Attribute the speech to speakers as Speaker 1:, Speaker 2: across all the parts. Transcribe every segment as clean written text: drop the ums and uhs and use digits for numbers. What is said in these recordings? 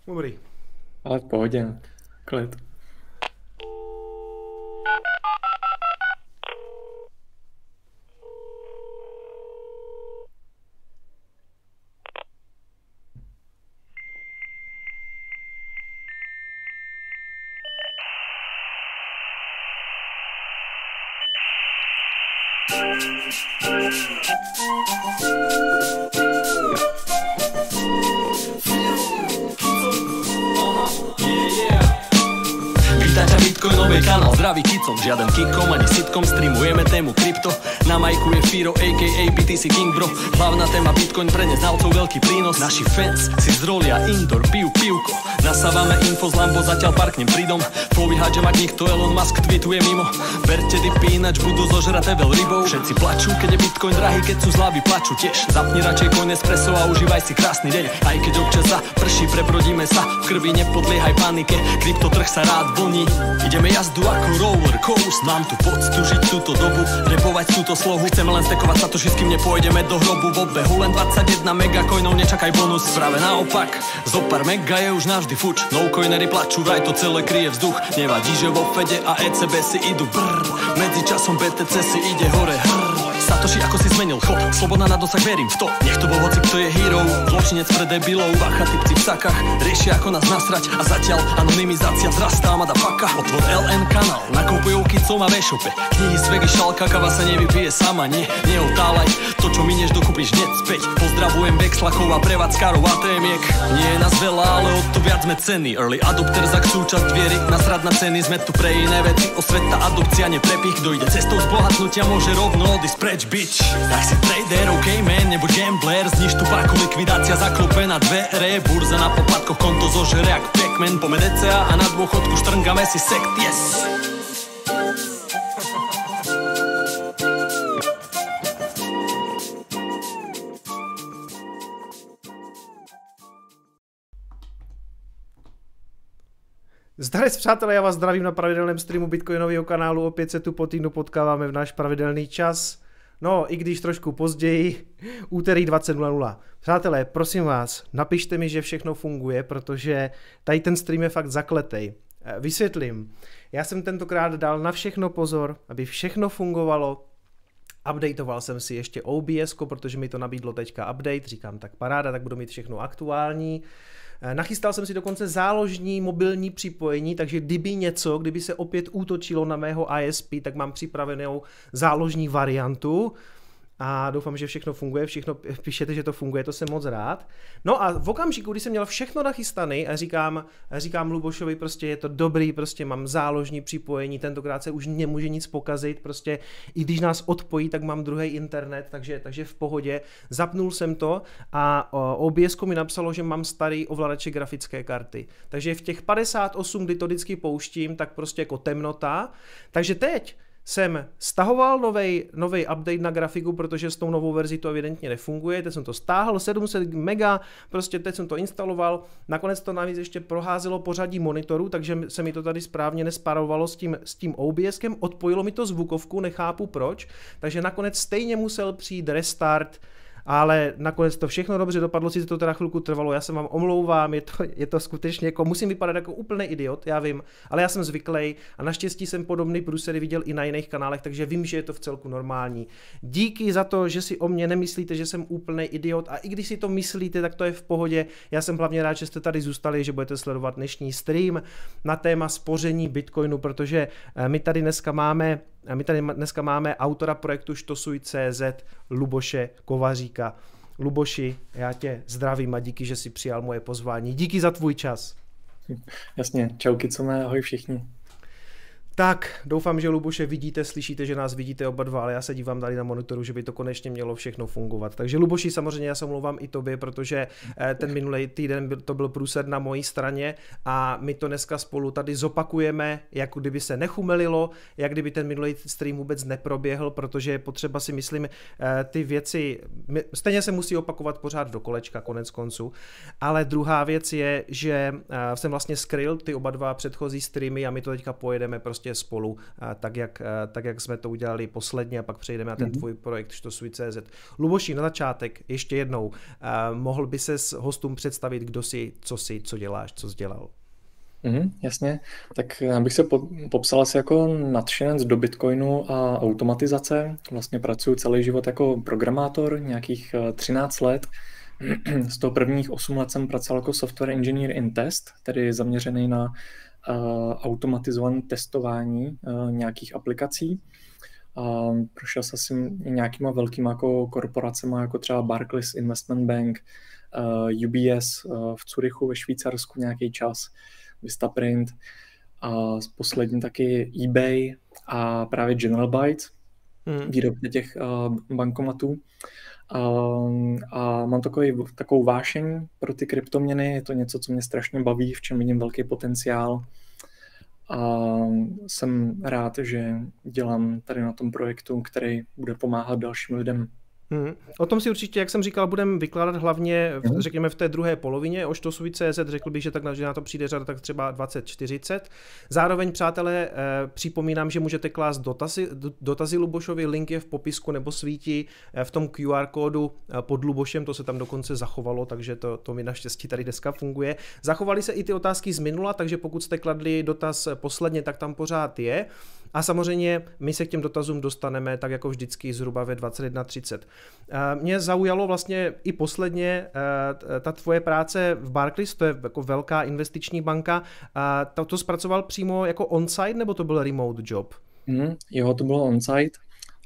Speaker 1: Dobrý.
Speaker 2: Ale v pohodě. Klid.
Speaker 3: Vítajte Bitcoinový kanál, zdravý kicom, žiaden kikom ani sitcom, streamujeme tému krypto. Na majku je Firo aka BTC King bro. Hlavná téma Bitcoin pre neznalcov veľký prínos. Naši fans si zrolia indoor, pijú pivko. Nasávame info z Lambo, zatiaľ parknem pridom. Povíhať, že mať nikto, Elon Musk tweetuje mimo. Berte dipy, ináč budú zožraté veľ rybou. Všetci plačú, keď je Bitcoin drahý, keď sú zľavy plačú tiež. Zapni radšej Coin Espresso a užívaj si krásny deň. Aj keď občas prší, prebrodíme sa. V krvi nepodliehaj panike, kryptotrh sa rád vlní. Ideme jazdu ako roller coaster. Mám tu poctu žiť túto dobu, repovať túto slohu. Chceme len stekovať sa to, všetkým nepôjdeme do hrobu. V obehu len 21 megacoinov, nečakaj bonus. Práve naopak, zopár mega je už navždy fuč. No-coinery plačú, vraj to celé kryje vzduch. Nevadí, že vo Fede a ECB si idú brr. Medzi časom BTC si ide hore Satoshi, ako si zmenil chod, sloboda na dosah, verím v to. Nech to bol hoci, kto je hero, zločinec pre debilov. Bacha, typci v sakách, riešia ako nás nasrať. A zatiaľ anonymizácia vzrastá, madafaka. Otvor LN kanál, nakupujú kicom a v-shope. Knihy z vegy, šalka, kava sa nevypije sama. Neotálaj, to čo minieš dokúpiš hneď späť. Pozdravujem Vexlakov a prevádzkarov ATM-iek. Nie je nás veľa, ale o to viac sme cenní. Early adopters, ak sú časť viery, nasrad na ceny. Sme tu pre iné veci, osveta, adopcia, neprepich. Kto ide cestou zbohatnutia, môže rovno odísť preč, bitch. Tak si trader, ok man, nebo gambler. Zniž tu páku, likvidácia, zaklope na dvere. Burza na poplatkoch, konto zožere jak Pac-Man. Pome DCA a na dôchodku štrngame si sekt, yes.
Speaker 1: Zdarec přátelé, já vás zdravím na pravidelném streamu Bitcoinového kanálu, opět se tu po týdnu potkáváme v náš pravidelný čas, no i když trošku později, úterý 20:00. Přátelé, prosím vás, napište mi, že všechno funguje, protože tady ten stream je fakt zakletej. Vysvětlím, já jsem tentokrát dal na všechno pozor, aby všechno fungovalo. Updateoval jsem si ještě OBS, protože mi to nabídlo teďka update, říkám tak paráda, tak budu mít všechno aktuální. Nachystal jsem si dokonce záložní mobilní připojení, takže kdyby se opět útočilo na mého ISP, tak mám připravenou záložní variantu. A doufám, že všechno funguje, všechno píšete, že to funguje, to jsem moc rád. No a v okamžiku, kdy jsem měl všechno nachystaný a říkám Lubošovi, prostě je to dobrý, prostě mám záložní připojení, tentokrát se už nemůže nic pokazit, prostě i když nás odpojí, tak mám druhý internet, takže v pohodě. Zapnul jsem to a OBS mi napsalo, že mám starý ovladače grafické karty. Takže v těch 58, kdy to vždycky pouštím, tak prostě jako temnota. Takže teď jsem stahoval novej update na grafiku, protože s tou novou verzí to evidentně nefunguje, teď jsem to stáhl, 700 mega, prostě teď jsem to instaloval, nakonec to navíc ještě proházelo pořadí monitorů, takže se mi to tady správně nesparovalo s tím OBSkem, odpojilo mi to zvukovku, nechápu proč, takže nakonec stejně musel přijít restart, ale nakonec to všechno dobře dopadlo, si to teda chvilku trvalo, já se vám omlouvám, je to skutečně jako, musím vypadat jako úplný idiot, já vím, ale já jsem zvyklý a naštěstí jsem podobný průsery viděl i na jiných kanálech, takže vím, že je to v celku normální. Díky za to, že si o mě nemyslíte, že jsem úplný idiot a i když si to myslíte, tak to je v pohodě, já jsem hlavně rád, že jste tady zůstali, že budete sledovat dnešní stream na téma spoření Bitcoinu, protože my tady dneska máme autora projektu Štosuj.cz Luboše Kovaříka. Luboši, já tě zdravím a díky, že jsi přijal moje pozvání. Díky za tvůj čas.
Speaker 2: Jasně, čau kicome, ahoj všichni.
Speaker 1: Tak, doufám, že Luboše vidíte, slyšíte, že nás vidíte oba dva, ale já se dívám tady na monitoru, že by to konečně mělo všechno fungovat. Takže Luboši, samozřejmě já se omlouvám i tobě, protože ten minulý týden to byl průser na mojí straně a my to dneska spolu tady zopakujeme, jako kdyby se nechumelilo, jak kdyby ten minulý stream vůbec neproběhl, protože je potřeba si myslím ty věci, stejně se musí opakovat pořád do kolečka konec konců, ale druhá věc je, že jsem vlastně skryl ty oba dva předchozí streamy a my to teďka pojedeme prostě prostě spolu, tak jak jsme to udělali posledně a pak přejdeme na ten tvůj projekt štosuj.cz. Luboši, na začátek ještě jednou, mohl by ses hostům představit, kdo jsi, co děláš, co jsi dělal?
Speaker 2: Jasně, tak já bych se popsal asi jako nadšenec do Bitcoinu a automatizace. Vlastně pracuji celý život jako programátor, nějakých 13 let. Z toho prvních 8 let jsem pracoval jako software engineer in test, tedy zaměřený na automatizované testování nějakých aplikací. Prošel jsem si nějakýma velkýma jako korporacemi, jako třeba Barclays Investment Bank, UBS v Curychu ve Švýcarsku nějaký čas, Vistaprint a poslední taky eBay a právě General Bytes, výrobce těch bankomatů. A mám takovou vášeň pro ty kryptoměny, je to něco, co mě strašně baví, v čem vidím velký potenciál. A jsem rád, že dělám tady na tom projektu, který bude pomáhat dalším lidem.
Speaker 1: O tom si určitě, jak jsem říkal, budeme vykládat hlavně, řekněme, v té druhé polovině o štosuj.cz. Řekl bych, že na to přijde řada tak třeba 20-40. Zároveň, přátelé, připomínám, že můžete klást dotazy Lubošovi, link je v popisku nebo svítí v tom QR kódu pod Lubošem, to se tam dokonce zachovalo, takže to mi naštěstí tady dneska funguje. Zachovaly se i ty otázky z minula, takže pokud jste kladli dotaz posledně, tak tam pořád je. A samozřejmě my se k těm dotazům dostaneme tak jako vždycky zhruba ve 21:30. Mě zaujalo vlastně i posledně ta tvoje práce v Barclays, to je jako velká investiční banka. To zpracoval přímo jako on-site nebo to byl remote job?
Speaker 2: Jo, to bylo on-site.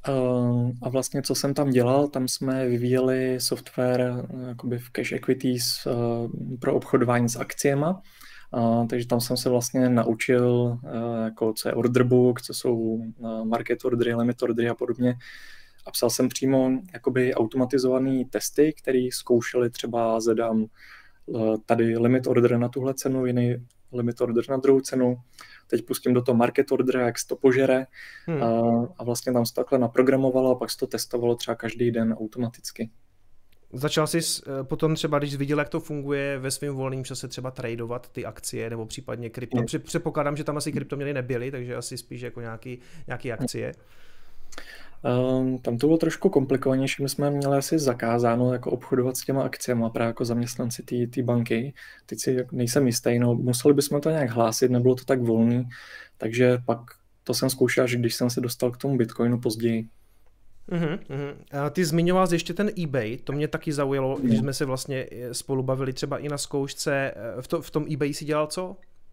Speaker 2: A vlastně co jsem tam dělal, tam jsme vyvíjeli software jakoby v cash equities pro obchodování s akciema. Takže tam jsem se vlastně naučil, jako co je order book, co jsou market ordery, limit ordery a podobně. A psal jsem přímo jakoby automatizované testy, které zkoušely třeba zadám tady limit order na tuhle cenu, jiný limit order na druhou cenu. Teď pustím do toho market order, jak se to požere. A vlastně tam se takhle naprogramovalo a pak se to testovalo třeba každý den automaticky.
Speaker 1: Začal jsi potom třeba, když viděl, jak to funguje, ve svém volném čase třeba tradovat ty akcie nebo případně krypto. Předpokládám, že tam asi kryptoměny nebyly, takže asi spíš jako nějaký akcie.
Speaker 2: Tam to bylo trošku komplikovanější, my jsme měli asi zakázáno jako obchodovat s těma akciemi, právě jako zaměstnanci té banky. Teď si nejsem jistý, no museli bychom to nějak hlásit, nebylo to tak volný, takže pak to jsem zkoušel, že když jsem se dostal k tomu Bitcoinu později.
Speaker 1: Ty zmiňoval ještě ten eBay, to mě taky zaujalo, když jsme se vlastně spolu bavili třeba i na zkoušce. V tom eBay si dělal co?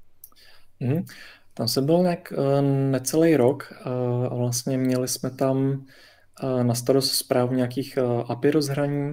Speaker 2: Tam jsem byl nějak necelý rok a vlastně měli jsme tam na starost správu nějakých API rozhraní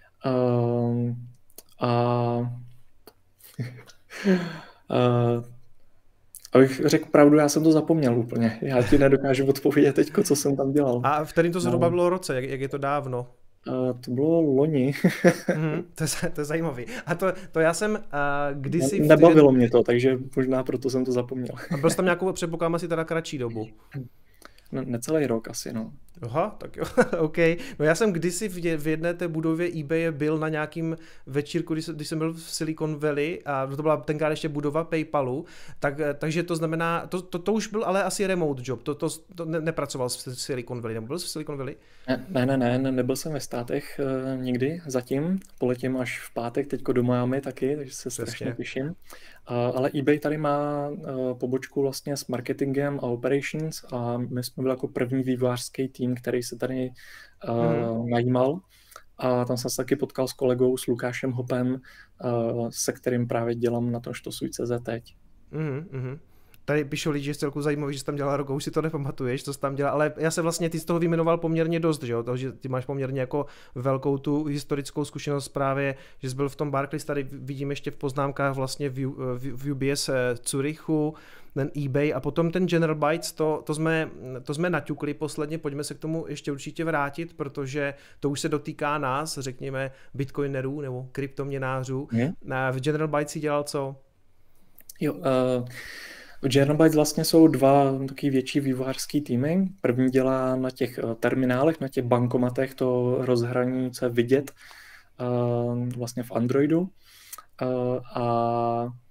Speaker 2: abych řekl pravdu, já jsem to zapomněl úplně. Já ti nedokážu odpovědět teďko, co jsem tam dělal.
Speaker 1: A v kterým to zhruba bylo roce? Jak je to dávno?
Speaker 2: To bylo loni.
Speaker 1: To je zajímavý. A to já jsem kdysi...
Speaker 2: Nebavilo mě to, takže možná proto jsem to zapomněl.
Speaker 1: A byl jsi tam nějakou, předpokládám, asi teda kratší dobu.
Speaker 2: Necelý rok asi, no.
Speaker 1: Aha, tak jo, OK. No já jsem kdysi v jedné té budově eBay byl na nějakým večírku, když jsem byl v Silicon Valley a to byla tenkrát ještě budova PayPalu, takže to znamená, to už byl ale asi remote job, to nepracoval v Silicon Valley, nebo byl jsi v Silicon Valley?
Speaker 2: Ne, nebyl jsem ve státech nikdy zatím, poletím až v pátek teďko do Miami taky, takže se strašně těším. Ale eBay tady má pobočku vlastně s marketingem a operations a my jsme byli jako první vývojářský tým, který se tady najímal a tam jsem se taky potkal s kolegou, s Lukášem Hopem, se kterým právě dělám na tom štosuj.cz teď.
Speaker 1: Tady píšou lidi, že je celku zajímavý, že jsi tam dělal rok, už si to nepamatuješ, co jsi tam dělal, ale já se vlastně, ty z toho vyjmenoval poměrně dost, že jo, takže ty máš poměrně jako velkou tu historickou zkušenost právě, že jsi byl v tom Barclays, tady vidím ještě v poznámkách vlastně v UBS Curychu, ten eBay a potom ten General Bytes, to jsme naťukli posledně, pojďme se k tomu ještě určitě vrátit, protože to už se dotýká nás, řekněme, bitcoinerů nebo kryptoměnářů. V General Bytes si dělal co?
Speaker 2: Jo, v General Bytes vlastně jsou dva taky větší vývojářský týmy. První dělá na těch terminálech, na těch bankomatech to rozhraní, co je vidět vlastně v Androidu. A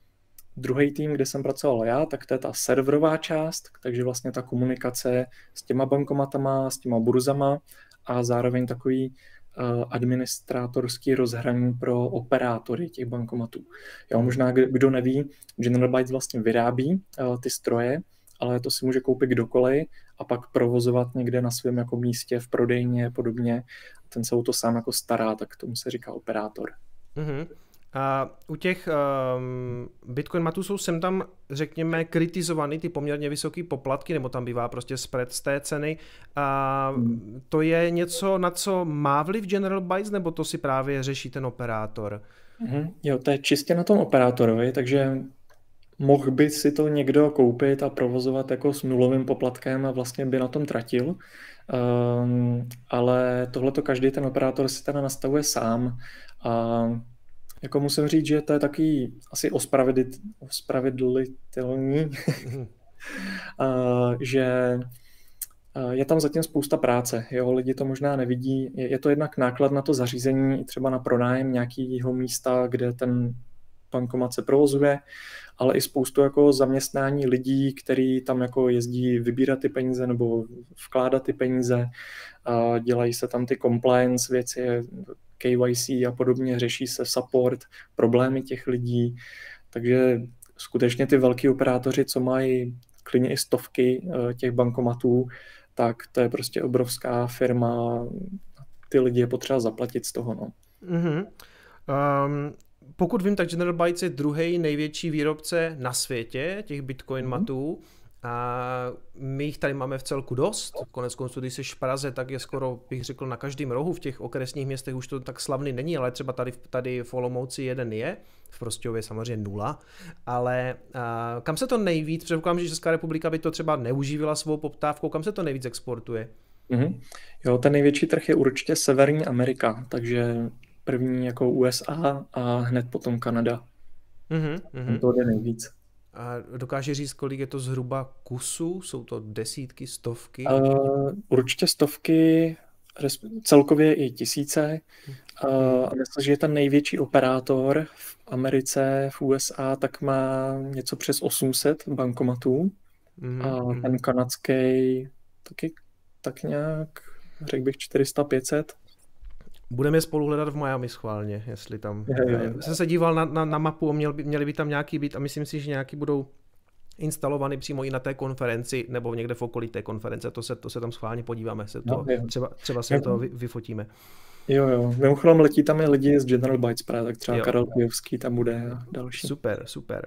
Speaker 2: druhý tým, kde jsem pracoval já, tak to je ta serverová část, takže vlastně ta komunikace s těma bankomatama, s těma burzama a zároveň takový administrátorský rozhraní pro operátory těch bankomatů. Jo, možná kdo neví, General Bytes vlastně vyrábí ty stroje, ale to si může koupit kdokoliv a pak provozovat někde na svém jako místě v prodejně podobně. Ten se o to sám jako stará, tak tomu se říká operátor.
Speaker 1: Mm-hmm. A u těch Bitcoin matů jsou sem tam, řekněme, kritizovaný ty poměrně vysoké poplatky, nebo tam bývá prostě spread z té ceny. A to je něco, na co má vliv General Bytes, nebo to si právě řeší ten operátor?
Speaker 2: Jo, to je čistě na tom operátorovi, takže mohl by si to někdo koupit a provozovat jako s nulovým poplatkem a vlastně by na tom tratil. Ale tohleto každý ten operátor si teda nastavuje sám. A jako musím říct, že to je taky asi ospravedlitelný, že je tam zatím spousta práce. Jo, lidi to možná nevidí. Je to jednak náklad na to zařízení, třeba na pronájem nějakého místa, kde ten bankomat se provozuje, ale i spoustu jako zaměstnání lidí, kteří tam jako jezdí vybírat ty peníze nebo vkládat ty peníze. Dělají se tam ty compliance věci, KYC a podobně, řeší se support, problémy těch lidí. Takže skutečně ty velký operátoři, co mají klidně i stovky těch bankomatů, tak to je prostě obrovská firma. Ty lidi je potřeba zaplatit z toho. No.
Speaker 1: Mm-hmm. Pokud vím, tak General Bytes je druhý největší výrobce na světě těch Bitcoin matů. A my jich tady máme v celku dost. Konec konců, když jsi v Praze, tak je skoro, bych řekl, na každém rohu. V těch okresních městech už to tak slavný není, ale třeba tady v Olomouci jeden je. V Prostějově samozřejmě 0. Ale kam se to nejvíc, předpokládám, že Česká republika by to třeba neužívala svou poptávkou, kam se to nejvíc exportuje?
Speaker 2: Jo, ten největší trh je určitě Severní Amerika, takže první jako USA a hned potom Kanada. To jde nejvíc.
Speaker 1: A dokáže říct, kolik je to zhruba kusů? Jsou to desítky, stovky?
Speaker 2: Určitě stovky, celkově i tisíce. A myslím, že je ten největší operátor v Americe, v USA, tak má něco přes 800 bankomatů. A ten kanadský taky tak nějak, řekl bych 400-500.
Speaker 1: Budeme spolu hledat v Miami schválně, jestli tam... Jsem se díval na mapu a měli by tam nějaký být a myslím si, že nějaký budou instalovaný přímo i na té konferenci nebo někde v okolí té konference, to se tam schválně podíváme, třeba se to vyfotíme.
Speaker 2: Jo. Mimochodem letí tam i lidi z General Bytes právě, tak třeba Karel Kijovský tam bude a další.
Speaker 1: Super.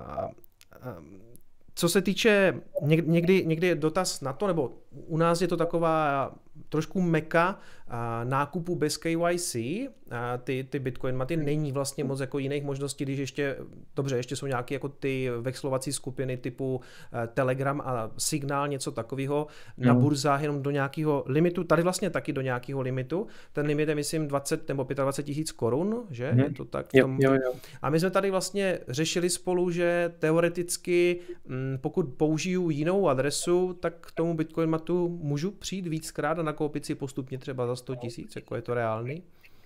Speaker 1: Co se týče, někdy je dotaz na to, nebo u nás je to taková trošku meka nákupu bez KYC, ty Bitcoin maty, není vlastně moc jako jiných možností, když ještě jsou nějaké jako ty vexlovací skupiny typu Telegram a Signál, něco takového, na burzách jenom do nějakého limitu, tady vlastně taky do nějakého limitu, ten limit je myslím 20 nebo 25 tisíc korun, že? Je to tak?
Speaker 2: Jo.
Speaker 1: A my jsme tady vlastně řešili spolu, že teoreticky, pokud použiju jinou adresu, tak k tomu Bitcoin matu můžu přijít víckrát a nakoupit si postupně třeba za 100 tisíc, jako je to reálný?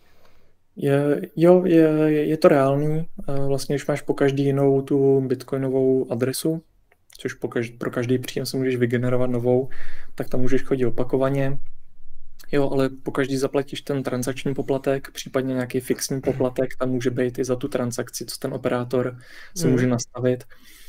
Speaker 2: Je to reálný. Vlastně, když máš po každý jinou tu bitcoinovou adresu, což pro každý příjem si můžeš vygenerovat novou, tak tam můžeš chodit opakovaně. Jo, ale po každý zaplatíš ten transakční poplatek, případně nějaký fixní poplatek, tam může být i za tu transakci, co ten operátor si může nastavit.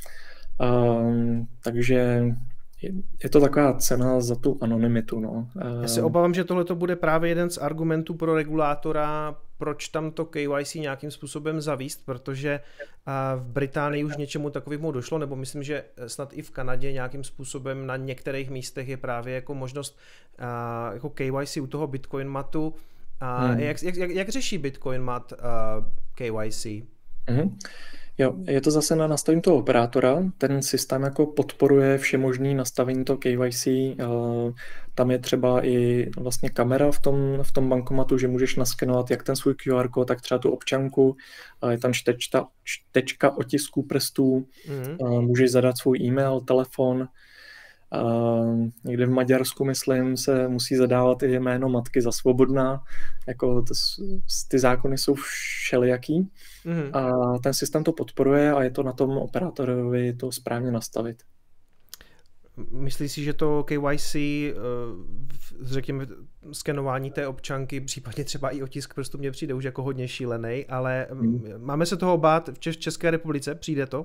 Speaker 2: Takže je to taková cena za tu anonymitu. No.
Speaker 1: Já se obávám, že tohle bude právě jeden z argumentů pro regulátora, proč tam to KYC nějakým způsobem zavíst, protože v Británii už něčemu takovému došlo, nebo myslím, že snad i v Kanadě nějakým způsobem na některých místech je právě jako možnost jako KYC u toho Bitcoin matu. Jak řeší Bitcoin mat KYC?
Speaker 2: Jo, je to zase na nastavení toho operátora. Ten systém jako podporuje všemožný nastavení toho KYC. Tam je třeba i vlastně kamera v tom bankomatu, že můžeš naskenovat jak ten svůj QR kód, tak třeba tu občanku. Je tam čtečka otisků prstů. Můžeš zadat svůj e-mail, telefon. Někde v Maďarsku, myslím, se musí zadávat i jméno matky za svobodná. Jako ty zákony jsou všelijaký. A ten systém to podporuje a je to na tom operátorovi to správně nastavit.
Speaker 1: Myslíš si, že to KYC, řekněme, skenování té občanky, případně třeba i otisk prstu, mně přijde už jako hodně šílený, ale máme se toho bát v České republice? Přijde to?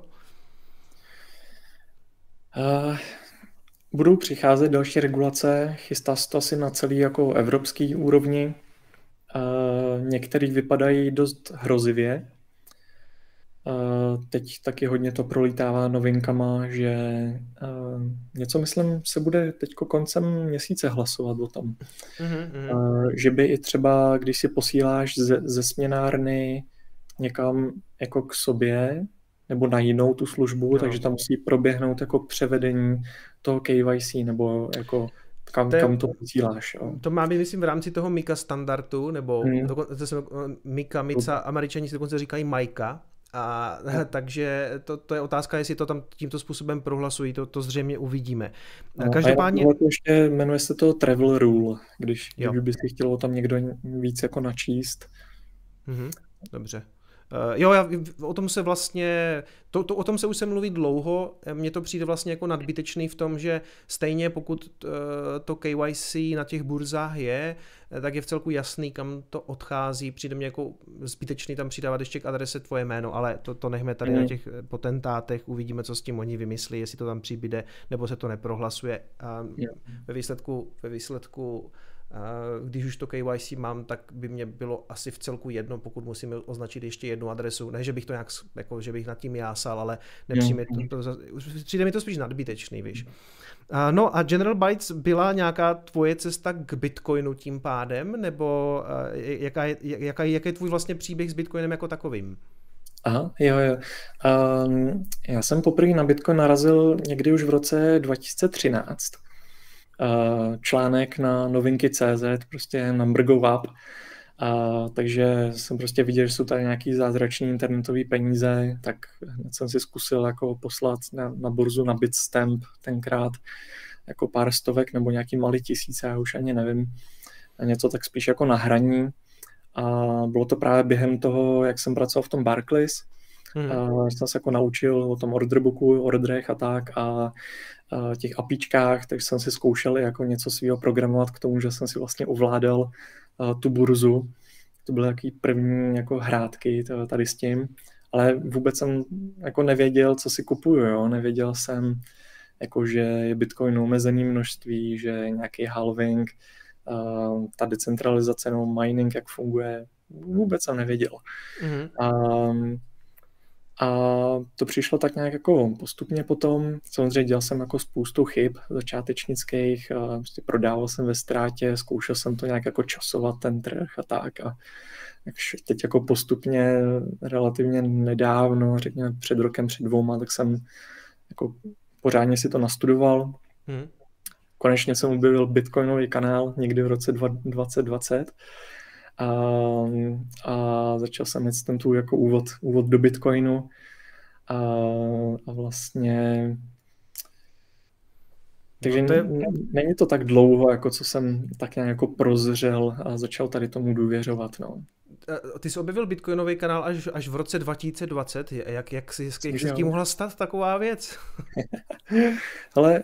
Speaker 2: Budou přicházet další regulace, chystá se to asi na celý jako evropský úrovni. Některý vypadají dost hrozivě. Teď taky hodně to prolítává novinkama, že něco, myslím, se bude teďko koncem měsíce hlasovat o tom. Že by i třeba, když si posíláš ze směnárny někam jako k sobě, nebo na jinou tu službu, takže tam musí proběhnout jako převedení toho KYC, nebo jako kam to posíláš. Jo.
Speaker 1: To má být, myslím, v rámci toho MiCA standardu, nebo MiCA, Američani si dokonce říkají MiCA, takže to je otázka, jestli to tam tímto způsobem prohlasují, to zřejmě uvidíme.
Speaker 2: Každopádně... A ještě jmenuje se to Travel Rule, když by si chtělo tam někdo víc jako načíst.
Speaker 1: Dobře. Jo, o tom se vlastně, o tom se už se mluví dlouho, mně to přijde vlastně jako nadbytečný v tom, že stejně pokud to KYC na těch burzách je, tak je v celku jasný, kam to odchází, přijde mě jako zbytečný tam přidávat ještě k adrese tvoje jméno, ale to nechme tady na těch potentátech, uvidíme, co s tím oni vymyslí, jestli to tam přibyde, nebo se to neprohlasuje. Ve výsledku když už to KYC mám, tak by mě bylo asi v celku jedno, pokud musím označit ještě jednu adresu. Ne, že bych to nějak, jako, že bych nad tím jásal, ale přijde mi to spíš nadbytečný, víš. No a General Bytes byla nějaká tvoje cesta k Bitcoinu tím pádem, nebo jaký je tvůj vlastně příběh s Bitcoinem jako takovým?
Speaker 2: Aha, jo. Já jsem poprvé na Bitcoin narazil někdy už v roce 2013. Článek na novinky.cz, prostě number go up. Takže jsem prostě viděl, že jsou tady nějaký zázrační internetové peníze, tak hned jsem si zkusil jako poslat na burzu na Bitstamp tenkrát jako pár stovek nebo nějaký malý tisíce, já už ani nevím. A něco tak spíš jako na hraní. A bylo to právě během toho, jak jsem pracoval v tom Barclays. Jsem se jako naučil o tom orderbooku, orderech a tak a těch APIčkách, takže jsem si zkoušel jako něco svýho programovat k tomu, že jsem si vlastně ovládal tu burzu. To byly jaký první jako hrátky tady s tím, ale vůbec jsem jako nevěděl, co si kupuju, jo? Nevěděl jsem, jako, že je Bitcoin omezený množství, že je nějaký halving, ta decentralizace nebo mining, jak funguje, vůbec jsem nevěděl. A to přišlo tak nějak jako postupně potom. Samozřejmě dělal jsem jako spoustu chyb začátečnických, prostě prodával jsem ve ztrátě, zkoušel jsem to nějak jako časovat ten trh a tak. A teď jako postupně relativně nedávno, řekněme před rokem, před 2, tak jsem jako pořádně si to nastudoval. Konečně jsem objevil Bitcoinový kanál někdy v roce 2020. A začal jsem mít ten tu jako úvod do Bitcoinu a vlastně takže není to tak dlouho, jako co jsem tak nějak jako prozřel a začal tady tomu důvěřovat. No.
Speaker 1: Ty jsi objevil Bitcoinový kanál až v roce 2020. Jak si s tím mohla stát taková věc?
Speaker 2: Ale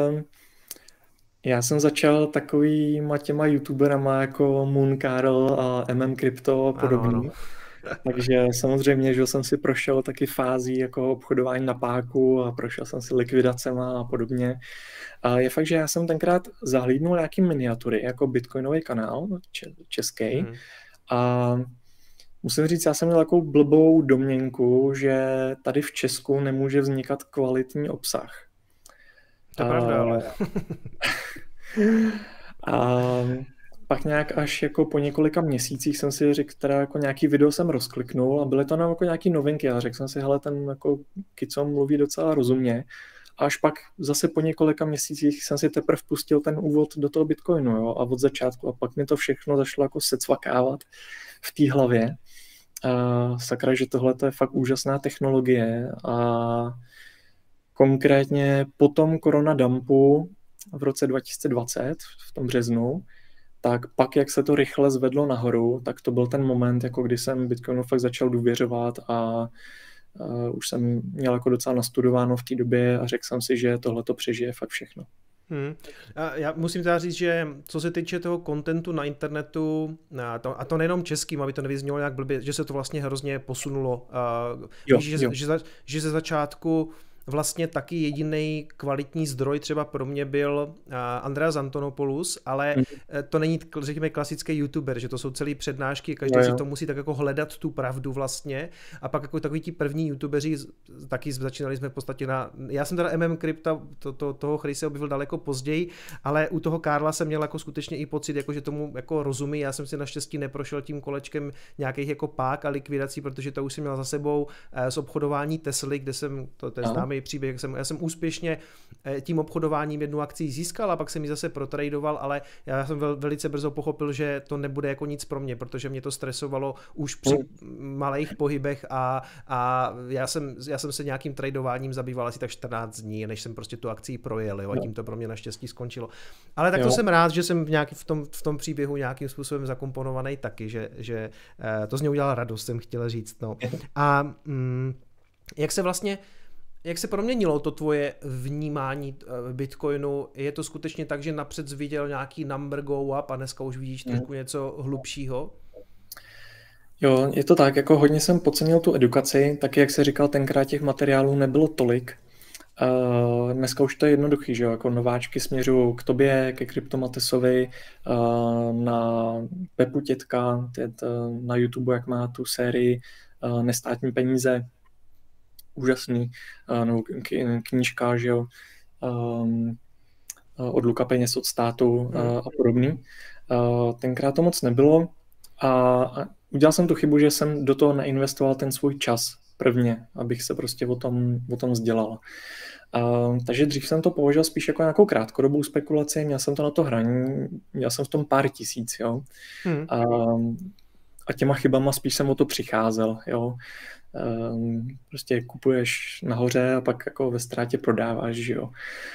Speaker 2: já jsem začal takovýma těma youtuberama jako Moon Karl a Crypto a podobně. Ano. Takže samozřejmě, že jsem si prošel taky fází jako obchodování na páku a prošel jsem si likvidacema a podobně. A je fakt, že já jsem tenkrát zahlídnul nějaký miniatury jako Bitcoinový kanál český. A musím říct, já jsem měl takovou blbou domněnku, že tady v Česku nemůže vznikat kvalitní obsah.
Speaker 1: To je pravda, ale...
Speaker 2: A pak nějak až jako po několika měsících jsem si řekl, teda jako nějaký video jsem rozkliknul a byly to jako nějaký novinky a řekl jsem si, hele, ten jako Kicom mluví docela rozumně. A až pak zase po několika měsících jsem si teprve pustil ten úvod do toho Bitcoinu, jo, a od začátku a pak mi to všechno začalo jako secvakávat v té hlavě. Sakra, že tohle je fakt úžasná technologie a Konkrétně po tom koronadumpu v roce 2020, v tom březnu, tak pak, jak se to rychle zvedlo nahoru, tak to byl ten moment, jako kdy jsem Bitcoinu fakt začal důvěřovat a už jsem měl jako docela nastudováno v té době a řekl jsem si, že tohle to přežije fakt všechno.
Speaker 1: A já musím teda říct, že co se týče toho kontentu na internetu, a to nejenom českým, aby to nevyznělo nějak blbě, že se to vlastně hrozně posunulo. Že ze začátku vlastně taky jediný kvalitní zdroj třeba pro mě byl Andreas Antonopoulos, ale to není, řekněme, klasický youtuber, že to jsou celý přednášky, každý si to musí tak jako hledat tu pravdu vlastně a pak jako takový ti první youtubeři taky začínali jsme v podstatě já jsem teda Crypta, toho Chryse objevil daleko později, ale u toho Karla jsem měl jako skutečně i pocit, jako, že tomu jako rozumí, já jsem si naštěstí neprošel tím kolečkem nějakých jako pák a likvidací, protože to už jsem měl za sebou z obchodování Tesly, kde jsem, to je známý příběh, já jsem úspěšně tím obchodováním jednu akci získal a pak jsem ji zase protradoval, ale já jsem velice brzo pochopil, že to nebude jako nic pro mě, protože mě to stresovalo už při malých pohybech a já jsem se nějakým tradováním zabýval asi tak 14 dní, než jsem prostě tu akci projel, jo, a tím to pro mě naštěstí skončilo. Ale tak to jsem rád, že jsem v tom příběhu nějakým způsobem zakomponovaný taky, že to z něj udělala radost, jsem chtěl říct. No. A jak se proměnilo to tvoje vnímání Bitcoinu? Je to skutečně tak, že napřed viděl nějaký number go up a dneska už vidíš trošku něco hlubšího?
Speaker 2: Jo, je to tak, jako hodně jsem podcenil tu edukaci, taky jak se říkal, tenkrát těch materiálů nebylo tolik. Dneska už to je jednoduchý, že jo, jako nováčky směřují k tobě, ke Kryptomatesovi, na Pepu Tětka, na YouTube, jak má tu sérii Nestátní peníze, úžasný, nebo knížka, že jo, Odluka peněz od státu a podobný. Tenkrát to moc nebylo a udělal jsem tu chybu, že jsem do toho neinvestoval ten svůj čas prvně, abych se prostě o tom vzdělal. Takže dřív jsem to považoval spíš jako nějakou krátkodobou spekulaci, měl jsem to na to hraní, měl jsem v tom pár tisíc, jo. A těma chybama spíš jsem o to přicházel, jo. Prostě kupuješ nahoře a pak jako ve ztrátě prodáváš, že jo.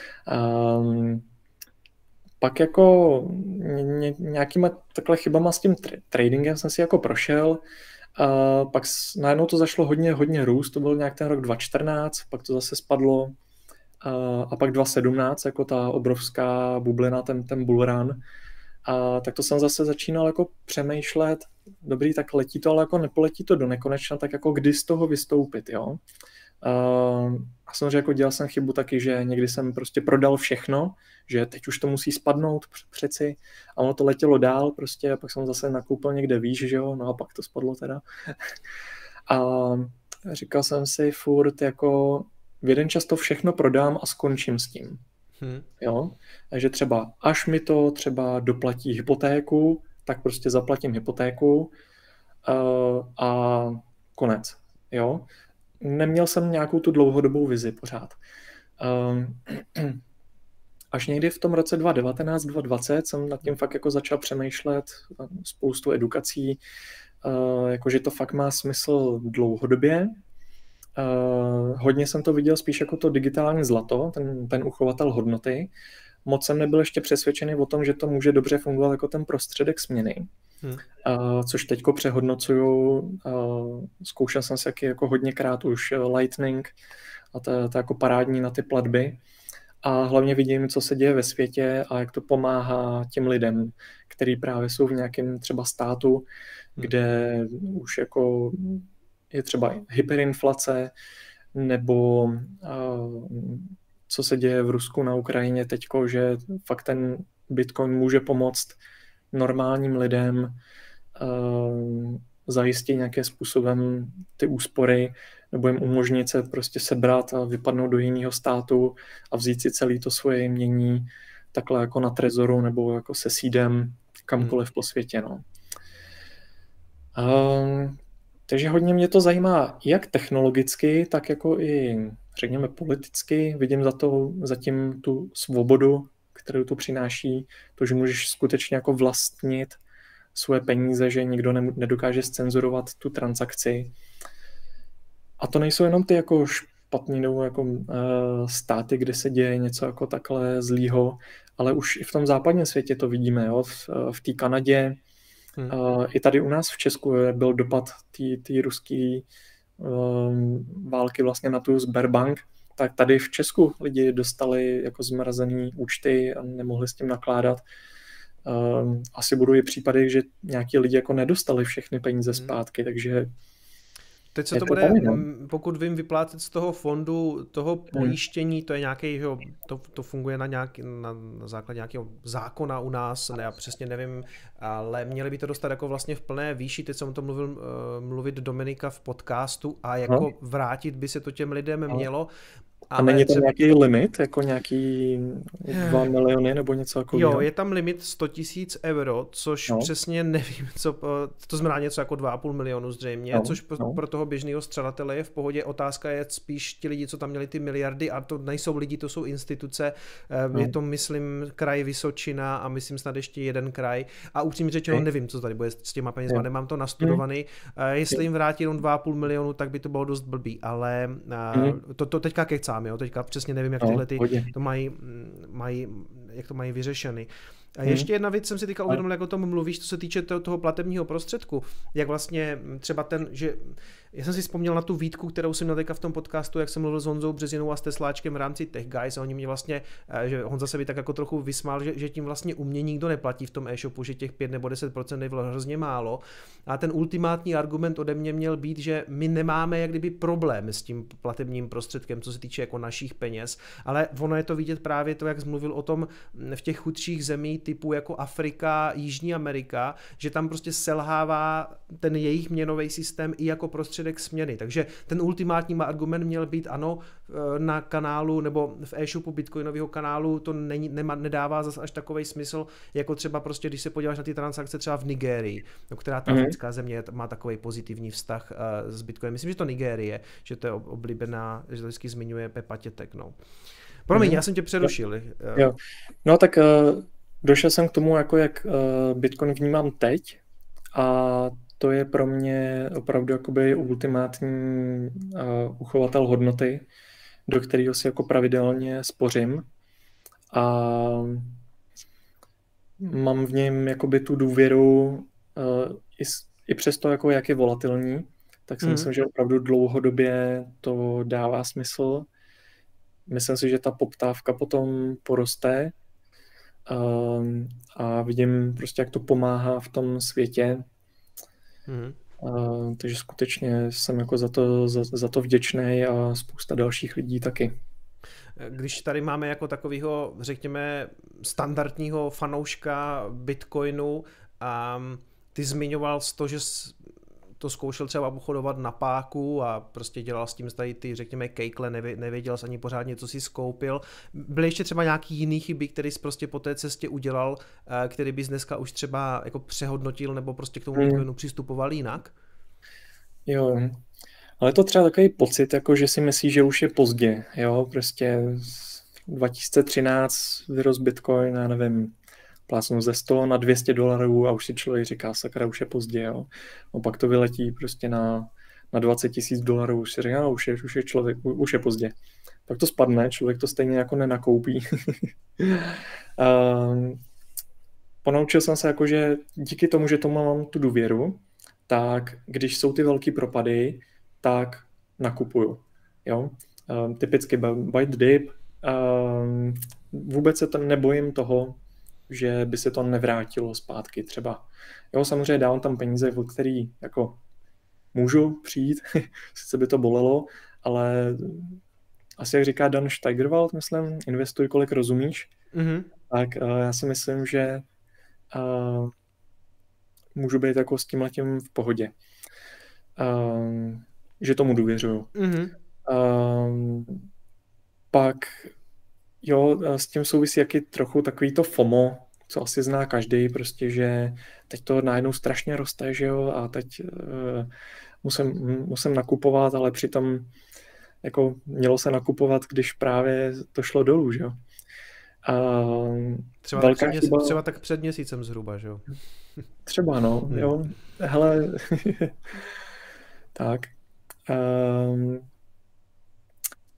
Speaker 2: Pak jako nějakýma takhle chybama s tím tradingem jsem si jako prošel, pak najednou to zašlo hodně růst, to byl nějak ten rok 2014, pak to zase spadlo a pak 2017, jako ta obrovská bublina, ten bull run. Tak to jsem zase začínal jako přemýšlet, dobrý, tak letí to, ale jako nepoletí to do nekonečna, tak jako kdy z toho vystoupit, jo. A samozřejmě jako dělal jsem chybu taky, že někdy jsem prostě prodal všechno, že teď už to musí spadnout přeci a ono to letělo dál prostě a pak jsem zase nakoupil někde výš, že jo, no a pak to spadlo teda. A říkal jsem si furt jako v jeden čas to všechno prodám a skončím s tím. Jo? Takže třeba až mi to třeba doplatí hypotéku, tak prostě zaplatím hypotéku a konec. Jo? Neměl jsem nějakou tu dlouhodobou vizi pořád. Až někdy v tom roce 2019-2020 jsem nad tím fakt jako začal přemýšlet spoustu edukací, jakože to fakt má smysl dlouhodobě. Hodně jsem to viděl spíš jako to digitální zlato, ten uchovatel hodnoty. Moc jsem nebyl ještě přesvědčený o tom, že to může dobře fungovat jako ten prostředek směny. Což teďko přehodnocuju. Zkoušel jsem si jako hodněkrát už Lightning a to je jako parádní na ty platby. A hlavně vidím, co se děje ve světě a jak to pomáhá těm lidem, kteří právě jsou v nějakém třeba státu, kde už jako je třeba hyperinflace, nebo co se děje v Rusku na Ukrajině teďko, že fakt ten Bitcoin může pomoct normálním lidem zajistit nějakým způsobem ty úspory, nebo jim umožnit se prostě sebrat a vypadnout do jiného státu a vzít si celé to svoje jmění takhle jako na trezoru nebo jako se sídem kamkoliv po světě. No. Takže hodně mě to zajímá jak technologicky, tak jako i řekněme politicky. Vidím zatím tu svobodu, kterou to přináší, to, že můžeš skutečně jako vlastnit svoje peníze, že nikdo nedokáže zcenzurovat tu transakci. A to nejsou jenom ty jako špatný nebo jako státy, kde se děje něco jako takhle zlýho, ale už i v tom západním světě to vidíme, jo? V té Kanadě, i tady u nás v Česku byl dopad té ruské války vlastně na tu Sberbank, tak tady v Česku lidi dostali jako zmrazený účty a nemohli s tím nakládat. Asi budou i případy, že nějaký lidi jako nedostali všechny peníze zpátky, takže
Speaker 1: teď se to bude, pokud vím, vyplácet z toho fondu, toho pojištění, to je nějaký, že to funguje na základě nějakého zákona u nás, já přesně nevím, ale měli by to dostat jako vlastně v plné výši, teď jsem to mluvit Dominika v podcastu a jako vrátit by se to těm lidem mělo.
Speaker 2: A není tam nějaký limit, jako nějaký 2 miliony nebo něco jako?
Speaker 1: Jo, je tam limit 100 000 euro, což přesně nevím, co, to znamená něco jako 2,5 milionu zřejmě, což pro toho běžného střelatele je v pohodě. Otázka je spíš ti lidi, co tam měli ty miliardy, a to nejsou lidi, to jsou instituce, je to myslím kraj Vysočina a myslím snad ještě jeden kraj a upřímně řečeno nevím, co tady bude s těma penězma, nemám to nastudovaný. Jestli jim vrátí jenom 2,5 milionu, tak by to bylo dost blbý, ale to teďka kecám. Jo, teďka přesně nevím, jak tyhle to mají, jak to mají vyřešeny. A ještě jedna věc jsem si teďka uvědomil, jak o tom mluvíš, co se týče toho platebního prostředku, jak vlastně třeba že já jsem si vzpomněl na tu výtku, kterou jsem měl teďka v tom podcastu, jak jsem mluvil s Honzou Březinou a s Tesláčkem v rámci Tech Guys, a oni mě vlastně, že Honza se by tak jako trochu vysmál, že tím vlastně u mě nikdo neplatí v tom e-shopu, že těch 5 nebo 10% je hrozně málo. A ten ultimátní argument ode mě měl být, že my nemáme jak kdyby problém s tím platebním prostředkem, co se týče jako našich peněz, ale ono je to vidět právě to, jak jsi mluvil o tom v těch chudších zemí typu jako Afrika, Jižní Amerika, že tam prostě selhává ten jejich měnový systém i jako prostředek směny. Takže ten ultimátní argument měl být ano, na kanálu nebo v e-shopu bitcoinového kanálu to nedává zase až takovej smysl, jako třeba prostě, když se podíváš na ty transakce třeba v Nigérii, která ta africká země má takový pozitivní vztah s bitcoinem. Myslím, že to Nigérie, že to je oblíbená, že to vždycky zmiňuje Pepa Tětek. No. Promiň, já jsem tě přerušil.
Speaker 2: Jo. No tak došel jsem k tomu, jako jak Bitcoin vnímám teď, a to je pro mě opravdu jakoby ultimátní uchovatel hodnoty, do kterého si jako pravidelně spořím, a mám v něm jakoby tu důvěru i přesto, jako jak je volatilní, tak si myslím, že opravdu dlouhodobě to dává smysl. Myslím si, že ta poptávka potom poroste, a vidím prostě, jak to pomáhá v tom světě. Takže skutečně jsem jako za to vděčný a spousta dalších lidí taky.
Speaker 1: Když tady máme jako takového, řekněme, standardního fanouška Bitcoinu, a ty zmiňoval to, že to zkoušel třeba obchodovat na páku a prostě dělal s tím tady ty, řekněme, kejkle, nevěděl jsi ani pořádně, co si skoupil. Byly ještě třeba nějaký jiný chyby, který jsi prostě po té cestě udělal, který bys dneska už třeba jako přehodnotil nebo prostě k tomu Bitcoinu přistupoval jinak?
Speaker 2: Jo, ale to třeba takový pocit, jako že si myslíš, že už je pozdě, jo, prostě 2013 vyrost Bitcoin, já nevím, plásnu ze 100 na $200 a už si člověk říká, sakra, už je pozdě, jo. No pak to vyletí prostě na $20,000, už si říká, no, už je pozdě. Pak to spadne, člověk to stejně jako nenakoupí. Ponaučil jsem se jako, že díky tomu, že tomu mám tu důvěru, tak když jsou ty velký propady, tak nakupuju, jo. Typicky buy the dip, vůbec se tam nebojím toho, že by se to nevrátilo zpátky třeba. Jo, samozřejmě dávám tam peníze, o který jako můžu přijít, sice by to bolelo, ale asi jak říká Dan Steigerwald, myslím, investuj, kolik rozumíš, tak já si myslím, že můžu být jako s tímhletím v pohodě. Že tomu důvěřuju. Pak jo, s tím souvisí jaký trochu takový to FOMO, co asi zná každý, prostě, že teď to najednou strašně roste, že jo, a teď musím nakupovat, ale přitom jako mělo se nakupovat, když právě to šlo dolů, že jo.
Speaker 1: Třeba tak před měsícem zhruba, že jo.
Speaker 2: Třeba, no, jo. Hele, tak.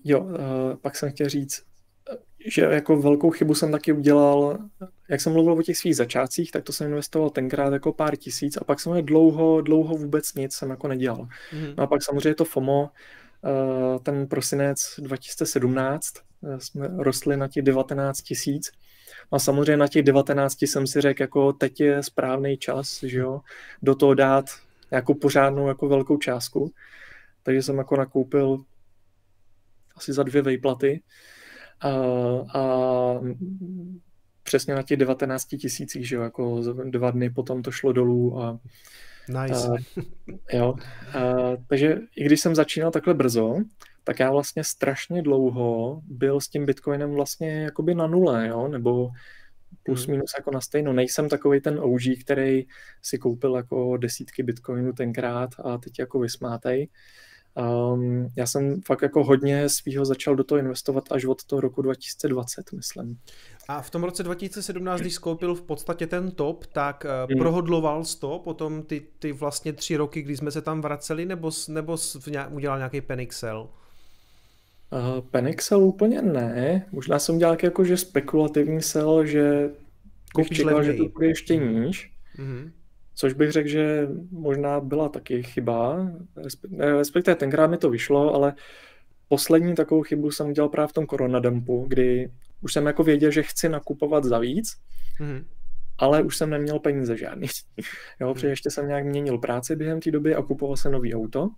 Speaker 2: Jo, pak jsem chtěl říct, že jako velkou chybu jsem taky udělal, jak jsem mluvil o těch svých začátcích, tak to jsem investoval tenkrát jako pár tisíc a pak jsem dlouho vůbec nic jsem jako nedělal. No a pak samozřejmě to FOMO, ten prosinec 2017, jsme rostli na těch 19 tisíc a samozřejmě na těch 19 jsem si řekl, jako teď je správný čas, že jo, do toho dát jako pořádnou jako velkou částku. Takže jsem jako nakoupil asi za 2 vejplaty a přesně na těch 19 tisících, že jo, jako 2 dny potom to šlo dolů a
Speaker 1: Nice.
Speaker 2: Jo, takže i když jsem začínal takhle brzo, tak já vlastně strašně dlouho byl s tím Bitcoinem vlastně jakoby na nule, jo, nebo plus minus jako na stejno. Nejsem takovej ten OG, který si koupil jako desítky Bitcoinů tenkrát a teď jako vysmátej. Já jsem fakt jako hodně svýho začal do toho investovat až od toho roku 2020, myslím.
Speaker 1: A v tom roce 2017, když skoupil v podstatě ten top, tak prohodloval jsi to potom ty vlastně 3 roky, kdy jsme se tam vraceli, nebo udělal nějaký panic sell?
Speaker 2: Panic sell úplně ne. Možná jsem dělal jako, že spekulativní sell, že čekal, že to bude ještě níž. Což bych řekl, že možná byla taky chyba. Respektive tenkrát mi to vyšlo, ale poslední takovou chybu jsem udělal právě v tom koronadumpu, kdy už jsem jako věděl, že chci nakupovat za víc, ale už jsem neměl peníze žádný. Jo, protože ještě jsem nějak měnil práci během té doby a kupoval jsem nový auto.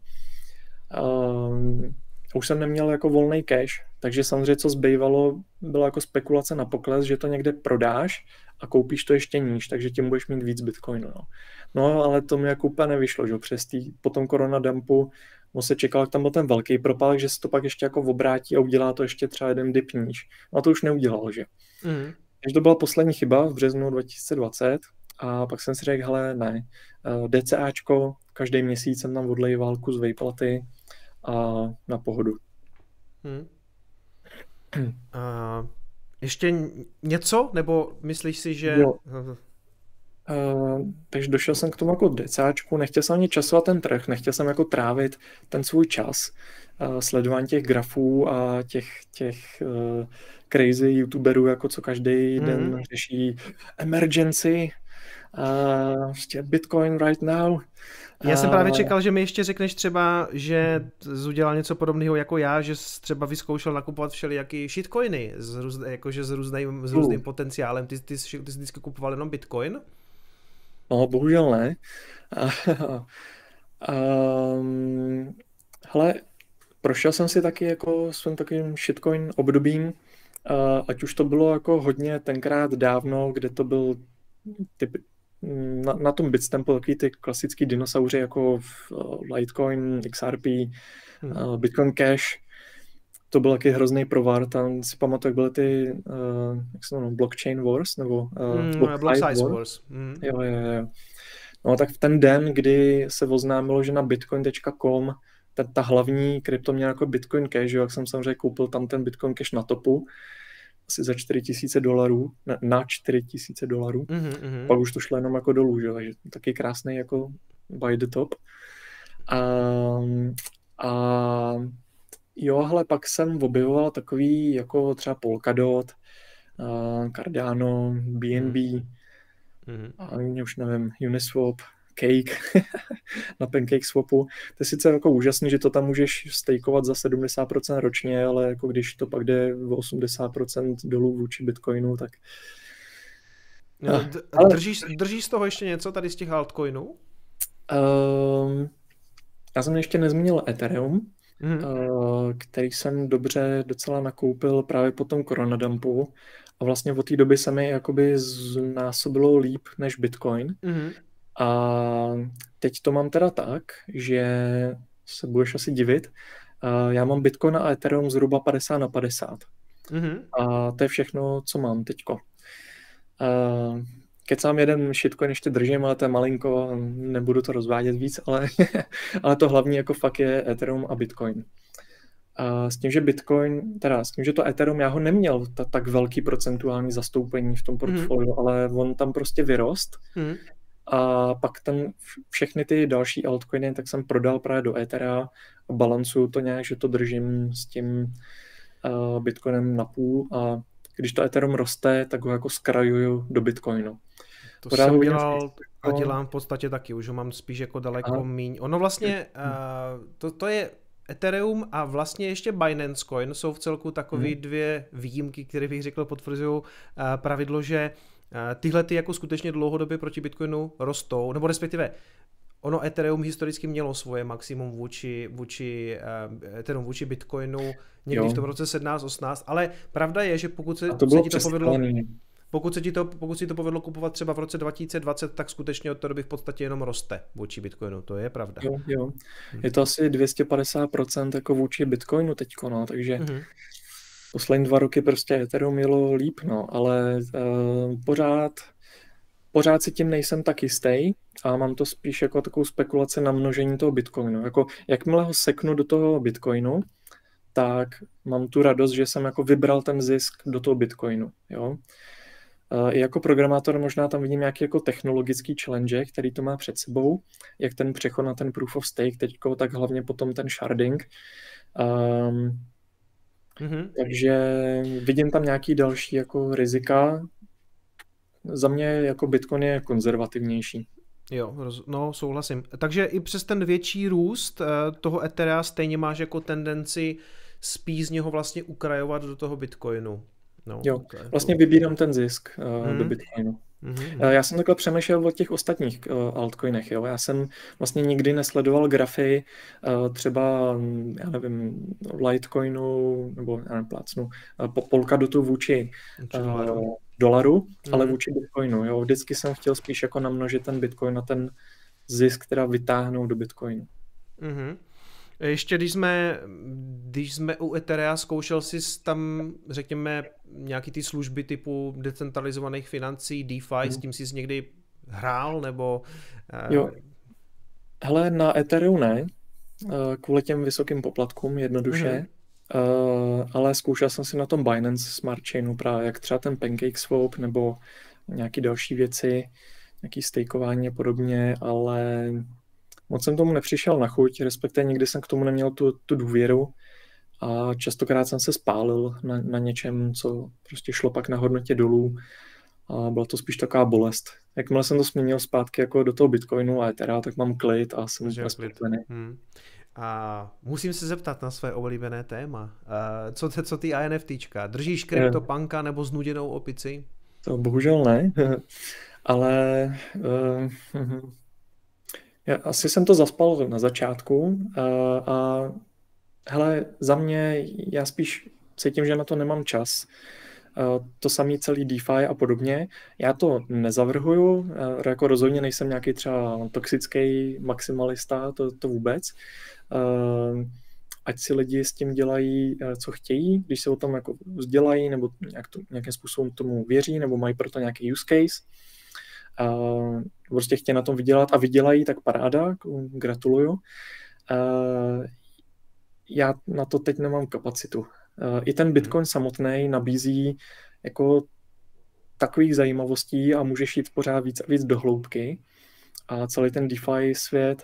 Speaker 2: Už jsem neměl jako volný cash, takže samozřejmě co zbývalo, byla jako spekulace na pokles, že to někde prodáš a koupíš to ještě níž, takže tím budeš mít víc bitcoinu. No ale to mi jako úplně nevyšlo, že po tom koronadumpu se čekal, jak tam byl ten velký propad, že se to pak ještě jako obrátí a udělá to ještě třeba jeden dip níž. No a to už neudělalo, že? Takže to byla poslední chyba v březnu 2020 a pak jsem si řekl, hele ne, DCAčko, každý měsíc jsem tam odlejval kus vejplaty a na pohodu.
Speaker 1: Ještě něco? Nebo myslíš si, že...
Speaker 2: Jo. Takže došel jsem k tomu jako DCáčku, nechtěl jsem ani časovat ten trh, nechtěl jsem jako trávit ten svůj čas, sledování těch grafů a těch crazy youtuberů, jako co každý den řeší emergency, Bitcoin right now.
Speaker 1: Já jsem právě čekal, že mi ještě řekneš třeba, že jsi udělal něco podobného jako já, že jsi třeba vyzkoušel nakupovat všelijaký shitcoiny, jakože s různým potenciálem. Ty jsi vždycky kupoval jenom Bitcoin?
Speaker 2: No, bohužel ne. Hele, prošel jsem si taky jako svým takovým shitcoin obdobím, ať už to bylo jako hodně tenkrát dávno, kde to byl typ na tom Bitstampu takový ty klasický dinosauři jako Litecoin, XRP, Bitcoin Cash. To byl taky hrozný provar, tam si pamatuju, jak byly ty jak se jmenuje, Blockchain Wars, nebo
Speaker 1: Block Size Wars.
Speaker 2: Jo. No tak v ten den, kdy se oznámilo, že na bitcoin.com ta hlavní kryptoměna jako Bitcoin Cash, jak jsem samozřejmě koupil tam ten Bitcoin Cash na topu, asi za $4,000, na $4,000, pak už to šlo jenom jako dolů, že? Takže taky krásný jako buy the top. A jo, hele, pak jsem objevoval takový jako třeba Polkadot, Cardano, BNB, a už nevím, Uniswap, Cake na PancakeSwapu. To je sice jako úžasný, že to tam můžeš stejkovat za 70% ročně, ale jako když to pak jde o 80% dolů vůči Bitcoinu, tak...
Speaker 1: Držíš z toho ještě něco tady z těch altcoinů?
Speaker 2: Já jsem ještě nezmínil Ethereum, který jsem dobře docela nakoupil právě po tom koronadumpu a vlastně od té doby se mi jakoby znásobilo líp než Bitcoin. A teď to mám teda tak, že se budeš asi divit, já mám Bitcoin a Ethereum zhruba 50/50. A to je všechno, co mám teďko. Kecám jeden shitcoin ještě držím, ale to je malinko, nebudu to rozvádět víc, ale to hlavní jako fakt je Ethereum a Bitcoin. S tím, že to Ethereum, já ho neměl tak velký procentuální zastoupení v tom portfoliu, ale on tam prostě vyrost a pak všechny ty další altcoiny tak jsem prodal právě do Ethera a balancuju to nějak, že to držím s tím Bitcoinem na půl a když to Ethereum roste, tak ho jako skrajuju do Bitcoinu.
Speaker 1: To jsem dělal a dělám v podstatě taky, už ho mám spíš jako daleko míň. Ono vlastně, to je Ethereum a vlastně ještě Binance Coin jsou v celku takové dvě výjimky, které bych řekl potvrzují pravidlo, že tyhle ty jako skutečně dlouhodobě proti Bitcoinu rostou, nebo respektive ono Ethereum historicky mělo svoje maximum vůči Bitcoinu někdy v tom roce 17-18, ale pravda je, že pokud se ti to povedlo... Pokud si to povedlo kupovat třeba v roce 2020, tak skutečně od té doby v podstatě jenom roste vůči Bitcoinu, to je pravda.
Speaker 2: Jo. Je to asi 250% jako vůči Bitcoinu teďko, no, takže poslední 2 roky prostě Ethereum jelo líp, no, ale pořád si tím nejsem tak jistý a mám to spíš jako takovou spekulaci na množení toho Bitcoinu. Jako, jakmile ho seknu do toho Bitcoinu, tak mám tu radost, že jsem jako vybral ten zisk do toho Bitcoinu, jo. I jako programátor možná tam vidím nějaký jako technologický challenge, který to má před sebou, jak ten přechod na ten proof of stake teďko, tak hlavně potom ten sharding. Takže vidím tam nějaký další jako rizika. Za mě jako Bitcoin je konzervativnější.
Speaker 1: Jo, no souhlasím. Takže i přes ten větší růst toho Ethera stejně máš jako tendenci spíš z něho vlastně ukrajovat do toho Bitcoinu. No,
Speaker 2: jo, vlastně vybírám ten zisk do Bitcoinu. Já jsem takhle přemýšlel o těch ostatních altcoinech. Jo? Já jsem vlastně nikdy nesledoval grafy třeba, já nevím, Litecoinu, nebo já nevím, plácnu, Polkadotu vůči dolaru, ale vůči Bitcoinu. Jo? Vždycky jsem chtěl spíš jako namnožit ten Bitcoin na ten zisk, která vytáhnou do Bitcoinu.
Speaker 1: Ještě když jsme u Etherea, zkoušel jsi tam, řekněme, nějaký ty služby typu decentralizovaných financí, DeFi, s tím jsi někdy hrál, nebo...
Speaker 2: Jo. Hele, na Ethereum ne, kvůli těm vysokým poplatkům jednoduše, ale zkoušel jsem si na tom Binance Smart Chainu právě, jak třeba ten PancakeSwap nebo nějaké další věci, nějaké stakeování a podobně, ale... Moc jsem tomu nepřišel na chuť, respektive nikdy jsem k tomu neměl tu důvěru a častokrát jsem se spálil na něčem, co prostě šlo pak na hodnotě dolů a byla to spíš taková bolest. Jakmile jsem to změnil zpátky jako do toho Bitcoinu a Ethera, tak mám klid a jsem spokojený.
Speaker 1: A musím se zeptat na své oblíbené téma. Co ty NFTčka? Držíš CryptoPunka nebo znuděnou opici?
Speaker 2: To bohužel ne, ale... Já asi jsem to zaspal na začátku a hele, za mě já spíš cítím, že na to nemám čas. To samý celý DeFi a podobně. Já to nezavrhuju, jako rozhodně nejsem nějaký třeba toxický maximalista, to vůbec. Ať si lidi s tím dělají, co chtějí, když se o tom jako vzdělají nebo nějakým způsobem tomu věří nebo mají pro to nějaký use case. Prostě chtějí na tom vydělat a vydělají, tak paráda, gratuluju. Já na to teď nemám kapacitu. I ten Bitcoin samotný nabízí jako takových zajímavostí a můžeš jít pořád víc a víc do hloubky. A celý ten DeFi svět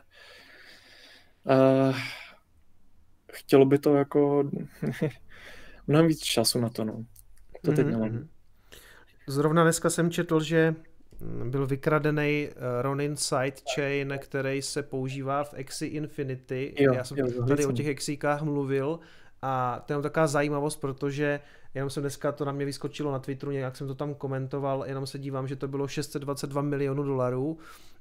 Speaker 2: chtělo by to jako mnohem víc času na to, no. To teď nemám.
Speaker 1: Zrovna dneska jsem četl, že byl vykradený Ronin sidechain, který se používá v Axie Infinity. Já jsem tady o těch Axiekách mluvil a to je taková zajímavost, protože jenom jsem dneska, to na mě vyskočilo na Twitteru, nějak jsem to tam komentoval, jenom se dívám, že to bylo $622 milionů,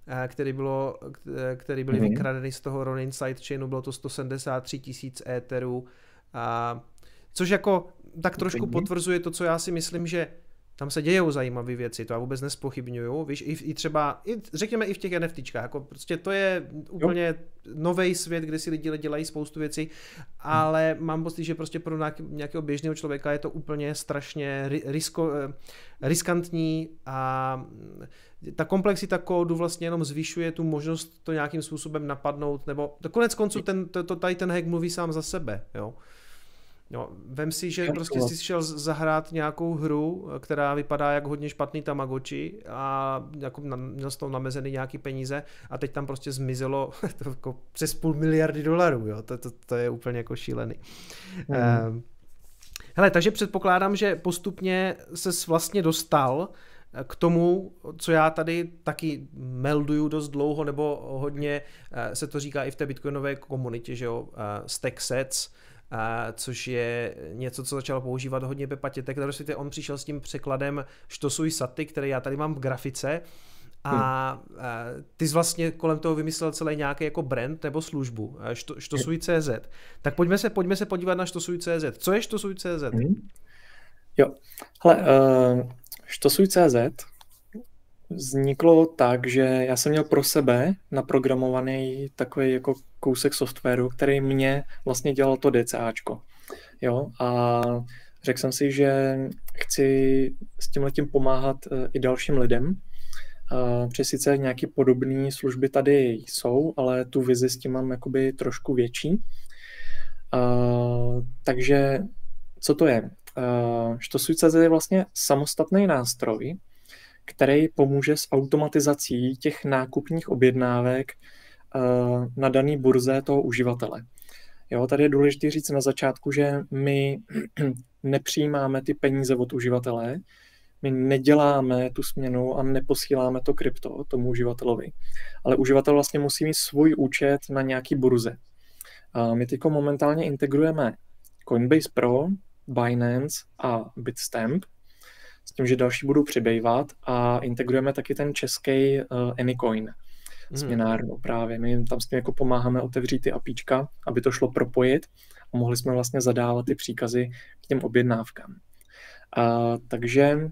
Speaker 1: který byly vykradeny z toho Ronin sidechainu, bylo to 173 000 Etherů, což jako tak trošku potvrzuje to, co já si myslím, že tam se dějou zajímavé věci, to já vůbec nespochybňuju, víš, i třeba, řekněme i v těch NFTčkách, jako prostě to je úplně nový svět, kde si lidi dělají spoustu věcí, ale mám pocit, že prostě pro nějakého běžného člověka je to úplně strašně riskantní a ta komplexita kódu vlastně jenom zvyšuje tu možnost to nějakým způsobem napadnout, nebo to konec konců tady ten hack mluví sám za sebe, jo. No, vem si, že prostě jsi šel zahrát nějakou hru, která vypadá jako hodně špatný Tamagotchi a jako měl z toho namezený nějaký peníze a teď tam prostě zmizelo jako přes $500 miliardy, jo, to je úplně jako šílený. Hele, takže předpokládám, že postupně ses vlastně dostal k tomu, co já tady taky melduju dost dlouho, nebo hodně se to říká i v té bitcoinové komunitě, že jo, stack sets, což je něco, co začal používat hodně Pepa Tětek, takže on přišel s tím překladem Štosuj Saty, který já tady mám v grafice a ty jsi vlastně kolem toho vymyslel celý nějaký jako brand nebo službu, Štosuj.cz. Tak pojďme se podívat na Štosuj.cz. Co je Štosuj.cz?
Speaker 2: Jo, hele, Štosuj.cz vzniklo tak, že já jsem měl pro sebe naprogramovaný takový jako kousek softwaru, který mě vlastně dělal to DCAčko. Jo, a řekl jsem si, že chci s tímhletím pomáhat i dalším lidem, protože sice nějaké podobné služby tady jsou, ale tu vizi s tím mám jakoby trošku větší. Takže co to je? Štosuj.cz je vlastně samostatný nástroj, který pomůže s automatizací těch nákupních objednávek na dané burze toho uživatele. Jo, tady je důležité říct na začátku, že my nepřijímáme ty peníze od uživatele, my neděláme tu směnu a neposíláme to krypto tomu uživatelovi, ale uživatel vlastně musí mít svůj účet na nějaký burze. My teď momentálně integrujeme Coinbase Pro, Binance a Bitstamp, s tím, že další budou přibývat a integrujeme taky ten český Anycoin směnárnu právě. My tam s tím jako pomáháme otevřít ty APIčka, aby to šlo propojit a mohli jsme vlastně zadávat ty příkazy k těm objednávkám. Takže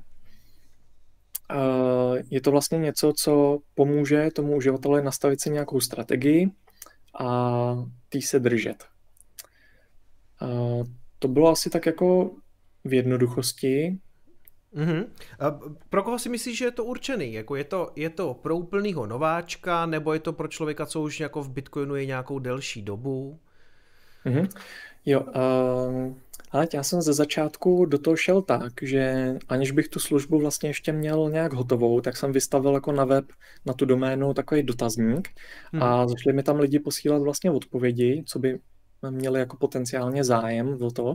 Speaker 2: je to vlastně něco, co pomůže tomu uživateli nastavit si nějakou strategii a tý se držet. To bylo asi tak jako v jednoduchosti.
Speaker 1: Pro koho si myslíš, že je to určený? Jako je to pro úplnýho nováčka, nebo je to pro člověka, co už jako v Bitcoinu je nějakou delší dobu?
Speaker 2: Jo, ale já jsem ze začátku do toho šel tak, že aniž bych tu službu vlastně ještě měl nějak hotovou, tak jsem vystavil jako na web, na tu doménu takový dotazník a začali mi tam lidi posílat vlastně odpovědi, co by měli jako potenciálně zájem o to.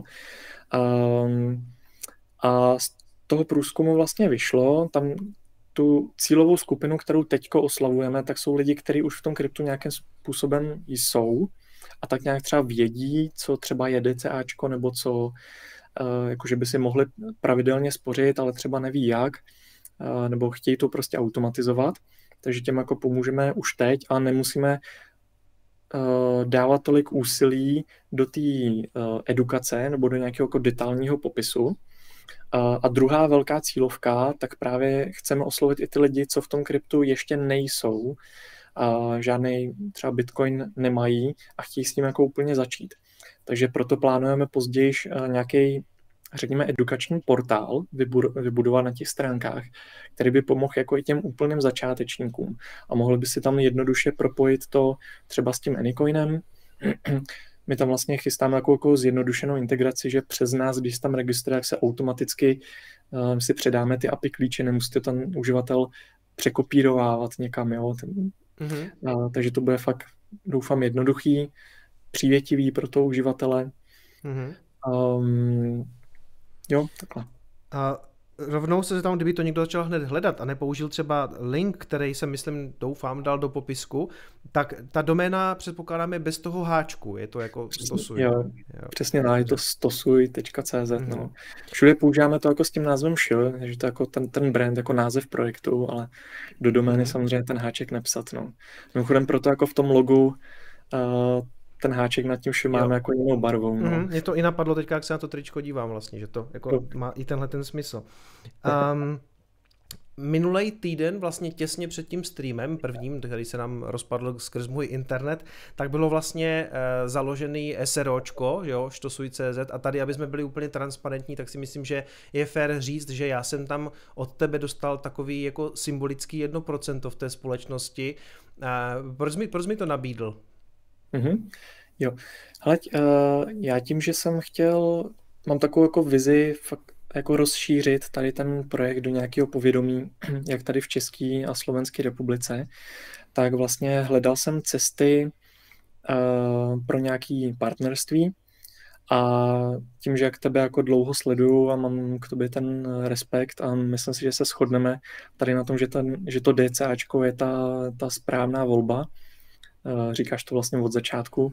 Speaker 2: A z toho průzkumu vlastně vyšlo, tam tu cílovou skupinu, kterou teďko oslavujeme, tak jsou lidi, kteří už v tom kryptu nějakým způsobem jsou a tak nějak třeba vědí, co třeba je DCAčko, nebo co, jakože by si mohli pravidelně spořit, ale třeba neví jak, nebo chtějí to prostě automatizovat, takže těm jako pomůžeme už teď a nemusíme dávat tolik úsilí do té edukace nebo do nějakého jako detailního popisu. A druhá velká cílovka, tak právě chceme oslovit i ty lidi, co v tom kryptu ještě nejsou, žádný třeba Bitcoin nemají a chtějí s tím jako úplně začít. Takže proto plánujeme později nějaký, řekněme, edukační portál vybudovat na těch stránkách, který by pomohl jako i těm úplným začátečníkům a mohli by si tam jednoduše propojit to třeba s tím Anycoinem. My tam vlastně chystáme jako zjednodušenou integraci, že přes nás, když tam registruje, jak se automaticky si předáme ty API klíče, nemusíte ten uživatel překopírovávat někam. Jo? Takže to bude fakt, doufám, jednoduchý, přívětivý pro toho uživatele. Jo, takhle.
Speaker 1: A rovnou se tam, kdyby to někdo začal hned hledat a nepoužil třeba link, který jsem, myslím, doufám, dal do popisku, tak ta doména předpokládáme bez toho háčku, je to jako Stosuj.
Speaker 2: Jo. Přesně, je to stosuj.cz. No. Všude používáme to jako s tím názvem Shil, že to jako ten brand, jako název projektu, ale do domény samozřejmě ten háček nepsat. No. Mimochodem proto jako v tom logu ten háček nad tím všem máme jako jinou barvou. No.
Speaker 1: Mě to i napadlo teďka, jak se na to tričko dívám vlastně, že to jako má i tenhle ten smysl. Minulej týden, vlastně těsně před tím streamem prvním, který se nám rozpadl skrz můj internet, tak bylo vlastně založený SROčko, jo, Štosuj.cz, a tady, aby jsme byli úplně transparentní, tak si myslím, že je fér říct, že já jsem tam od tebe dostal takový jako symbolický 1% v té společnosti. Proč mi to nabídl?
Speaker 2: Jo, hele, já tím, že jsem mám takovou jako vizi fakt jako rozšířit tady ten projekt do nějakého povědomí, jak tady v České a Slovenské republice, tak vlastně hledal jsem cesty pro nějaké partnerství a tím, že jak tebe jako dlouho sleduju a mám k tobě ten respekt a myslím si, že se shodneme tady na tom, že to DCAčko je ta správná volba, říkáš to vlastně od začátku,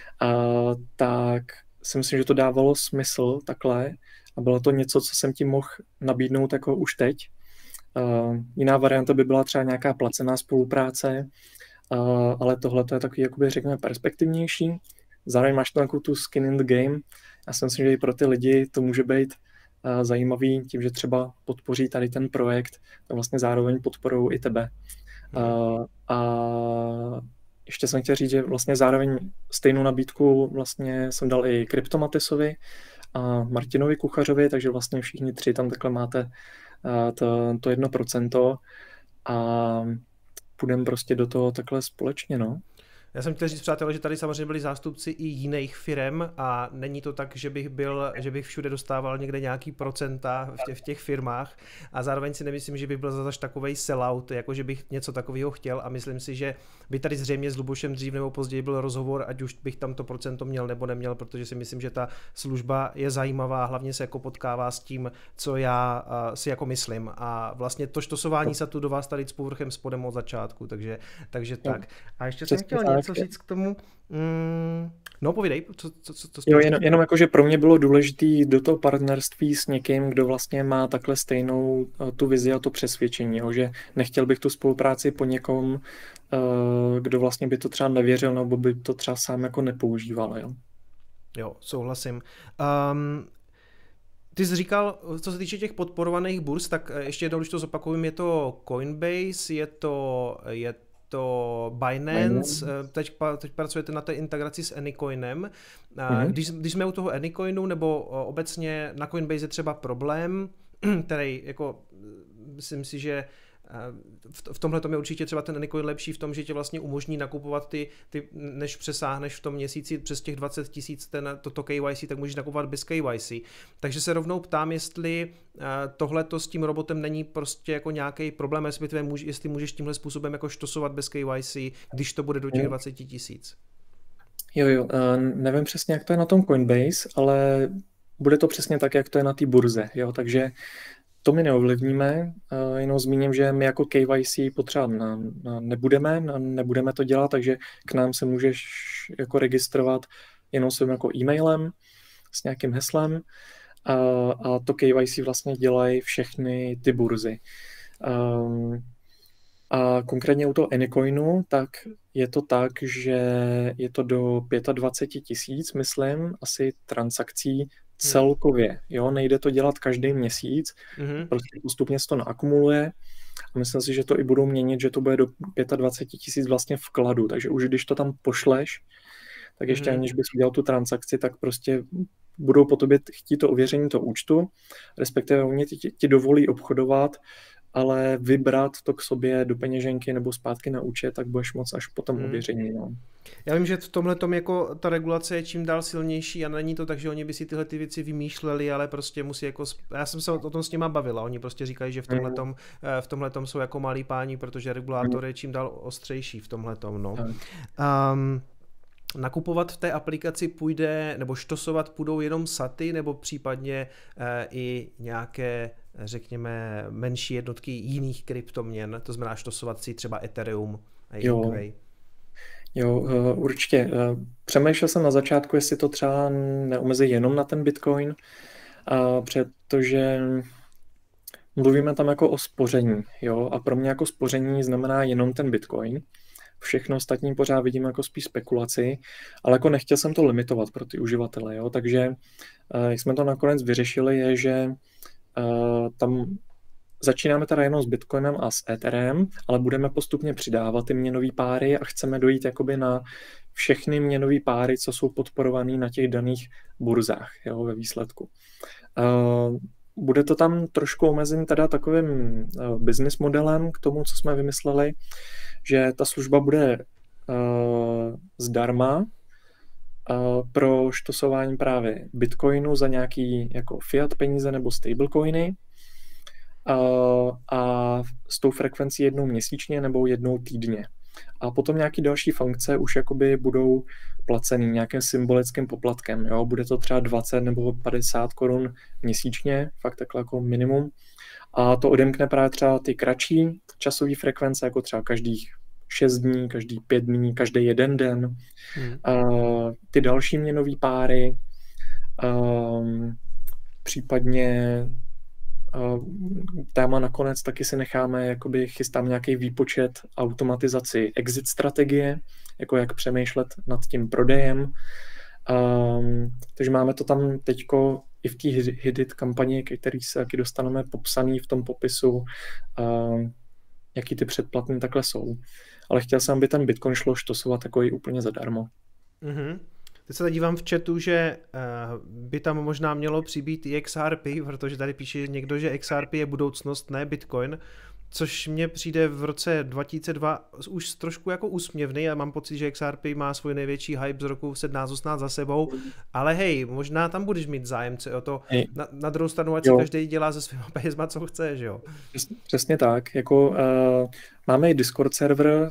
Speaker 2: tak si myslím, že to dávalo smysl takhle a bylo to něco, co jsem ti mohl nabídnout jako už teď. Jiná varianta by byla třeba nějaká placená spolupráce, ale tohle to je takový, jakoby řekněme, perspektivnější. Zároveň máš tam takovou tu skin in the game. Já si myslím, že i pro ty lidi to může být zajímavý tím, že třeba podpoří tady ten projekt a vlastně zároveň podporují i tebe. A ještě jsem chtěl říct, že vlastně zároveň stejnou nabídku vlastně jsem dal i Kryptomatisovi a Martinovi Kuchařovi, takže vlastně všichni tři tam takhle máte to 1% a půjdeme prostě do toho takhle společně, no.
Speaker 1: Já jsem chtěl říct, přátelé, že tady samozřejmě byli zástupci i jiných firem a není to tak, že bych všude dostával někde nějaký procenta v těch firmách a zároveň si nemyslím, že bych byl zase takovej sellout, jako že bych něco takového chtěl a myslím si, že by tady zřejmě s Lubošem dřív nebo později byl rozhovor, ať už bych tam to procento měl nebo neměl, protože si myslím, že ta služba je zajímavá, hlavně se jako potkává s tím, co já si jako myslím a vlastně to štosování se tu do vás tady s povrchem spodem od začátku, takže tak. A ještě jsem chtěl něco říct k tomu. No, povídej, co
Speaker 2: jo, jenom jako, že pro mě bylo důležité do toho partnerství s někým, kdo vlastně má takhle stejnou tu vizi a to přesvědčení, jo, že nechtěl bych tu spolupráci po někom, kdo vlastně by to třeba nevěřil, nebo by to třeba sám jako nepoužíval, jo.
Speaker 1: Jo, souhlasím. Ty jsi říkal, co se týče těch podporovaných burz, tak ještě jednou, když to zopakujem, je to Coinbase, je to Binance, teď pracujete na té integraci s Anycoinem. Když jsme u toho Anycoinu nebo obecně na Coinbase je třeba problém, který jako myslím si, že v tomhle tom je určitě třeba ten Anycoin lepší v tom, že tě vlastně umožní nakupovat ty než přesáhneš v tom měsíci přes těch 20 000 toto KYC, tak můžeš nakupovat bez KYC. Takže se rovnou ptám, jestli tohleto s tím robotem není prostě jako nějaký problém, respektive jestli můžeš tímhle způsobem jako štosovat bez KYC, když to bude do těch 20 000.
Speaker 2: Jo, nevím přesně, jak to je na tom Coinbase, ale bude to přesně tak, jak to je na té burze, jo, takže to my neovlivníme, jenom zmíním, že my jako KYC potřeba nebudeme to dělat, takže k nám se můžeš jako registrovat jenom svým jako e-mailem s nějakým heslem a to KYC vlastně dělají všechny ty burzy. A konkrétně u toho Anycoinu, tak je to tak, že je to do 25 000, myslím, asi transakcí celkově, jo, nejde to dělat každý měsíc, prostě postupně se to naakumuluje a myslím si, že to i budou měnit, že to bude do 25 000 vlastně vkladu, takže už když to tam pošleš, tak ještě aniž bys udělal tu transakci, tak prostě budou po tobě chtít to ověření toho účtu, respektive oni ti dovolí obchodovat, ale vybrat to k sobě do peněženky nebo zpátky na účet, tak budeš moc až po tom ověření. No.
Speaker 1: Já vím, že v tomhletom jako ta regulace je čím dál silnější a není to tak, že oni by si tyhle ty věci vymýšleli, ale prostě musí jako, já jsem se o tom s nima bavila, oni prostě říkají, že v tomhletom jsou jako malí páni, protože regulátor je čím dál ostřejší v tomhletom, no. Nakupovat v té aplikaci půjde, nebo štosovat půjdou jenom saty, nebo případně i nějaké, řekněme, menší jednotky jiných kryptoměn, to znamená štosovat si třeba Ethereum a
Speaker 2: Jo, určitě. Přemýšlel jsem na začátku, jestli to třeba neomezí jenom na ten Bitcoin, protože mluvíme tam jako o spoření, jo, a pro mě jako spoření znamená jenom ten Bitcoin. Všechno ostatní pořád vidím jako spíš spekulaci, ale jako nechtěl jsem to limitovat pro ty uživatele, jo, takže jak jsme to nakonec vyřešili, je, že tam začínáme teda jenom s Bitcoinem a s Etherem, ale budeme postupně přidávat ty měnové páry a chceme dojít jakoby na všechny měnové páry, co jsou podporované na těch daných burzách, jo, ve výsledku. Bude to tam trošku omezen teda takovým business modelem k tomu, co jsme vymysleli, že ta služba bude zdarma, pro štosování právě Bitcoinu za nějaký jako fiat peníze nebo stablecoiny a s tou frekvencí jednou měsíčně nebo jednou týdně. A potom nějaké další funkce už jakoby budou placený nějakým symbolickým poplatkem. Jo? Bude to třeba 20 nebo 50 korun měsíčně, fakt takhle jako minimum. A to odemkne právě třeba ty kratší časové frekvence, jako třeba každých 6 dní, každý 5 dní, každý jeden den. Ty další měnové páry, případně téma nakonec taky si necháme, jakoby chystám nějaký výpočet automatizaci exit strategie, jako jak přemýšlet nad tím prodejem. Takže máme to tam teďko i v té Hidit kampani, který se taky dostaneme popsaný v tom popisu, jaký ty předplatný takhle jsou. Ale chtěl jsem, aby ten Bitcoin šlo štosovat takový úplně zadarmo.
Speaker 1: Mm-hmm. Teď se tady dívám v chatu, že by tam možná mělo přibýt i XRP, protože tady píše někdo, že XRP je budoucnost, ne Bitcoin, což mně přijde v roce 2002 už trošku jako úsměvný a mám pocit, že XRP má svůj největší hype z roku 17-18 za sebou, ale hej, možná tam budeš mít zájemce o to. Na druhou stranu, ať si každý dělá ze svýma penězma, co chce, že jo?
Speaker 2: Přesně tak. Jako, máme i Discord server,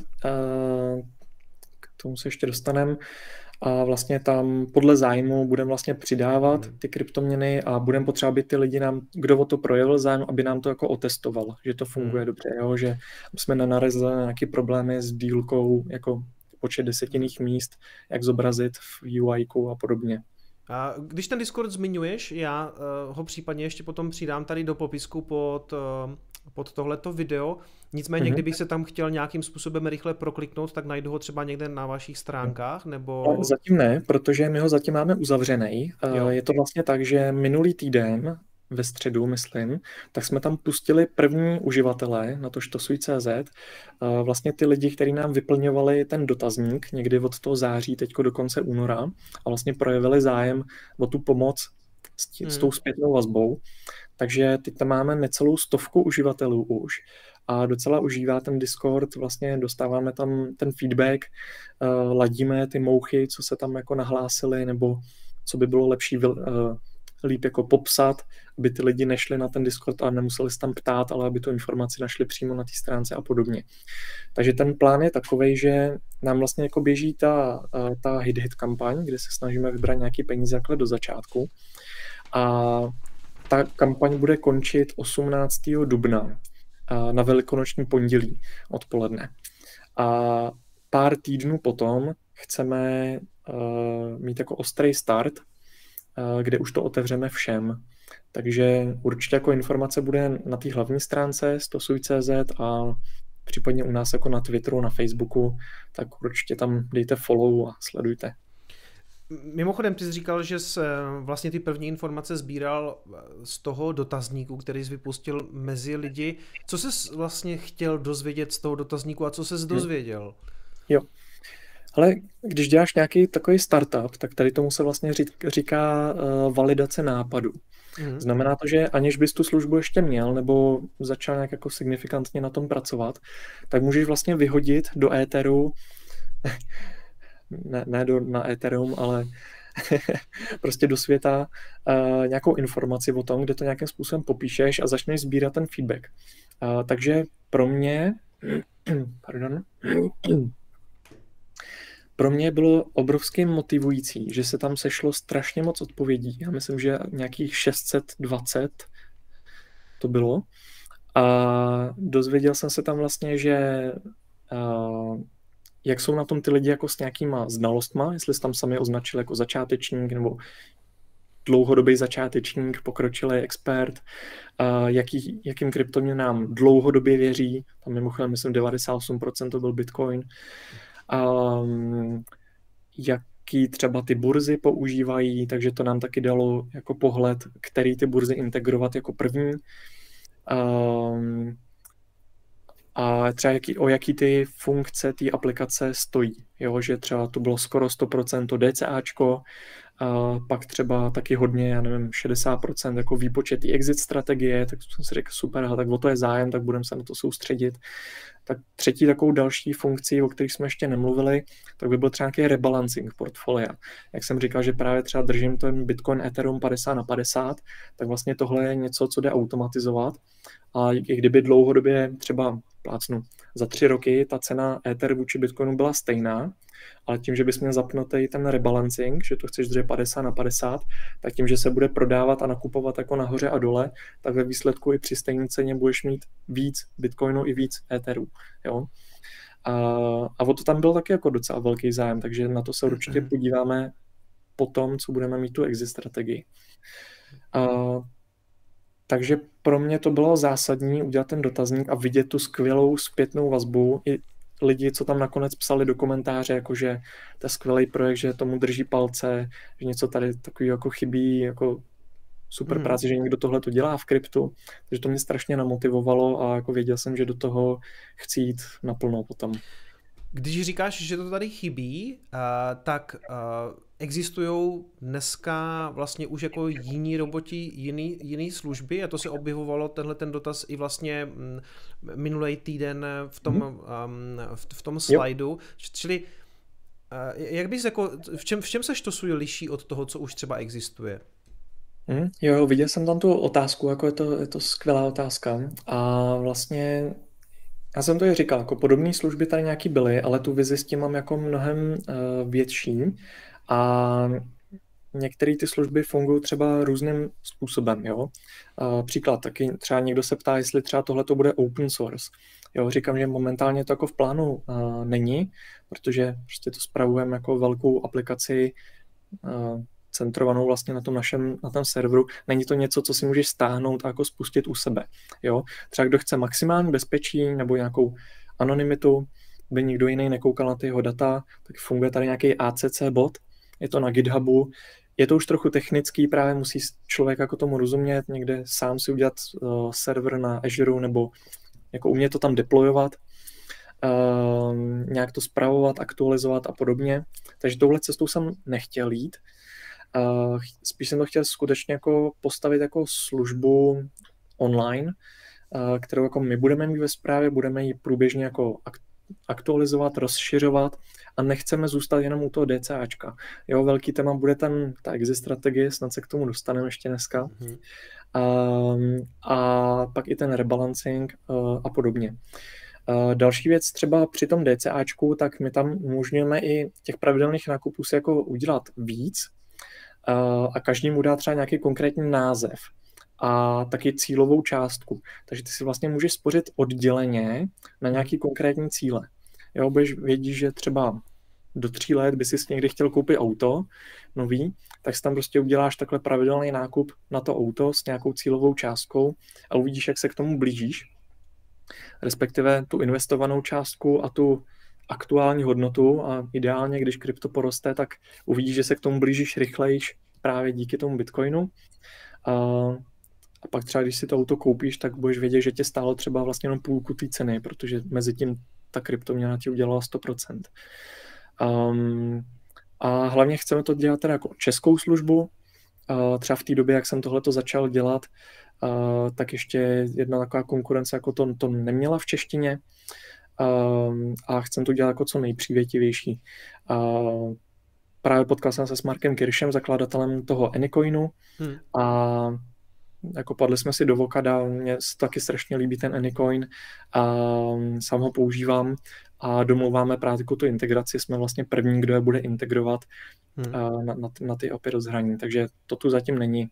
Speaker 2: k tomu se ještě dostaneme. A vlastně tam podle zájmu budeme vlastně přidávat ty kryptoměny a budeme potřebovat ty lidi nám, kdo o to projevil zájem, aby nám to jako otestoval, že to funguje dobře, jo? Že jsme nenarazili na nějaké problémy s dílkou, jako počet desetinných míst, jak zobrazit v UI-ku a podobně.
Speaker 1: A když ten Discord zmiňuješ, já ho případně ještě potom přidám tady do popisku pod tohleto video. Nicméně, kdybych se tam chtěl nějakým způsobem rychle prokliknout, tak najdu ho třeba někde na vašich stránkách, nebo...
Speaker 2: No, zatím ne, protože my ho zatím máme uzavřený. Je to vlastně tak, že minulý týden, ve středu, myslím, tak jsme tam pustili první uživatele na to štosuj.cz, vlastně ty lidi, kteří nám vyplňovali ten dotazník někdy od toho září, teďko do konce února a vlastně projevili zájem o tu pomoc s tou zpětnou vazbou. Takže teď tam máme necelou 100 uživatelů už a docela užívá ten Discord, vlastně dostáváme tam ten feedback, ladíme ty mouchy, co se tam jako nahlásili, nebo co by bylo lepší líp jako popsat, aby ty lidi nešli na ten Discord a nemuseli se tam ptát, ale aby tu informaci našli přímo na té stránce a podobně. Takže ten plán je takovej, že nám vlastně jako běží ta hit kampaň, kde se snažíme vybrat nějaký peníze takhle do začátku a ta kampaň bude končit 18. dubna na velikonoční pondělí odpoledne. A pár týdnů potom chceme mít jako ostrý start, kde už to otevřeme všem. Takže určitě jako informace bude na té hlavní stránce stosuj.cz a případně u nás jako na Twitteru, na Facebooku, tak určitě tam dejte follow a sledujte.
Speaker 1: Mimochodem, ty jsi říkal, že jsi vlastně ty první informace sbíral z toho dotazníku, který jsi vypustil mezi lidi. Co jsi vlastně chtěl dozvědět z toho dotazníku a co jsi dozvěděl?
Speaker 2: Jo. Ale když děláš nějaký takový startup, tak tady tomu se vlastně říká validace nápadu. Znamená to, že aniž bys tu službu ještě měl nebo začal nějak jako signifikantně na tom pracovat, tak můžeš vlastně vyhodit do éteru na Ethereum, ale prostě do světa nějakou informaci o tom, kde to nějakým způsobem popíšeš a začneš sbírat ten feedback. Takže pro mě bylo obrovsky motivující, že se tam sešlo strašně moc odpovědí. Já myslím, že nějakých 620 to bylo. A dozvěděl jsem se tam vlastně, že jak jsou na tom ty lidi jako s nějakýma znalostma, jestli se tam sami označili jako začátečník nebo dlouhodobý začátečník, pokročilý expert, jakým kryptoměnám dlouhodobě věří, tam mimochodem myslím 98% to byl Bitcoin, jaký třeba ty burzy používají, takže to nám taky dalo jako pohled, který ty burzy integrovat jako první. A třeba o jaký ty funkce té aplikace stojí. Jo, že třeba to bylo skoro 100% DCAčko, Pak třeba taky hodně, já nevím, 60% jako výpočet i exit strategie, tak jsem si řekl super, tak o to je zájem, tak budeme se na to soustředit. Tak třetí takovou další funkcí, o kterých jsme ještě nemluvili, tak by byl třeba nějaký rebalancing portfolia. Jak jsem říkal, že právě třeba držím ten Bitcoin Ethereum 50/50, tak vlastně tohle je něco, co jde automatizovat. A i kdyby dlouhodobě třeba plácnu za 3 roky ta cena Ether vůči Bitcoinu byla stejná, ale tím, že bys měl zapnutý ten rebalancing, že to chceš držet 50/50, tak tím, že se bude prodávat a nakupovat jako nahoře a dole, tak ve výsledku i při stejné ceně budeš mít víc Bitcoinu i víc Etherů. Jo? A o to tam byl taky jako docela velký zájem, takže na to se určitě podíváme potom, co budeme mít tu exit strategii. Takže pro mě to bylo zásadní udělat ten dotazník a vidět tu skvělou zpětnou vazbu i lidi, co tam nakonec psali do komentáře, jakože to je skvělý projekt, že tomu drží palce, že něco tady takový jako chybí, jako super práce, že někdo tohle to dělá v kryptu, takže to mě strašně namotivovalo a jako věděl jsem, že do toho chci jít naplno potom.
Speaker 1: Když říkáš, že to tady chybí, tak existují dneska vlastně už jako jiní roboti, jiný služby a to se objevovalo tenhle ten dotaz i vlastně minulý týden v tom slajdu. Čili jak bys jako, v čem seš to svůj liší od toho, co už třeba existuje?
Speaker 2: Jo, viděl jsem tam tu otázku, jako je to skvělá otázka a vlastně já jsem to i říkal, jako podobné služby tady nějaký byly, ale tu vizi s tím mám jako mnohem větší a některé ty služby fungují třeba různým způsobem, jo. Příklad taky, třeba někdo se ptá, jestli třeba tohle to bude open source. Jo, říkám, že momentálně to jako v plánu není, protože prostě to spravujeme jako velkou aplikaci centrovanou vlastně na tom serveru. Není to něco, co si můžeš stáhnout a jako spustit u sebe. Jo? Třeba kdo chce maximální bezpečí nebo nějakou anonymitu, by nikdo jiný nekoukal na ty jeho data, tak funguje tady nějaký ACC bot, je to na GitHubu, je to už trochu technický, právě musí člověk jako tomu rozumět, někde sám si udělat server na Azure nebo jako umět to tam deployovat, nějak to spravovat, aktualizovat a podobně. Takže touhle cestou jsem nechtěl jít. Spíš jsem to chtěl skutečně jako postavit jako službu online, kterou jako my budeme mít ve správě, budeme ji průběžně jako aktualizovat, rozšiřovat a nechceme zůstat jenom u toho DCAčka. Jo, velký téma bude ta exit strategie, snad se k tomu dostaneme ještě dneska. A pak i ten rebalancing a podobně. Další věc třeba při tom DCAčku, tak my tam umožňujeme i těch pravidelných nákupů si jako udělat víc, a každý mu dá třeba nějaký konkrétní název a taky cílovou částku. Takže ty si vlastně můžeš spořit odděleně na nějaký konkrétní cíle. Jo, vědíš, že třeba do 3 let by si někdy chtěl koupit auto nový, tak si tam prostě uděláš takhle pravidelný nákup na to auto s nějakou cílovou částkou a uvidíš, jak se k tomu blížíš. Respektive tu investovanou částku a tu aktuální hodnotu a ideálně, když krypto poroste, tak uvidíš, že se k tomu blížíš rychlejš právě díky tomu Bitcoinu. A pak třeba, když si to auto koupíš, tak budeš vědět, že tě stálo třeba vlastně jenom půlku té ceny, protože mezi tím ta kryptoměna ti udělala 100%. A hlavně chceme to dělat teda jako českou službu. Třeba v té době, jak jsem tohleto začal dělat, tak ještě jedna taková konkurence jako to neměla v češtině. A chcem to dělat jako co nejpřívětivější. Právě potkal jsem se s Markem Kiršem, zakladatelem toho Anycoinu a jako padli jsme si do vokada, mně se taky strašně líbí ten Anycoin a sám ho používám a domlouváme právě tu integraci, jsme vlastně první, kdo je bude integrovat na ty API rozhraní, takže to tu zatím není.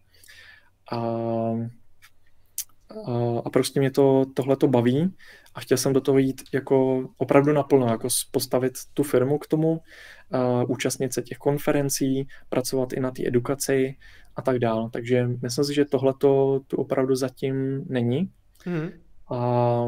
Speaker 2: A prostě mě tohleto baví a chtěl jsem do toho jít jako opravdu naplno, jako postavit tu firmu k tomu, účastnit se těch konferencí, pracovat i na té edukaci a tak dále. Takže myslím si, že tohleto tu opravdu zatím není. A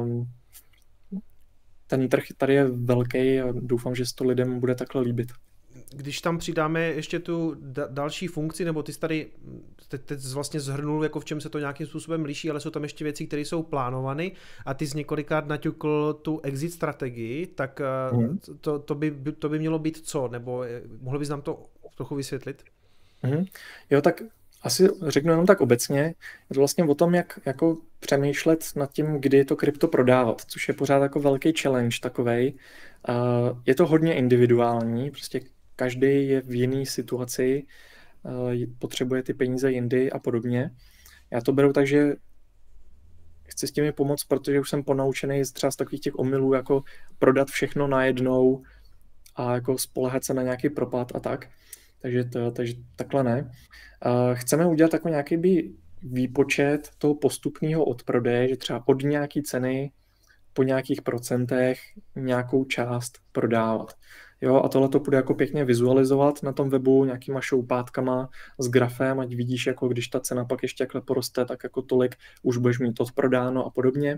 Speaker 2: ten trh tady je velký a doufám, že se to lidem bude takhle líbit.
Speaker 1: Když tam přidáme ještě tu další funkci, nebo ty jsi tady teď vlastně zhrnul, jako v čem se to nějakým způsobem liší, ale jsou tam ještě věci, které jsou plánovány a ty jsi několikrát naťukl tu exit strategii, tak to by mělo být co? Nebo mohl bys nám to trochu vysvětlit?
Speaker 2: Mhm. Jo, tak asi řeknu jenom tak obecně, je to vlastně o tom, jak jako přemýšlet nad tím, kdy to krypto prodávat, což je pořád jako velký challenge takovej. Je to hodně individuální, prostě každý je v jiné situaci, potřebuje ty peníze jindy a podobně. Já to beru tak, že chci s těmi pomoct, protože už jsem ponaučený třeba z takových těch omylů, jako prodat všechno najednou a jako spoléhat se na nějaký propad a tak. Takže takhle ne. Chceme udělat jako nějaký výpočet toho postupného odprodeje, že třeba od nějaký ceny po nějakých procentech nějakou část prodávat. Jo, a tohle to bude jako pěkně vizualizovat na tom webu nějakýma šoupátkama s grafem, ať vidíš, jako když ta cena pak ještě takhle poroste, tak jako tolik už budeš mít odprodáno a podobně.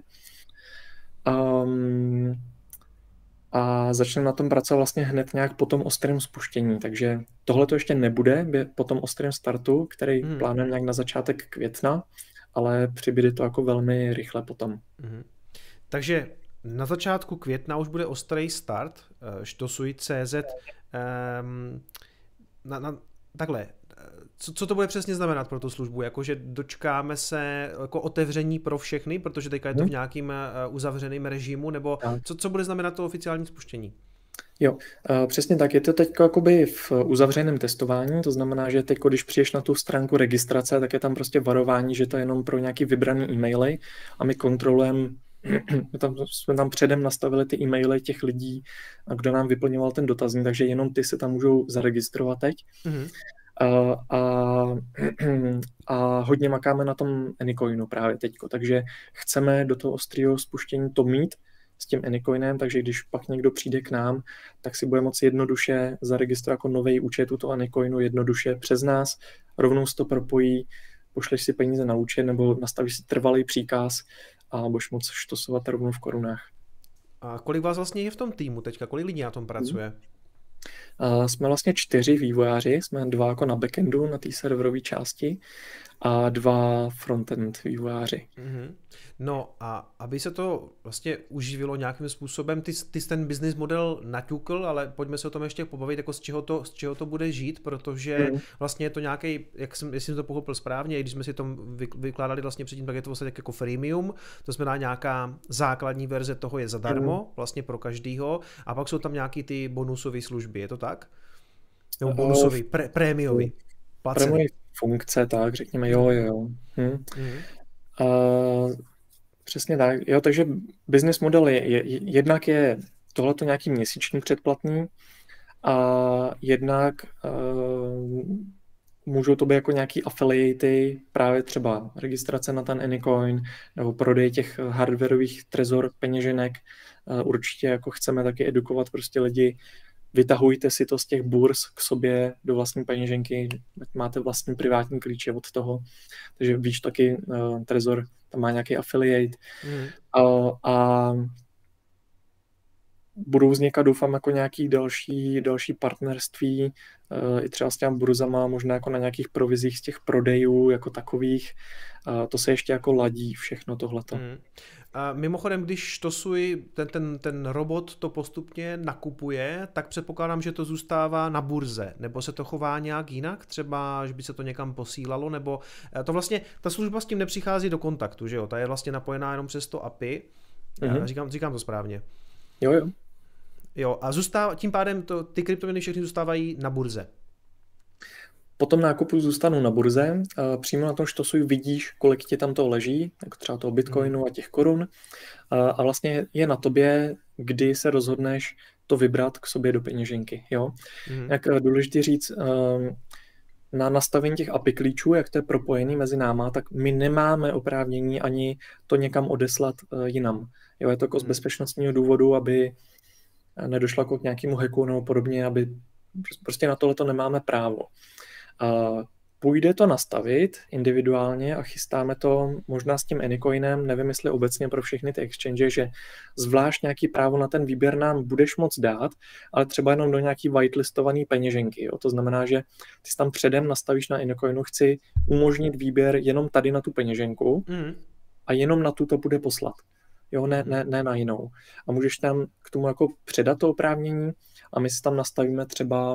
Speaker 2: A začneme na tom pracovat vlastně hned nějak po tom ostrém spuštění. Takže tohle to ještě nebude po tom ostrém startu, který plánujeme nějak na začátek května, ale přibude to jako velmi rychle potom.
Speaker 1: Takže na začátku května už bude ostrý start, Štosuj.cz. Takhle, co to bude přesně znamenat pro tu službu? Jakože dočkáme se jako otevření pro všechny, protože teďka je to v nějakým uzavřeným režimu, nebo co bude znamenat to oficiální spuštění?
Speaker 2: Jo, přesně tak. Je to teď jakoby v uzavřeném testování, to znamená, že teď, když přijdeš na tu stránku registrace, tak je tam prostě varování, že to je jenom pro nějaký vybraný e-maily a my kontrolujeme, jsme tam předem nastavili ty e-maily těch lidí, kdo nám vyplňoval ten dotazník, takže jenom ty se tam můžou zaregistrovat teď. A hodně makáme na tom Anycoinu právě teďko, takže chceme do toho ostrého spuštění to mít s tím Anycoinem, takže když pak někdo přijde k nám, tak si bude moci jednoduše zaregistrovat jako nový účet u toho Anycoinu jednoduše přes nás, rovnou se to propojí, pošleš si peníze na účet nebo nastavíš si trvalý příkaz a budeš moct štosovat rovnou v korunách.
Speaker 1: A kolik vás vlastně je v tom týmu teďka? Kolik lidí na tom pracuje?
Speaker 2: Jsme vlastně 4 vývojáři, jsme 2 jako na backendu, na té serverové části a 2 frontend vývojáři.
Speaker 1: No a aby se to vlastně uživilo nějakým způsobem, ty jsi ten business model naťukl, ale pojďme se o tom ještě pobavit, jako z čeho to bude žít, protože vlastně je to nějaký, jestli jsem to pochopil správně, i když jsme si to vykládali vlastně předtím, tak je to vlastně jako freemium, to znamená nějaká základní verze toho je zadarmo, vlastně pro každýho, a pak jsou tam nějaký ty bonusové služby, je to tak? Nebo bonusový, prémiový.
Speaker 2: Prémiový funkce, tak řekněme, jo. Přesně tak. Jo, takže business model jednak je tohleto nějaký měsíční předplatný a jednak můžou to být jako nějaký affiliaty, právě třeba registrace na ten Anycoin nebo prodej těch hardwareových trezor peněženek. Určitě jako chceme taky edukovat prostě lidi, vytahujte si to z těch burz k sobě do vlastní peněženky, máte vlastní privátní klíče od toho, takže víš taky Trezor, tam má nějaký affiliate a budou vznikat, doufám, jako nějaký další partnerství, i třeba s těmi burzama, možná jako na nějakých provizích z těch prodejů jako takových, to se ještě jako ladí všechno tohleto.
Speaker 1: A mimochodem, když Štosuj, ten robot to postupně nakupuje, tak předpokládám, že to zůstává na burze, nebo se to chová nějak jinak, třeba, že by se to někam posílalo, nebo to vlastně, ta služba s tím nepřichází do kontaktu, že jo, ta je vlastně napojená jenom přes to API, říkám to správně. Jo, a tím pádem ty kryptoměny všechny zůstávají na burze.
Speaker 2: Po tom nákupu zůstanou na burze, přímo na tom Štosuj vidíš, kolik ti tam to leží, jako třeba toho bitcoinu a těch korun, a vlastně je na tobě, kdy se rozhodneš to vybrat k sobě do peněženky. Jo? Jak důležité říct, na nastavení těch API klíčů, jak to je propojený mezi náma, tak my nemáme oprávnění ani to někam odeslat jinam. Jo, je to jako z bezpečnostního důvodu, aby nedošlo jako k nějakému hacku nebo podobně, aby prostě na tohle to nemáme právo. Půjde to nastavit individuálně a chystáme to možná s tím Anycoinem, nevím, jestli obecně pro všechny ty exchange, že zvlášť nějaký právo na ten výběr nám budeš moc dát, ale třeba jenom do nějaký whitelistovaný peněženky. Jo? To znamená, že ty si tam předem nastavíš na Anycoinu, chci umožnit výběr jenom tady na tu peněženku a jenom na tu to bude poslat. Jo, ne na jinou. A můžeš tam k tomu jako předat to oprávnění a my si tam nastavíme třeba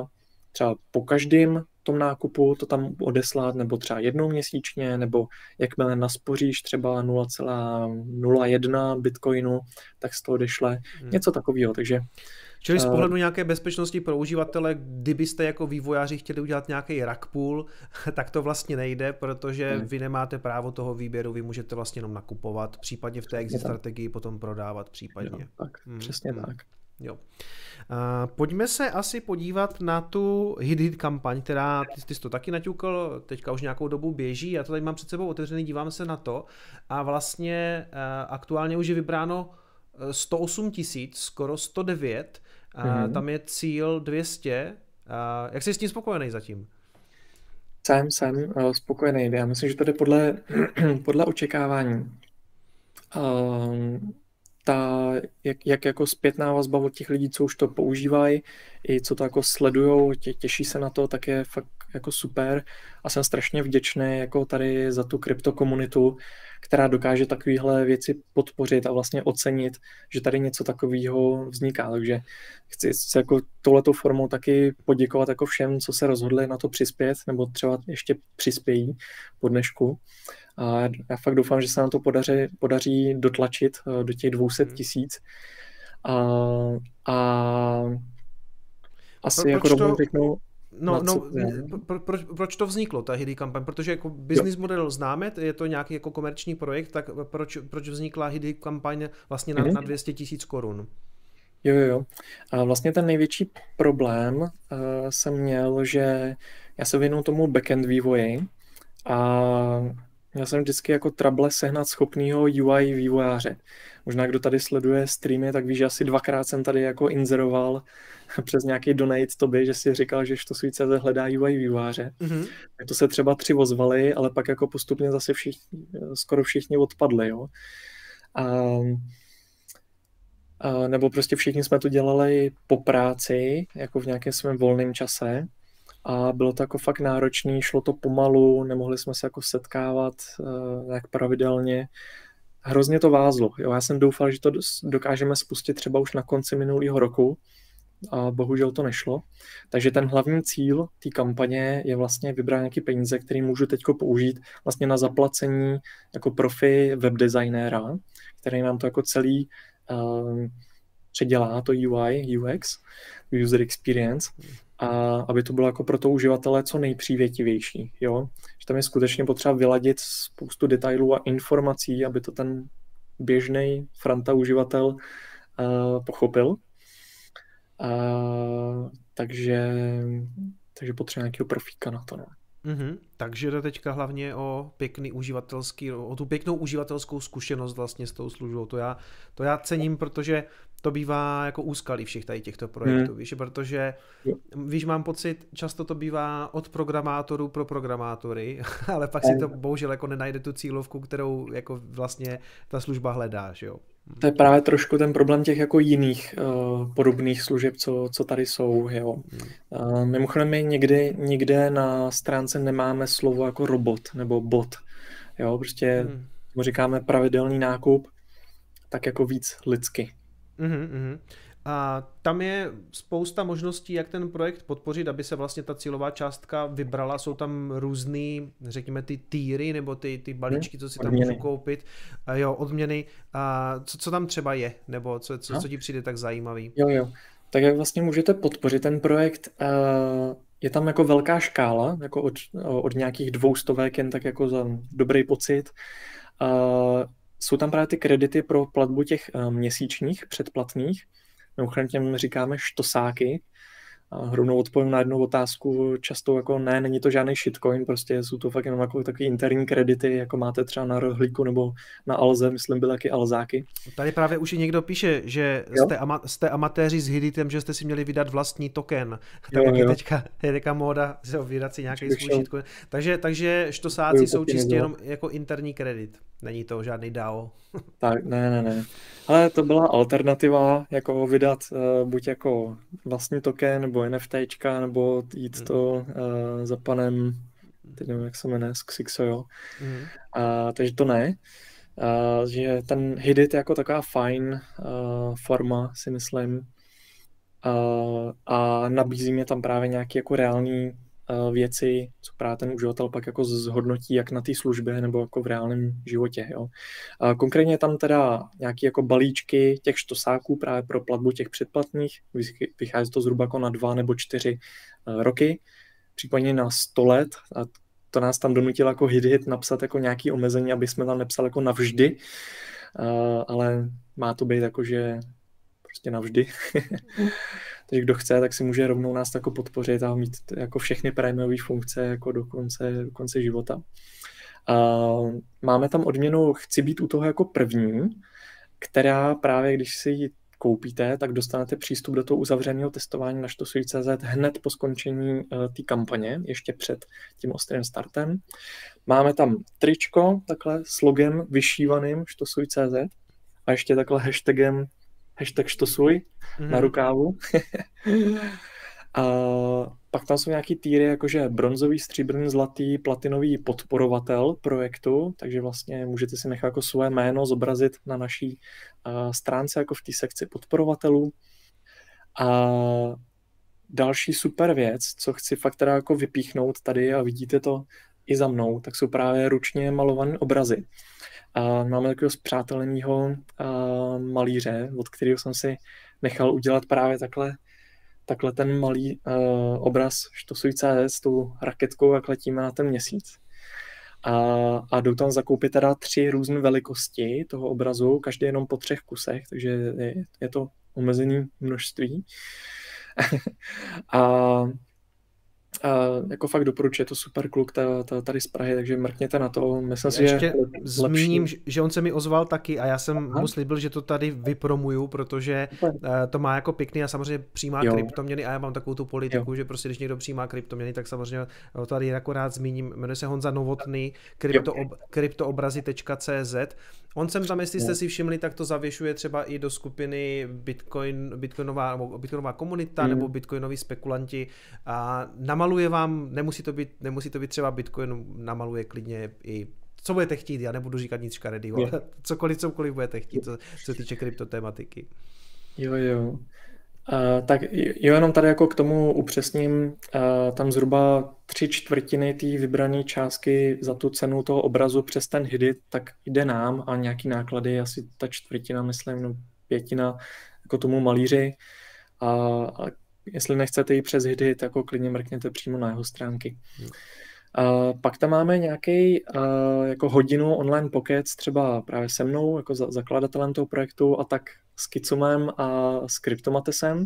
Speaker 2: třeba po každém tom nákupu to tam odeslat, nebo třeba jednou měsíčně, nebo jakmile naspoříš třeba 0,01 bitcoinu, tak z toho odešle něco takového, takže
Speaker 1: čili z pohledu nějaké bezpečnosti pro uživatele, kdybyste jako vývojáři chtěli udělat nějaký rug pool, tak to vlastně nejde, protože vy nemáte právo toho výběru, vy můžete vlastně jenom nakupovat, případně v té exit strategii potom prodávat případně.
Speaker 2: Jo, tak, přesně tak.
Speaker 1: Jo. Pojďme se asi podívat na tu hit kampaň, která, ty jsi to taky naťukl, teďka už nějakou dobu běží, já to tady mám před sebou otevřený, dívám se na to a vlastně aktuálně už je vybráno 108 000, skoro 109, tam je cíl 200. Jak jsi s tím spokojený zatím?
Speaker 2: Jsem spokojený. Já myslím, že to jde podle očekávání. Jak jako zpětná vazba od těch lidí, co už to používají, i co to jako sledujou, těší se na to, tak je fakt jako super a jsem strašně vděčný jako tady za tu kryptokomunitu, která dokáže takovéhle věci podpořit a vlastně ocenit, že tady něco takového vzniká. Takže chci jako touhletou formou taky poděkovat jako všem, co se rozhodli na to přispět, nebo třeba ještě přispějí po dnešku. A já fakt doufám, že se nám to podaří dotlačit do těch 200 000. A asi jako rovnou řeknu...
Speaker 1: Proč to vzniklo, ta Hiddy kampaň? Protože jako business model známe, je to nějaký jako komerční projekt, tak proč vznikla Hiddy kampaň vlastně na 200 000 korun?
Speaker 2: Jo. A vlastně ten největší problém jsem měl, že já se věnuju tomu backend vývoji a já jsem vždycky jako trable sehnat schopného UI vývojáře. Možná kdo tady sleduje streamy, tak ví, že asi 2krát jsem tady jako inzeroval přes nějaký donate tobě, že si říkal, že Štosujce hledá UI vývojáře. Tak to se třeba 3 ozvali, ale pak jako postupně zase skoro všichni odpadli. Jo? Nebo prostě všichni jsme to dělali po práci, jako v nějakém svém volném čase. A bylo to jako fakt náročný, šlo to pomalu, nemohli jsme se jako setkávat jak pravidelně. Hrozně to vázlo. Jo? Já jsem doufal, že to dokážeme spustit třeba už na konci minulého roku a bohužel to nešlo. Takže ten hlavní cíl té kampaně je vlastně vybrat nějaké peníze, které můžu teď použít vlastně na zaplacení jako profi webdesignéra, který nám to jako celý předělá, to UI, UX, user experience, a aby to bylo jako pro to uživatele co nejpřívětivější. Jo? Že tam je skutečně potřeba vyladit spoustu detailů a informací, aby to ten běžný franta uživatel pochopil. Takže potřeba nějakého profíka na to. No.
Speaker 1: Takže jde teďka hlavně o tu pěknou uživatelskou zkušenost vlastně s tou službou. To já cením, protože to bývá jako úskalí všech tady těchto projektů, víš, protože víš, mám pocit, často to bývá od programátorů pro programátory, ale pak si to bohužel jako nenajde tu cílovku, kterou jako vlastně ta služba hledá, že jo.
Speaker 2: To je právě trošku ten problém těch jako jiných podobných služeb, co tady jsou. Jo. Mimochodem my nikde na stránce nemáme slovo jako robot nebo bot. Jo, prostě říkáme pravidelný nákup, tak jako víc lidsky.
Speaker 1: A tam je spousta možností, jak ten projekt podpořit, aby se vlastně ta cílová částka vybrala. Jsou tam různý, řekněme, ty týry nebo ty balíčky, co si tam můžu koupit. Odměny. A co tam třeba je? Nebo co ti přijde tak zajímavý?
Speaker 2: Jo. Tak jak vlastně můžete podpořit ten projekt? Je tam jako velká škála, jako od nějakých 200 jen tak jako za dobrý pocit. Jsou tam právě ty kredity pro platbu těch měsíčních předplatných. Mimochodem těm říkáme štosáky. Rovnou odpovím na jednu otázku, často jako není to žádný shitcoin, prostě jsou to fakt jenom jako takový interní kredity, jako máte třeba na Rohlíku nebo na Alze, myslím byly taky Alzáky.
Speaker 1: Tady právě už i někdo píše, že jste amatéři s Hiditem, že jste si měli vydat vlastní token. Tak je teďka móda vydat si nějaký svůj shitcoin. Takže štosáci jsou čistě jenom jako interní kredit. Není to žádný DAO.
Speaker 2: Tak, ne. Ale to byla alternativa, jako vydat buď jako vlastní token, nebo NFTčka, nebo jít to za panem, teď nevím, jak se jmenuje, Xixo. Takže to ne. Že ten Hidit je jako taková fajn forma, si myslím. a nabízím je tam právě nějaké jako reální věci, co právě ten uživatel pak jako zhodnotí jak na té službě nebo jako v reálném životě. Jo. Konkrétně tam teda nějaké jako balíčky těch štosáků právě pro platbu těch předplatných, vychází to zhruba jako na 2 nebo 4 roky, případně na 100 let, a to nás tam donutilo jako hit napsat jako nějaké omezení, aby jsme tam nepsali jako navždy, ale má to být jako, že prostě navždy. Takže kdo chce, tak si může rovnou nás jako podpořit a mít jako všechny prémiové funkce jako do konce života. Máme tam odměnu Chci být u toho jako první, která právě, když si ji koupíte, tak dostanete přístup do toho uzavřeného testování na Štosuj.cz hned po skončení té kampaně, ještě před tím ostrým startem. Máme tam tričko takhle s logem vyšívaným Štosuj.cz a ještě takhle hashtagem #štosuj na rukávu. A pak tam jsou nějaký týry, jakože bronzový, stříbrný, zlatý, platinový podporovatel projektu, takže vlastně můžete si nechat jako svoje jméno zobrazit na naší stránce, jako v té sekci podporovatelů. A další super věc, co chci fakt teda jako vypíchnout tady, a vidíte to i za mnou, tak jsou právě ručně malované obrazy. A máme takového spřátelenýho malíře, od kterého jsem si nechal udělat právě takhle ten malý obraz Štosuj.cz s tou raketkou, jak letíme na ten měsíc. A jdou tam zakoupit teda 3 různé velikosti toho obrazu, každý jenom po 3 kusech, takže je to omezené množství. Jako fakt doporučuji, je to super kluk tady z Prahy, takže mrkněte na to. Myslím si,
Speaker 1: ještě zmíním, že on se mi ozval taky a já jsem mu slíbil, že to tady vypromuju, protože to má jako pěkný a samozřejmě přijímá kryptoměny a já mám takovou tu politiku, že prostě když někdo přijímá kryptoměny, tak samozřejmě to tady jako rád zmíním. Jmenuje se Honza Novotný, kryptoobrazy.cz. On sem tam, jestli jste si všimli, tak to zavěšuje třeba i do skupiny bitcoinová komunita nebo bitcoinoví spekulanti a namaluje vám, nemusí to být třeba Bitcoin, namaluje klidně i co budete chtít, já nebudu říkat nic škaredýho, ale cokoliv budete chtít, co se týče kryptotématiky.
Speaker 2: Jo. Tak jo, jenom tady jako k tomu upřesním, tam zhruba 3/4 té vybrané částky za tu cenu toho obrazu přes ten HIDIT, tak jde nám a nějaký náklady, asi ta 1/4, myslím, no 1/5 jako tomu malíři. A jestli nechcete jít přes HIDIT, jako klidně mrkněte přímo na jeho stránky. Pak tam máme nějaký jako hodinu online pockets třeba právě se mnou, jako zakladatelem toho projektu a tak s Kicumem a s Kryptomatesem.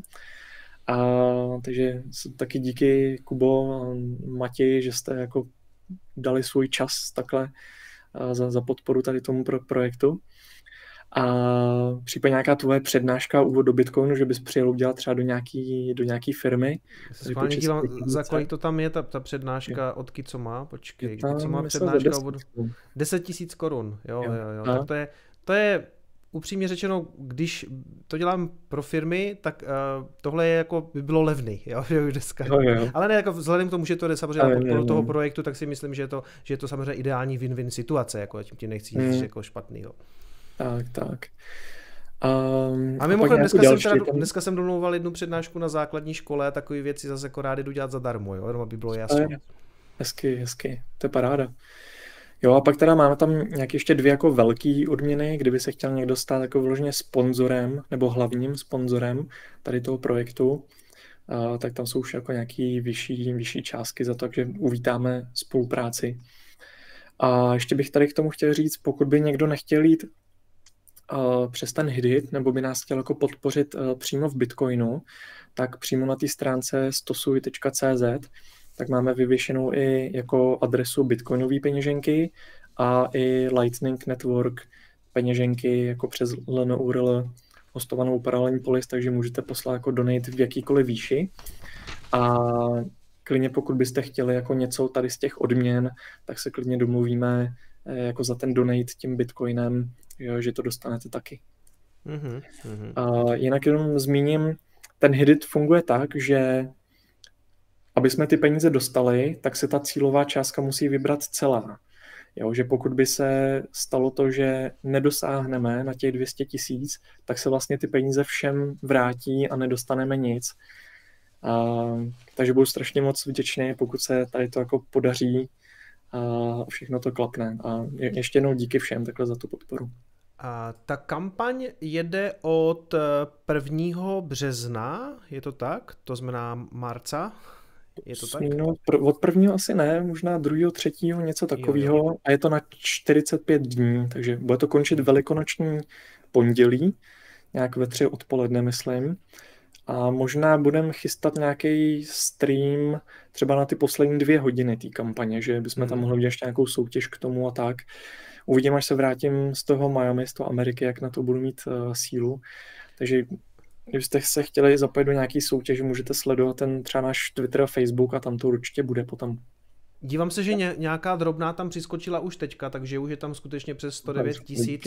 Speaker 2: Takže taky díky Kubo a Matěji, že jste jako dali svůj čas takhle za podporu tady tomu projektu. A případně nějaká tvoje přednáška, úvod do Bitcoinu, že bys přijel udělat třeba do nějaký firmy.
Speaker 1: Schválně dívám, za kolik to tam je ta přednáška od Kicoma? Počkej, Kicoma přednáška od 10 000 korun. Jo. Tak to je upřímně řečeno, když to dělám pro firmy, tak tohle je jako by bylo levný, jo, dneska.
Speaker 2: Jo.
Speaker 1: Ale ne jako vzhledem k tomu, že to jde samozřejmě na podporu toho projektu, tak si myslím, že je to samozřejmě ideální win-win situace, jako tím nechci říct jako špatnýho.
Speaker 2: Tak.
Speaker 1: A mimochodem, dneska jsem domlouval jednu přednášku na základní škole a takové věci zase jako rádi jdu dělat zadarmo, jo, jenom aby bylo jasno.
Speaker 2: Hezky, to je paráda. Jo, a pak teda máme tam nějaké ještě 2 jako velké odměny, kdyby se chtěl někdo stát jako vyloženě sponzorem nebo hlavním sponzorem tady toho projektu, tak tam jsou už jako nějaký vyšší částky za to, takže uvítáme spolupráci. A ještě bych tady k tomu chtěl říct, pokud by někdo nechtěl jít přes ten HIDIT, nebo by nás chtěl jako podpořit přímo v Bitcoinu, tak přímo na té stránce stosuj.cz tak máme vyvěšenou i jako adresu bitcoinové peněženky a i Lightning Network peněženky jako přes LNURL hostovanou paralelní polis, takže můžete poslat jako donate v jakýkoliv výši. A klidně pokud byste chtěli jako něco tady z těch odměn, tak se klidně domluvíme jako za ten donate tím bitcoinem, jo, že to dostanete taky. A jinak jenom zmíním, ten HIDIT funguje tak, že aby jsme ty peníze dostali, tak se ta cílová částka musí vybrat celá. Jo, že pokud by se stalo to, že nedosáhneme na těch 200 000, tak se vlastně ty peníze všem vrátí a nedostaneme nic. Takže budu strašně moc vděčný, pokud se tady to jako podaří a všechno to klapne. A ještě jednou díky všem takhle za tu podporu.
Speaker 1: A ta kampaň jede od 1. března, je to tak? To znamená marca? Je to tak?
Speaker 2: No, od 1. asi ne, možná 2., 3. něco takového. A je to na 45 dní, takže bude to končit velikonoční pondělí, nějak ve 3 odpoledne, myslím. A možná budeme chystat nějaký stream třeba na ty poslední 2 hodiny té kampaně, že bychom tam mohli udělat ještě nějakou soutěž k tomu a tak. Uvidím, až se vrátím z toho Miami, z toho Ameriky, jak na to budu mít sílu. Takže kdybyste se chtěli zapojit do nějaký soutěže, můžete sledovat ten třeba náš Twitter a Facebook a tam to určitě bude potom.
Speaker 1: Dívám se, že nějaká drobná tam přiskočila už teďka, takže už je tam skutečně přes 109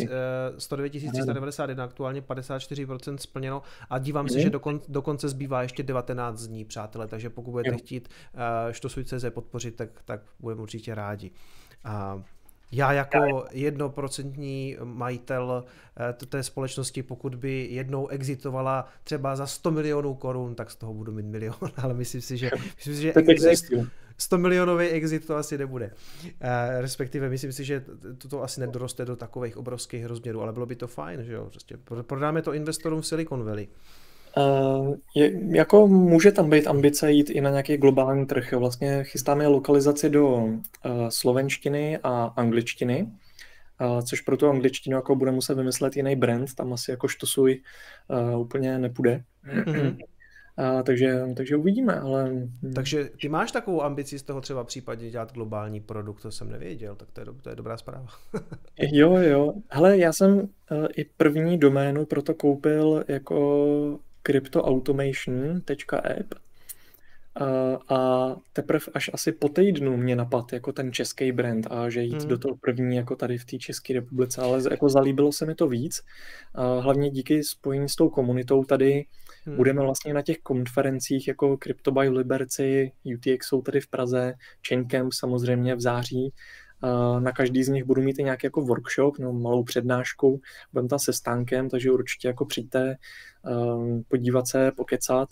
Speaker 1: 391, aktuálně 54% splněno a dívám se, že dokonce zbývá ještě 19 dní, přátelé, takže pokud budete chtít Štosuj.cz podpořit, tak budeme určitě rádi. Já jako 1% majitel té společnosti, pokud by jednou exitovala třeba za 100 milionů korun, tak z toho budu mít milion, ale myslím si, že 100 milionový exit to asi nebude. Respektive myslím si, že to asi nedoroste do takových obrovských rozměrů, ale bylo by to fajn, že jo? Prostě prodáme to investorům v Silicon Valley.
Speaker 2: Jako může tam být ambice jít i na nějaký globální trh. Vlastně chystáme lokalizaci do slovenštiny a angličtiny, což pro tu angličtinu jako bude muset vymyslet jiný brand, tam asi jako Štosuj úplně nepůjde. Takže uvidíme, ale...
Speaker 1: Takže ty máš takovou ambici z toho třeba případně dělat globální produkt, to jsem nevěděl, tak to je dobrá zpráva.
Speaker 2: Jo. Hele, já jsem i první doménu proto koupil jako cryptoautomation.app a teprve až asi po týdnu mě napadl jako ten český brand a že jít do toho první jako tady v té České republice, ale jako zalíbilo se mi to víc, hlavně díky spojení s tou komunitou tady. Budeme vlastně na těch konferencích jako Crypto by Liberci, UTX jsou tady v Praze, Chaincamp samozřejmě v září. Na každý z nich budu mít i nějaký jako workshop, no, malou přednášku, budeme tam se Stánkem, takže určitě jako přijďte podívat se, pokecat.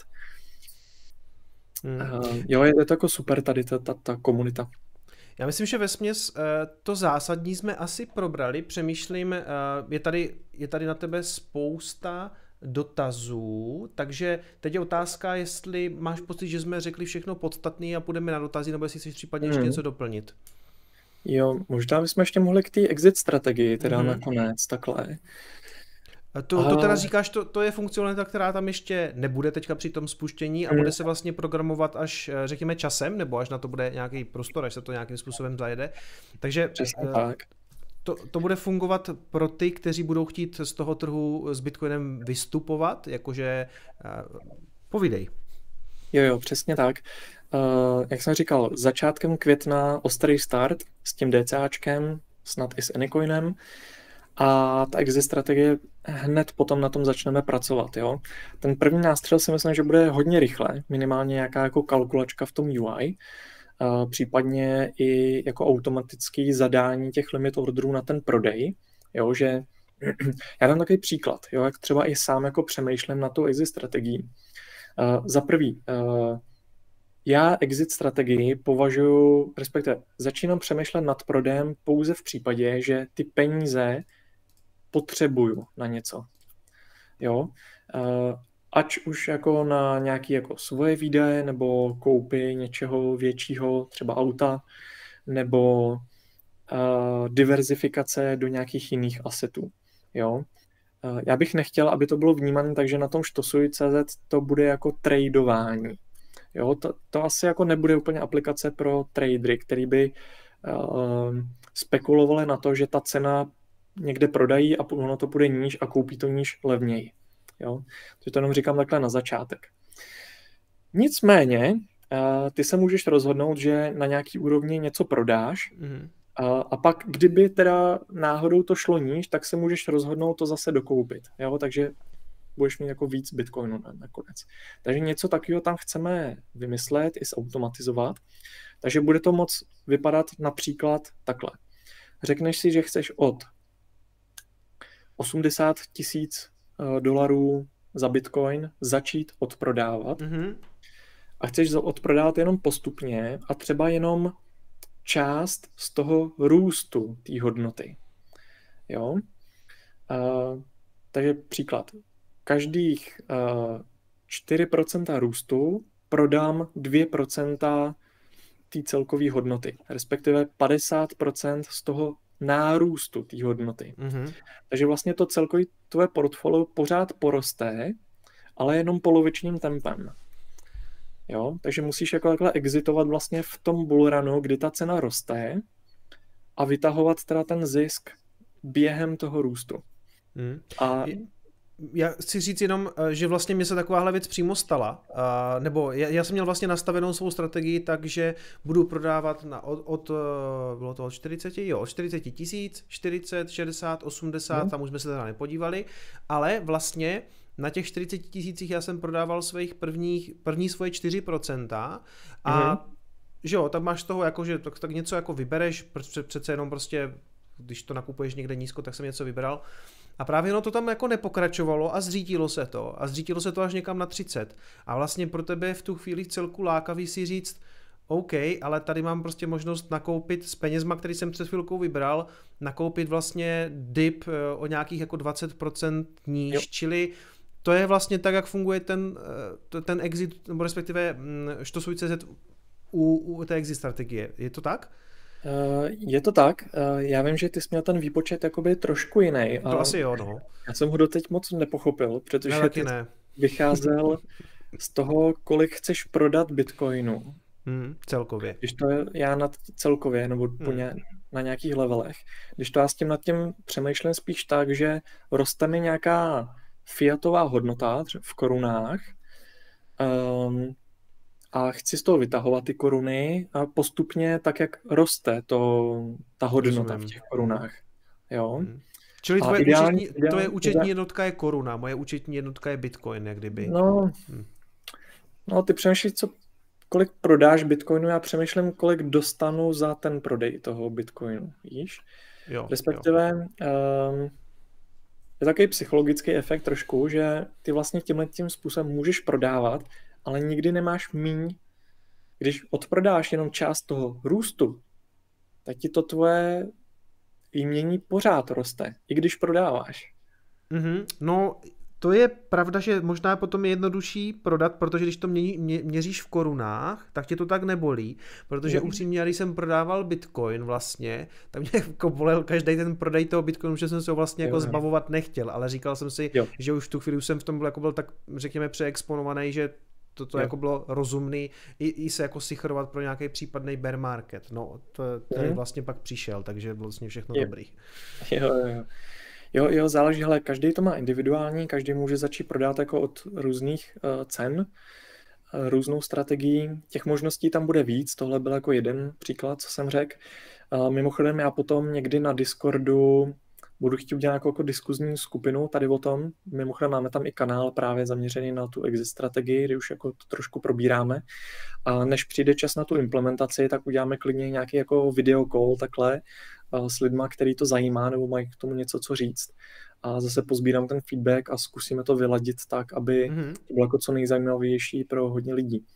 Speaker 2: Jo, je to jako super tady ta komunita.
Speaker 1: Já myslím, že vesměs to zásadní jsme asi probrali, přemýšlím, je tady na tebe spousta dotazů, takže teď je otázka, jestli máš pocit, že jsme řekli všechno podstatné a půjdeme na dotazy, nebo jestli chceš případně ještě něco doplnit.
Speaker 2: Jo, možná bychom ještě mohli k té exit strategii, teda nakonec, takhle.
Speaker 1: To teda říkáš, to je funkcionalita, která tam ještě nebude teďka při tom spuštění a bude se vlastně programovat až, řekněme, časem, nebo až na to bude nějaký prostor, až se to nějakým způsobem zajede. Takže
Speaker 2: přesně tak.
Speaker 1: To bude fungovat pro ty, kteří budou chtít z toho trhu s Bitcoinem vystupovat, jakože povídej.
Speaker 2: Jo, přesně tak. Jak jsem říkal, začátkem května ostrý start s tím DCAčkem, snad i s Anycoinem, a ta exit strategie hned potom na tom začneme pracovat. Jo? Ten první nástřel si myslím, že bude hodně rychle, minimálně nějaká jako kalkulačka v tom UI, případně i jako automatické zadání těch limit orderů na ten prodej, jo, že já dám takový příklad, jo, jak třeba i sám jako přemýšlím na tu exit strategii. Za prvý, já exit strategii považuji, respektive začínám přemýšlet nad prodejem pouze v případě, že ty peníze potřebuju na něco. Jo? Ať už jako na nějaké jako svoje výdaje, nebo koupy něčeho většího, třeba auta, nebo diverzifikace do nějakých jiných asetů. Jo? Já bych nechtěl, aby to bylo vnímané tak, že na tom Štosuj.cz to bude jako tradování. Jo? To asi jako nebude úplně aplikace pro tradery, který by spekulovali na to, že ta cena někde prodají a ono to půjde níž a koupí to níž levněji. Jo? To jenom říkám takhle na začátek. Nicméně, ty se můžeš rozhodnout, že na nějaký úrovni něco prodáš a pak, kdyby teda náhodou to šlo níž, tak se můžeš rozhodnout to zase dokoupit. Jo? Takže budeš mít jako víc bitcoinu nakonec. Takže něco takového tam chceme vymyslet i zautomatizovat. Takže bude to moc vypadat například takhle. řekneš si, že chceš od 80 000 dolarů za Bitcoin začít odprodávat a chceš odprodávat jenom postupně a třeba jenom část z toho růstu té hodnoty. Jo? Takže příklad. Každých 4% růstu prodám 2% té celkové hodnoty, respektive 50% z toho nárůstu té hodnoty. Takže vlastně to celkové tvoje portfolio pořád poroste, ale jenom polovičním tempem. Jo? Takže musíš jako takhle exitovat vlastně v tom bullrunu, kdy ta cena roste a vytahovat teda ten zisk během toho růstu. A
Speaker 1: já chci říct jenom, že vlastně mě se takováhle věc přímo stala, nebo já jsem měl vlastně nastavenou svou strategii tak, že budu prodávat bylo to od 40? Jo, od 40 000, 40, 60, 80, tam už jsme se teda nepodívali, ale vlastně na těch 40 000 já jsem prodával první svoje 4% a že jo, tam máš toho jako, že tak něco jako vybereš, přece jenom prostě, když to nakupuješ někde nízko, tak jsem něco vybral. A právě to tam jako nepokračovalo a zřítilo se to. A zřítilo se to až někam na 30. A vlastně pro tebe v tu chvíli celku lákavý si říct, OK, ale tady mám prostě možnost nakoupit s penězma, který jsem před chvilkou vybral, nakoupit vlastně dip o nějakých jako 20% níž, čili to je vlastně tak, jak funguje ten exit, nebo respektive Štosuj.cz u té exit strategie. Je to tak?
Speaker 2: Je to tak. Já vím, že ty jsi měl ten výpočet jakoby trošku jiný.
Speaker 1: To asi jo, no.
Speaker 2: Já jsem ho doteď moc nepochopil, protože ty vycházel z toho, kolik chceš prodat Bitcoinu.
Speaker 1: Celkově.
Speaker 2: Když to já celkově, nebo na nějakých levelech. Když to já s tím nad tím přemýšlím spíš tak, že roste mi nějaká fiatová hodnota v korunách, a chci z toho vytahovat ty koruny a postupně tak, jak roste ta hodnota v těch korunách. Jo?
Speaker 1: Čili tvoje účetní jednotka je koruna, moje účetní jednotka je Bitcoin, jak kdyby.
Speaker 2: No ty přemýšlíš, kolik prodáš Bitcoinu, já přemýšlím, kolik dostanu za ten prodej toho Bitcoinu, víš? Respektive je takový psychologický efekt trošku, že ty vlastně tím způsobem můžeš prodávat, ale nikdy nemáš míň. Když odprodáš jenom část toho růstu, tak ti to tvoje jmění pořád roste, i když prodáváš.
Speaker 1: No, to je pravda, že možná potom je jednodušší prodat, protože když to měříš v korunách, tak tě to tak nebolí, protože upřímně, když jsem prodával Bitcoin vlastně, tak mě jako bolel každý ten prodej toho Bitcoinu, že jsem se ho vlastně jako zbavovat nechtěl, ale říkal jsem si, že už v tu chvíli jsem v tom byl tak, řekněme, přeexponovaný, že to jako bylo rozumný i se jako sichrovat pro nějaký případný bear market. No, to vlastně pak přišel, takže vlastně všechno dobrý.
Speaker 2: Jo, záleží, hele, každý to má individuální, každý může začít prodávat jako od různých cen, různou strategii. Těch možností tam bude víc, tohle byl jako jeden příklad, co jsem řekl. Mimochodem já potom někdy na Discordu budu chtít udělat jako diskuzní skupinu tady o tom. Mimochodem máme tam i kanál právě zaměřený na tu exit strategii, kdy už jako to trošku probíráme. A než přijde čas na tu implementaci, tak uděláme klidně nějaký jako video call takhle s lidma, který to zajímá nebo mají k tomu něco co říct. A zase pozbírám ten feedback a zkusíme to vyladit tak, aby to bylo jako co nejzajímavější pro hodně lidí.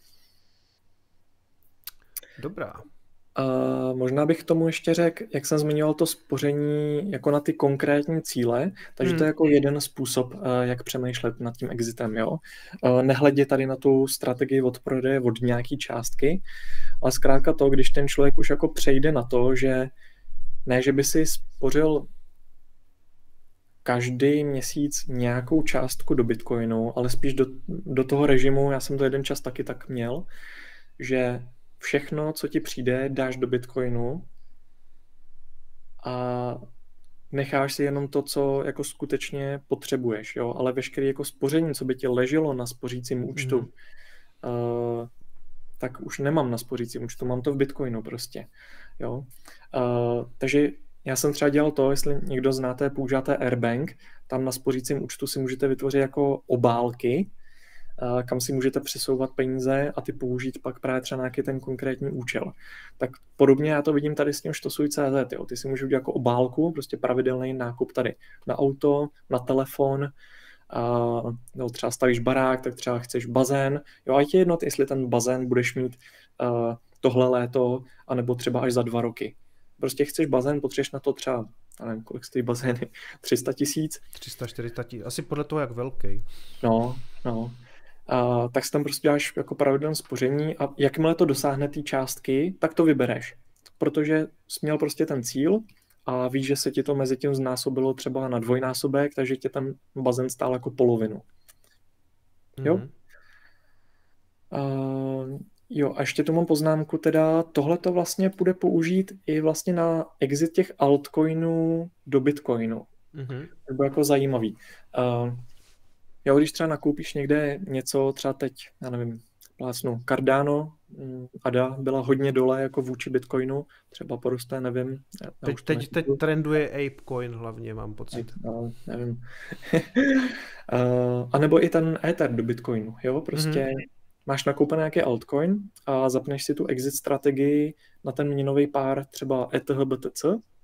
Speaker 1: Dobrá.
Speaker 2: Možná bych k tomu ještě řekl, jak jsem zmiňoval to spoření jako na ty konkrétní cíle, takže to je jako jeden způsob, jak přemýšlet nad tím exitem. Jo? Nehledě tady na tu strategii od prodeje od nějaký částky, ale zkrátka to, když ten člověk už jako přejde na to, že ne, že by si spořil každý měsíc nějakou částku do Bitcoinu, ale spíš do toho režimu, já jsem to jeden čas taky tak měl, že všechno, co ti přijde, dáš do Bitcoinu a necháš si jenom to, co jako skutečně potřebuješ, jo? Ale veškeré jako spoření, co by ti leželo na spořícím účtu, tak už nemám na spořícím účtu, mám to v Bitcoinu prostě, jo? Takže já jsem třeba dělal to, jestli někdo znáte, používáte Airbank, tam na spořícím účtu si můžete vytvořit jako obálky, kam si můžete přesouvat peníze a ty použít pak právě třeba nějaký ten konkrétní účel. Tak podobně já to vidím tady s tím štosuj.cz. Ty si můžeš udělat jako obálku, prostě pravidelný nákup tady na auto, na telefon, nebo třeba stavíš barák, tak třeba chceš bazén. Jo, a je jedno, jestli ten bazén budeš mít tohle léto, anebo třeba až za 2 roky. Prostě chceš bazén, potřebuješ na to třeba, já nevím, kolik stojí bazény, 300 000.
Speaker 1: 300-400 000, asi podle toho, jak velký.
Speaker 2: No. Tak si tam prostě děláš jako pravidelné spoření a jakmile to dosáhne té částky, tak to vybereš. Protože jsi měl prostě ten cíl a víš, že se ti to mezi tím znásobilo třeba na 2násobek, takže tě ten bazén stál jako polovinu. Jo? Jo, a ještě tu mám poznámku, teda tohle to vlastně bude použít i vlastně na exit těch altcoinů do Bitcoinu. To bude jako zajímavý. Jo, když třeba nakoupíš někde něco, třeba teď, já nevím, plásnu Cardano, ADA byla hodně dole jako vůči Bitcoinu, třeba poroste, nevím.
Speaker 1: Teď trenduje ApeCoin hlavně, mám pocit.
Speaker 2: No, nevím. A nebo i ten Ether do Bitcoinu, jo, prostě máš nakoupený nějaký altcoin a zapneš si tu exit strategii na ten měnový pár třeba ETH BTC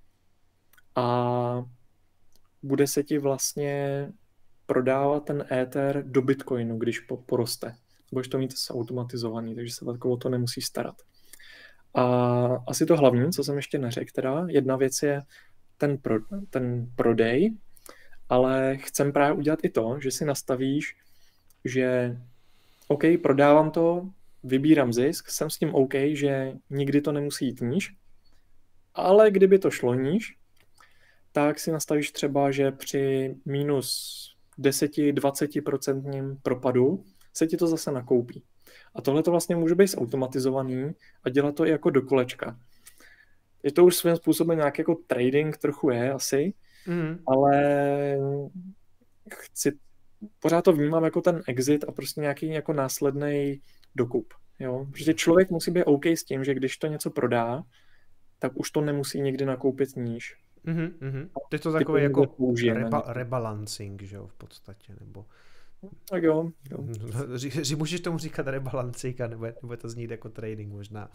Speaker 2: a bude se ti vlastně prodávat ten Ether do Bitcoinu, když poroste. Budeš to mít automatizovaný, takže se o to nemusíš starat. A asi to hlavní, co jsem ještě neřekl, teda jedna věc je ten prodej, ale chcem právě udělat i to, že si nastavíš, že OK, prodávám to, vybírám zisk, jsem s tím OK, že nikdy to nemusí jít níž, ale kdyby to šlo níž, tak si nastavíš třeba, že při minus 10-20% propadu se ti to zase nakoupí. A tohle to vlastně může být automatizovaný a dělat to i jako do kolečka. Je to už svým způsobem nějaký jako trading trochu je asi, ale pořád to vnímám jako ten exit a prostě nějaký jako následný dokup. Jo? Protože člověk musí být OK s tím, že když to něco prodá, tak už to nemusí nikdy nakoupit níž.
Speaker 1: To je to takový jako rebalancing, že jo, v podstatě, nebo...
Speaker 2: Tak jo.
Speaker 1: Můžeš tomu říkat rebalancing, nebo to znít jako trading možná.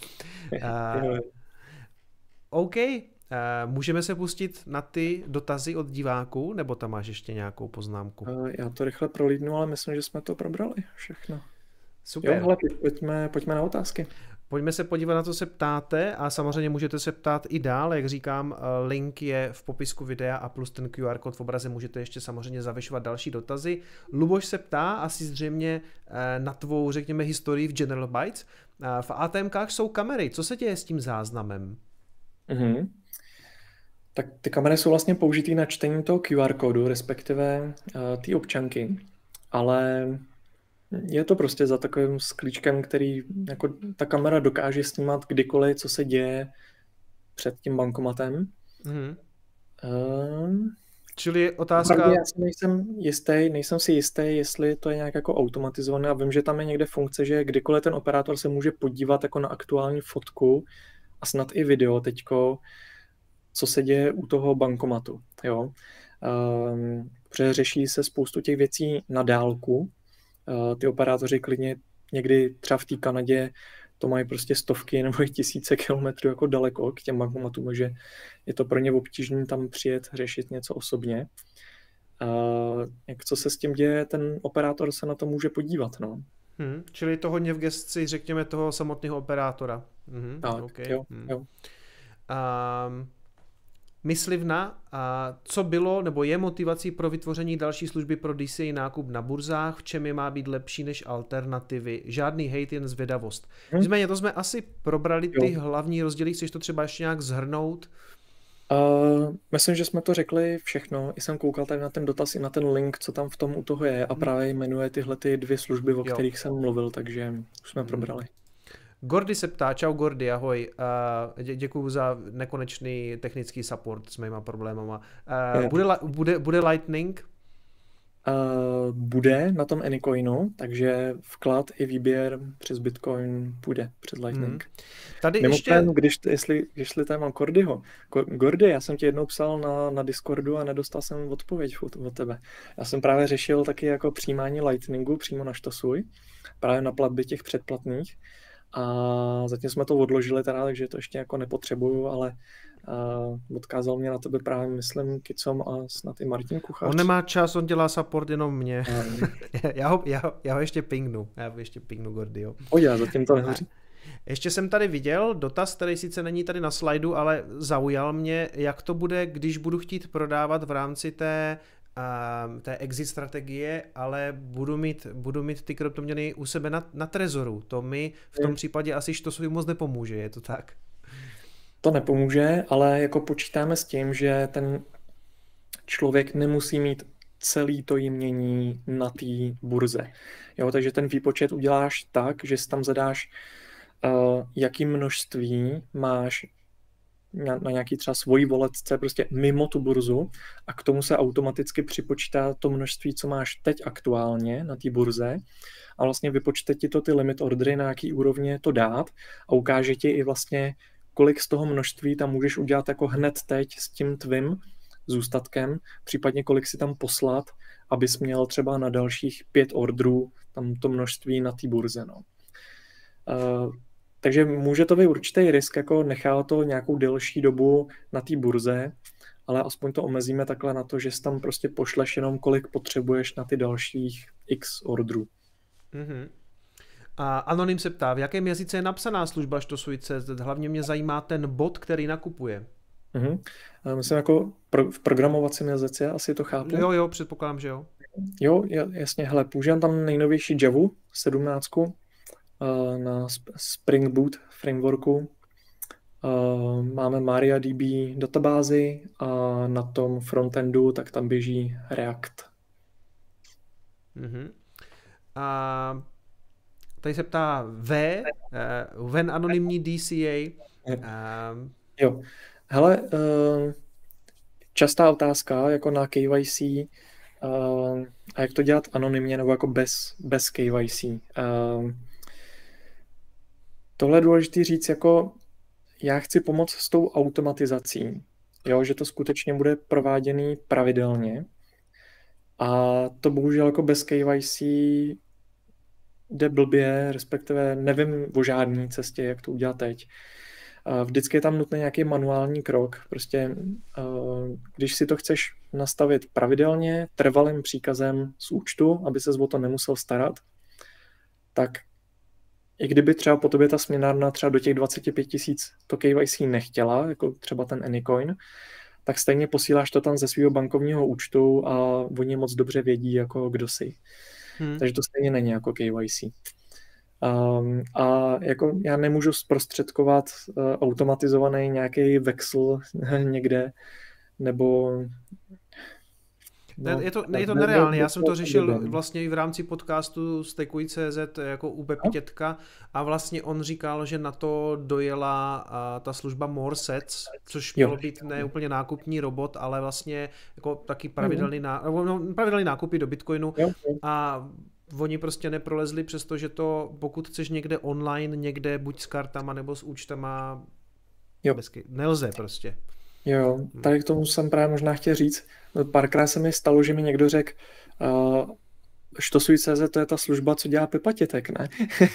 Speaker 1: OK, můžeme se pustit na ty dotazy od diváků, nebo tam máš ještě nějakou poznámku?
Speaker 2: Já to rychle prolídnu, ale myslím, že jsme to probrali všechno.
Speaker 1: Super.
Speaker 2: Jo, ale pojďme na otázky.
Speaker 1: Pojďme se podívat, na co se ptáte a samozřejmě můžete se ptát i dál, jak říkám, link je v popisku videa a plus ten QR kód v obraze můžete ještě samozřejmě zavěšovat další dotazy. Luboš se ptá asi zřejmě na tvou, řekněme, historii v General Bytes. V ATMkách jsou kamery, co se děje s tím záznamem?
Speaker 2: Tak ty kamery jsou vlastně použitý na čtení toho QR kódu, respektive té občanky, ale je to prostě za takovým sklíčkem, který jako ta kamera dokáže snímat kdykoliv, co se děje před tím bankomatem.
Speaker 1: Čili je otázka...
Speaker 2: Já si nejsem si jistý, jestli to je nějak jako automatizované a vím, že tam je někde funkce, že kdykoliv ten operátor se může podívat jako na aktuální fotku a snad i video teďko, co se děje u toho bankomatu. Jo? Protože řeší se spoustu těch věcí na dálku. Ty operátoři klidně někdy třeba v té Kanadě to mají prostě stovky nebo i tisíce kilometrů jako daleko k těm bankomatům, že je to pro ně obtížné tam přijet řešit něco osobně. Jak co se s tím děje, ten operátor se na to může podívat. No.
Speaker 1: Čili je to hodně v gesci, řekněme, toho samotného operátora.
Speaker 2: Tak,
Speaker 1: okay.
Speaker 2: Jo.
Speaker 1: Myslivna, co bylo nebo je motivací pro vytvoření další služby pro DCA nákup na burzách, v čem je má být lepší než alternativy? Žádný hejt, jen zvědavost. Nicméně to jsme asi probrali ty hlavní rozdíly, chceš to třeba ještě nějak shrnout?
Speaker 2: Myslím, že jsme to řekli všechno. I jsem koukal tady na ten dotaz i na ten link, co tam v tom u toho je a právě jmenuje tyhle ty 2 služby, o kterých jsem mluvil, takže už jsme probrali.
Speaker 1: Gordy se ptá, čau Gordy, ahoj, děkuju za nekonečný technický support s mýma problémama. Bude Lightning?
Speaker 2: Bude na tom Anycoinu, takže vklad i výběr přes Bitcoin půjde přes Lightning.
Speaker 1: Tady
Speaker 2: Mimochodem, jestli tady mám Gordyho. Gordy, já jsem ti jednou psal na Discordu a nedostal jsem odpověď od tebe. Já jsem právě řešil taky jako přijímání Lightningu přímo na Štosuj, právě na platby těch předplatných. A zatím jsme to odložili teda, takže to ještě jako nepotřebuju, ale odkázal mě na tebe právě, myslím, Kicom a snad i Martin Kuchař.
Speaker 1: On nemá čas, on dělá support jenom mě. já ho ještě pingnu. Gordyho.
Speaker 2: Pojď, zatím to nehoří.
Speaker 1: Ještě jsem tady viděl dotaz, který sice není tady na slajdu, ale zaujal mě, jak to bude, když budu chtít prodávat v rámci té exit strategie, ale budu mít ty kryptoměny u sebe na trezoru. To mi v tom případě asi Štosuj moc nepomůže, je to tak?
Speaker 2: To nepomůže, ale jako počítáme s tím, že ten člověk nemusí mít celý to jmění na té burze. Jo, takže ten výpočet uděláš tak, že si tam zadáš, jaký množství máš na nějaký třeba svojí voletce prostě mimo tu burzu a k tomu se automaticky připočítá to množství, co máš teď aktuálně na té burze a vlastně vypočte ti to ty limit ordery, na jaký úrovně to dát a ukáže ti i vlastně, kolik z toho množství tam můžeš udělat jako hned teď s tím tvým zůstatkem, případně kolik si tam poslat, abys měl třeba na dalších 5 orderů tam to množství na té burze. No. Takže může to být určitý risk, jako nechá to nějakou delší dobu na té burze, ale aspoň to omezíme takhle na to, že si tam prostě pošleš jenom kolik potřebuješ na ty dalších x orderů.
Speaker 1: Mm-hmm. A Anonym se ptá, v jakém jazyce je napsaná služba Štosuj.cz? Hlavně mě zajímá ten bot, který nakupuje.
Speaker 2: Mm-hmm. Myslím jako v programovacím jazyce, asi to chápu.
Speaker 1: Jo, předpokládám, že jo.
Speaker 2: Jo, jasně, hele, používám tam nejnovější Javu 17 na Spring Boot frameworku. Máme MariaDB databázi a na tom frontendu tak tam běží React.
Speaker 1: Mm-hmm. A tady se ptá when anonymní DCA.
Speaker 2: Jo, hele, častá otázka jako na KYC a jak to dělat anonymně nebo jako bez KYC. Tohle je důležité říct, jako já chci pomoct s tou automatizací, jo, že to skutečně bude prováděný pravidelně a to bohužel jako bez KYC jde blbě, respektive nevím o žádné cestě, jak to udělat teď. Vždycky je tam nutný nějaký manuální krok, prostě když si to chceš nastavit pravidelně, trvalým příkazem z účtu, aby ses o to nemusel starat, tak i kdyby třeba po tobě ta směnárna třeba do těch 25 000 to KYC nechtěla, jako třeba ten Anycoin, tak stejně posíláš to tam ze svého bankovního účtu a oni moc dobře vědí, jako kdo jsi. Takže to stejně není jako KYC. A jako já nemůžu zprostředkovat automatizovaný nějaký vexel někde, nebo...
Speaker 1: No, je to nereálné. Já jsem to řešil vlastně i v rámci podcastu Stekuj.cz jako u Peptětka a vlastně on říkal, že na to dojela ta služba Moresets, což mělo být ne úplně nákupní robot, ale vlastně jako taky pravidelný nákupy do Bitcoinu a oni prostě neprolezli, přestože to, pokud chceš někde online, někde buď s kartama nebo s účtama, nelze prostě.
Speaker 2: Jo, tady k tomu jsem právě možná chtěl říct, párkrát se mi stalo, že mi někdo řekl, Štosuj.cz to je ta služba, co dělá Pepa Tětek, ne?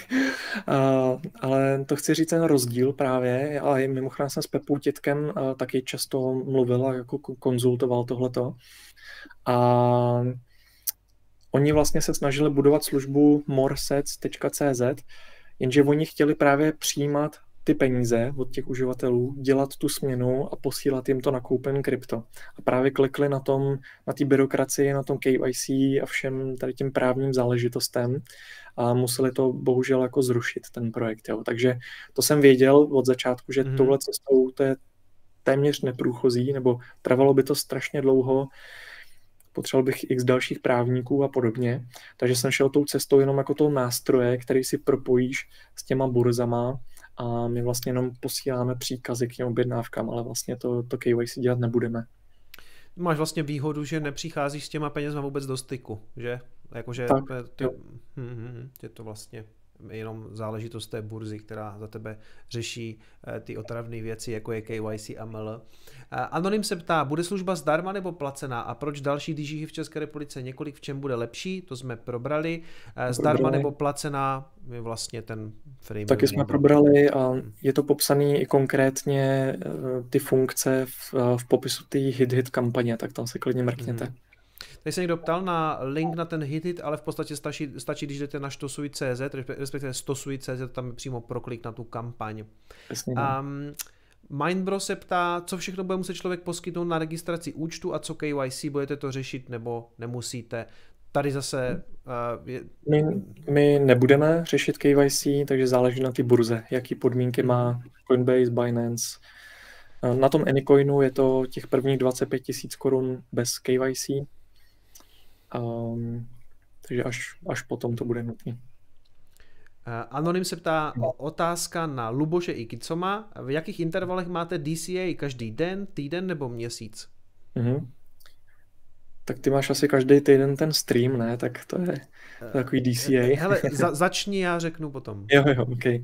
Speaker 2: Ale to chci říct ten rozdíl právě, ale mimochodem jsem s Pepou Tětkem taky často mluvil a jako konzultoval tohleto. A oni vlastně se snažili budovat službu moresets.cz, jenže oni chtěli právě přijímat ty peníze od těch uživatelů, dělat tu směnu a posílat jim to nakoupené krypto. A právě klikli na té byrokracii, na tom KYC a všem tady tím právním záležitostem a museli to bohužel jako zrušit, ten projekt. Jo. Takže to jsem věděl od začátku, že touhle cestou to je téměř neprůchozí, nebo trvalo by to strašně dlouho, potřeboval bych x dalších právníků a podobně. Takže jsem šel tou cestou jenom jako tou nástroje, který si propojíš s těma burzama a my vlastně jenom posíláme příkazy k těm objednávkám, ale vlastně to KYC dělat nebudeme.
Speaker 1: Máš vlastně výhodu, že nepřicházíš s těma penězma vůbec do styku, že? Jakože je to vlastně jenom záležitost té burzy, která za tebe řeší ty otravné věci, jako je KYC a ML. Anonym se ptá, bude služba zdarma nebo placená a proč další DigiHy v České republice několik, v čem bude lepší, to jsme probrali. Zdarma nebo placená je vlastně ten frame.
Speaker 2: Taky jsme probrali a je to popsané i konkrétně ty funkce v popisu té hit kampaně, tak tam se klidně mrkněte.
Speaker 1: Tady se někdo ptal na link na ten hit, ale v podstatě stačí, když jdete na stosuj.cz, respektive stosuj.cz, tam je přímo proklik na tu kampaň. Mindbro se ptá, co všechno bude muset člověk poskytnout na registraci účtu a co KYC, budete to řešit nebo nemusíte. Tady zase...
Speaker 2: My nebudeme řešit KYC, takže záleží na té burze, jaký podmínky má Coinbase, Binance. Na tom Anycoinu je to těch prvních 25 000 korun bez KYC. Takže až potom to bude nutné.
Speaker 1: Anonym se ptá otázka na Luboše i Kicoma. V jakých intervalech máte DCA? Každý den, týden nebo měsíc?
Speaker 2: Tak ty máš asi každý týden ten stream, ne? Tak to je takový DCA.
Speaker 1: Hele, začni, já řeknu potom.
Speaker 2: Jo, ok.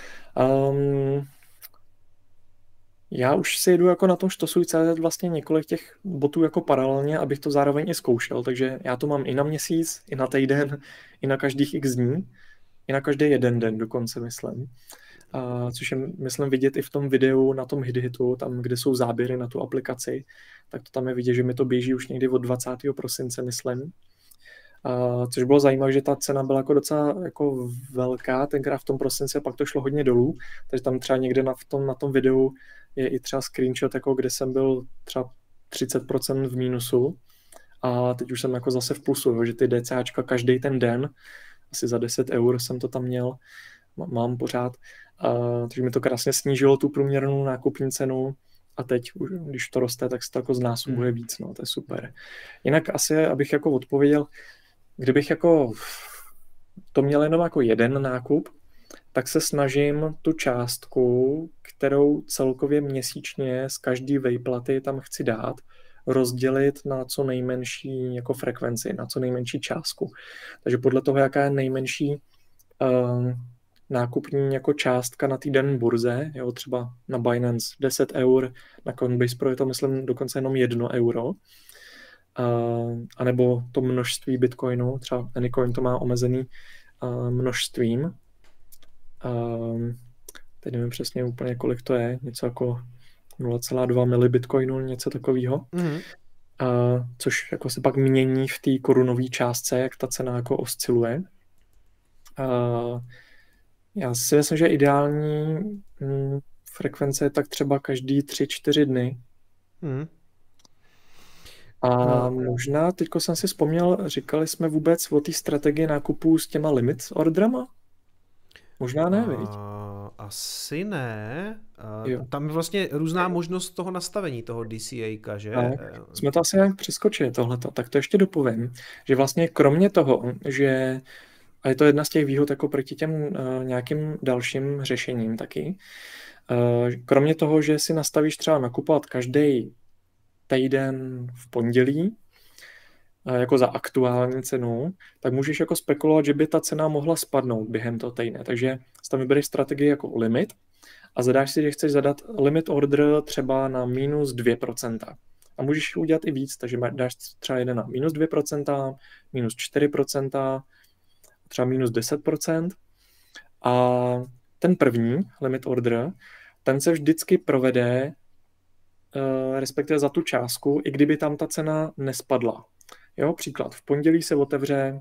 Speaker 2: Já už si jedu jako na tom stosuj.cz vlastně několik těch botů jako paralelně, abych to zároveň i zkoušel, takže já to mám i na měsíc, i na týden, i na každých x dní, i na každý jeden den dokonce, myslím. Což je, myslím, vidět i v tom videu na tom HitHitu, tam, kde jsou záběry na tu aplikaci, tak to tam je vidět, že mi to běží už někdy od 20. prosince, myslím. Což bylo zajímavé, že ta cena byla jako docela jako velká, tenkrát v tom prosinci, a pak to šlo hodně dolů, takže tam třeba někde na tom videu je i třeba screenshot, jako kde jsem byl třeba 30% v mínusu a teď už jsem jako zase v plusu, že ty DCAčka každý ten den, asi za 10 eur jsem to tam měl, mám pořád, takže mi to krásně snížilo tu průměrnou nákupní cenu a teď, když to roste, tak se to jako znásobuje víc, no, to je super. Jinak asi, abych jako odpověděl, kdybych jako to měl jenom jako jeden nákup, tak se snažím tu částku, kterou celkově měsíčně z každé výplaty tam chci dát, rozdělit na co nejmenší jako frekvenci, na co nejmenší částku. Takže podle toho, jaká je nejmenší nákupní jako částka na té dané burze, jo, třeba na Binance 10 eur, na Coinbase Pro je to, myslím, dokonce jenom 1 euro, anebo to množství bitcoinu, třeba Anycoin to má omezený množstvím. Teď nevím přesně úplně, kolik to je, něco jako 0,2 milibitcoinu, něco takového. Což jako se pak mění v té korunové částce, jak ta cena jako osciluje. Já si myslím, že ideální frekvence je tak třeba každý 3-4 dny. A možná, teďko jsem si vzpomněl, říkali jsme vůbec o té strategii nákupů s těma limit orderama? Možná ne, viď?
Speaker 1: Asi ne. Tam je vlastně různá možnost toho nastavení toho DCA, že?
Speaker 2: Jsme to asi nějak přeskočili tohleto, tak to ještě dopovím, že vlastně kromě toho, že a je to jedna z těch výhod jako proti těm nějakým dalším řešením taky, kromě toho, že si nastavíš třeba nakupovat každý týden v pondělí, jako za aktuální cenu, tak můžeš jako spekulovat, že by ta cena mohla spadnout během toho týdne. Takže tam vybereš strategii jako limit a zadáš si, že chceš zadat limit order třeba na minus 2%. A můžeš udělat i víc, takže dáš třeba jeden na minus 2%, minus 4%, třeba minus 10%. A ten první limit order, ten se vždycky provede respektive za tu částku, i kdyby tam ta cena nespadla. Jo, příklad, v pondělí se otevře,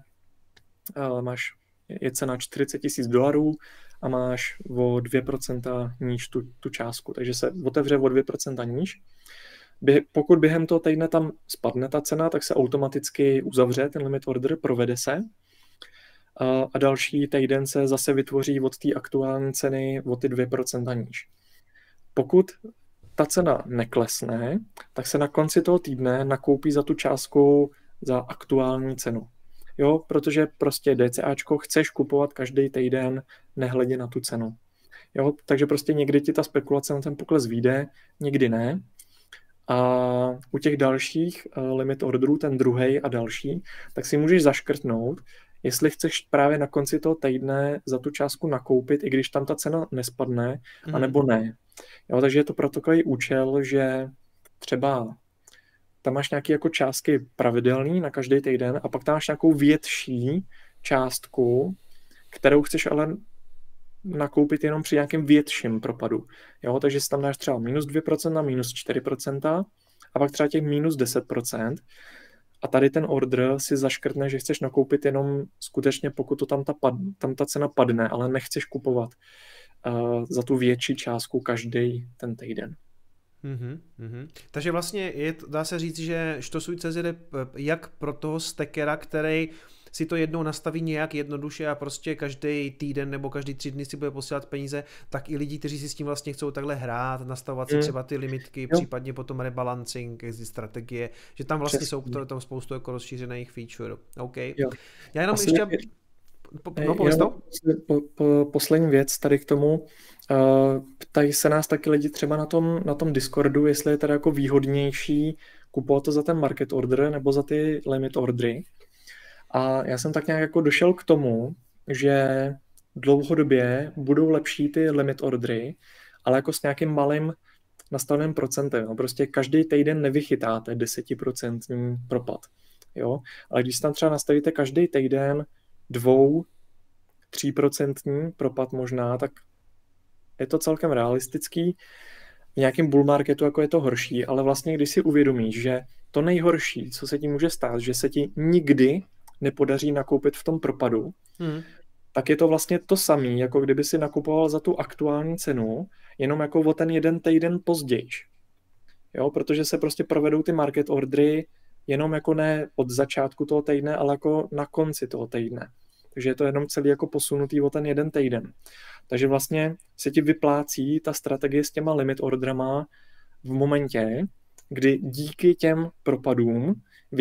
Speaker 2: je cena $40,000 a máš o 2% níž tu částku, takže se otevře o 2% níž. Pokud během toho týdne tam spadne ta cena, tak se automaticky uzavře ten limit order, provede se a další týden se zase vytvoří od té aktuální ceny o ty 2% níž. Pokud ta cena neklesne, tak se na konci toho týdne nakoupí za tu částku za aktuální cenu. Jo, protože prostě DCAčko chceš kupovat každý týden, nehledě na tu cenu. Jo, takže prostě někdy ti ta spekulace na ten pokles vyjde, někdy ne. A u těch dalších limit orderů, ten druhý a další, tak si můžeš zaškrtnout, jestli chceš právě na konci toho týdne za tu částku nakoupit, i když tam ta cena nespadne, anebo ne. Jo, takže je to pro takový účel, že třeba tam máš nějaké jako částky pravidelný na každý týden a pak tam máš nějakou větší částku, kterou chceš ale nakoupit jenom při nějakém větším propadu. Jo, takže si tam dáš třeba minus 2%, minus 4% a pak třeba těch minus 10%. A tady ten order si zaškrtne, že chceš nakoupit jenom skutečně, pokud to tam ta cena padne, ale nechceš kupovat za tu větší částku každý ten týden.
Speaker 1: Takže vlastně dá se říct, že Štosuj.cz je jak pro toho stekera, který si to jednou nastaví nějak jednoduše a prostě každý týden nebo každý 3 dny si bude posílat peníze, tak i lidi, kteří si s tím vlastně chcou takhle hrát, nastavovat si třeba ty limitky, případně potom rebalancing, strategie, že tam vlastně jsou tam spoustu jako rozšířených feature. OK. Jo. Já jenom ještě...
Speaker 2: Poslední věc tady k tomu. Ptají se nás taky lidi třeba na tom Discordu, jestli je teda jako výhodnější kupovat to za ten market order nebo za ty limit ordery. A já jsem tak nějak jako došel k tomu, že dlouhodobě budou lepší ty limit ordery, ale jako s nějakým malým nastaveným procentem. No. Prostě každý týden nevychytáte 10% propad. Jo? Ale když tam třeba nastavíte každý týden 2-3% propad možná, tak je to celkem realistický. V nějakém bull marketu jako je to horší, ale vlastně když si uvědomíš, že to nejhorší, co se ti může stát, že se ti nikdy nepodaří nakoupit v tom propadu, tak je to vlastně to samé, jako kdyby si nakupoval za tu aktuální cenu, jenom jako o ten jeden týden později. Jo, protože se prostě provedou ty market ordery jenom jako ne od začátku toho týdne, ale jako na konci toho týdne. Takže je to jenom celý jako posunutý o ten jeden týden. Takže vlastně se ti vyplácí ta strategie s těma limit orderama v momentě, kdy díky těm propadům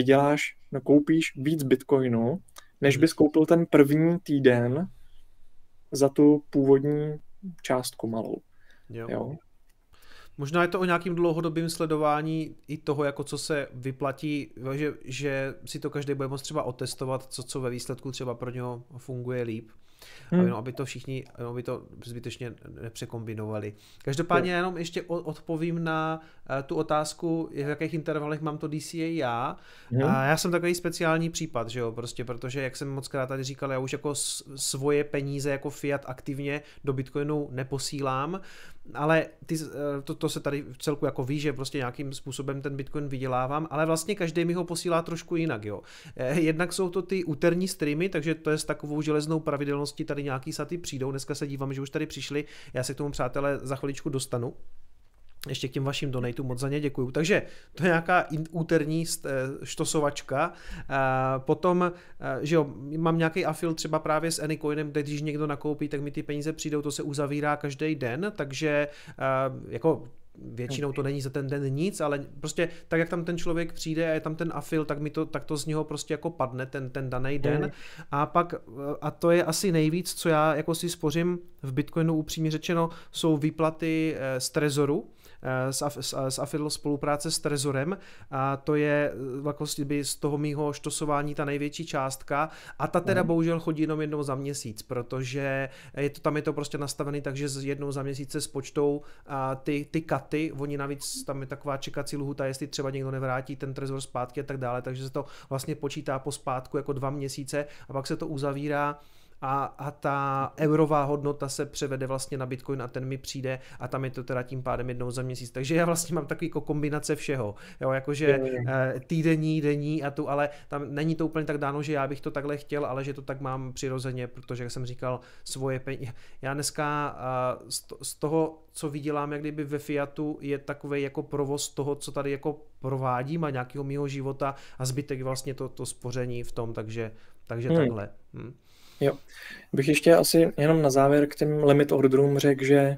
Speaker 2: koupíš víc bitcoinu, než bys koupil ten první týden za tu původní částku malou. Jo.
Speaker 1: Možná je to o nějakým dlouhodobým sledování i toho, jako co se vyplatí, že si to každý bude moct třeba otestovat, co ve výsledku třeba pro něho funguje líp. Aby to zbytečně nepřekombinovali. Každopádně jenom ještě odpovím na tu otázku, v jakých intervalech mám to DCA já. A já jsem takový speciální případ, že jo, prostě, protože, jak jsem mockrát tady říkal, já už jako svoje peníze jako fiat aktivně do Bitcoinu neposílám, ale to se tady v celku jako ví, že prostě nějakým způsobem ten Bitcoin vydělávám, ale vlastně každý mi ho posílá trošku jinak, jo. Jednak jsou to ty úterní streamy, takže to je s takovou železnou pravidelností, tady nějaký saty přijdou, dneska se dívám, že už tady přišli, já se k tomu, přátelé, za chviličku dostanu. Ještě k těm vašim donatům moc za ně děkuju. Takže to je nějaká úterní štosovačka. Potom, že jo, mám nějaký afil třeba právě s Anycoinem, kde když někdo nakoupí, tak mi ty peníze přijdou, to se uzavírá každý den, takže jako většinou to není za ten den nic, ale prostě tak, jak tam ten člověk přijde a je tam ten afil, tak to z něho prostě jako padne ten daný den. A to je asi nejvíc, co já jako si spořím v Bitcoinu, upřímně řečeno, jsou výplaty z Trezoru, z affiliate spolupráce s Trezorem, a to je vlastně z toho mýho štosování ta největší částka, a ta teda bohužel chodí jenom jednou za měsíc, protože tam je to prostě nastavený tak, že jednou za měsíc se spočtou ty katy, oni navíc, tam je taková čekací lhůta, jestli třeba někdo nevrátí ten Trezor zpátky a tak dále, takže se to vlastně počítá po zpátku jako 2 měsíce a pak se to uzavírá. A ta eurová hodnota se převede vlastně na Bitcoin a ten mi přijde a tam je to teda tím pádem jednou za měsíc. Takže já vlastně mám takový jako kombinace všeho. Jo, jakože týdenní, denní a tu, ale tam není to úplně tak dáno, že já bych to takhle chtěl, ale že to tak mám přirozeně, protože jak jsem říkal, svoje peníze. Já dneska z toho, co vydělám, jak kdyby ve fiatu, je takovej jako provoz toho, co tady jako provádím a nějakého mýho života a zbytek vlastně to spoření v tom, takže takhle.
Speaker 2: Jo, bych ještě asi jenom na závěr k těm limit orderům řekl, že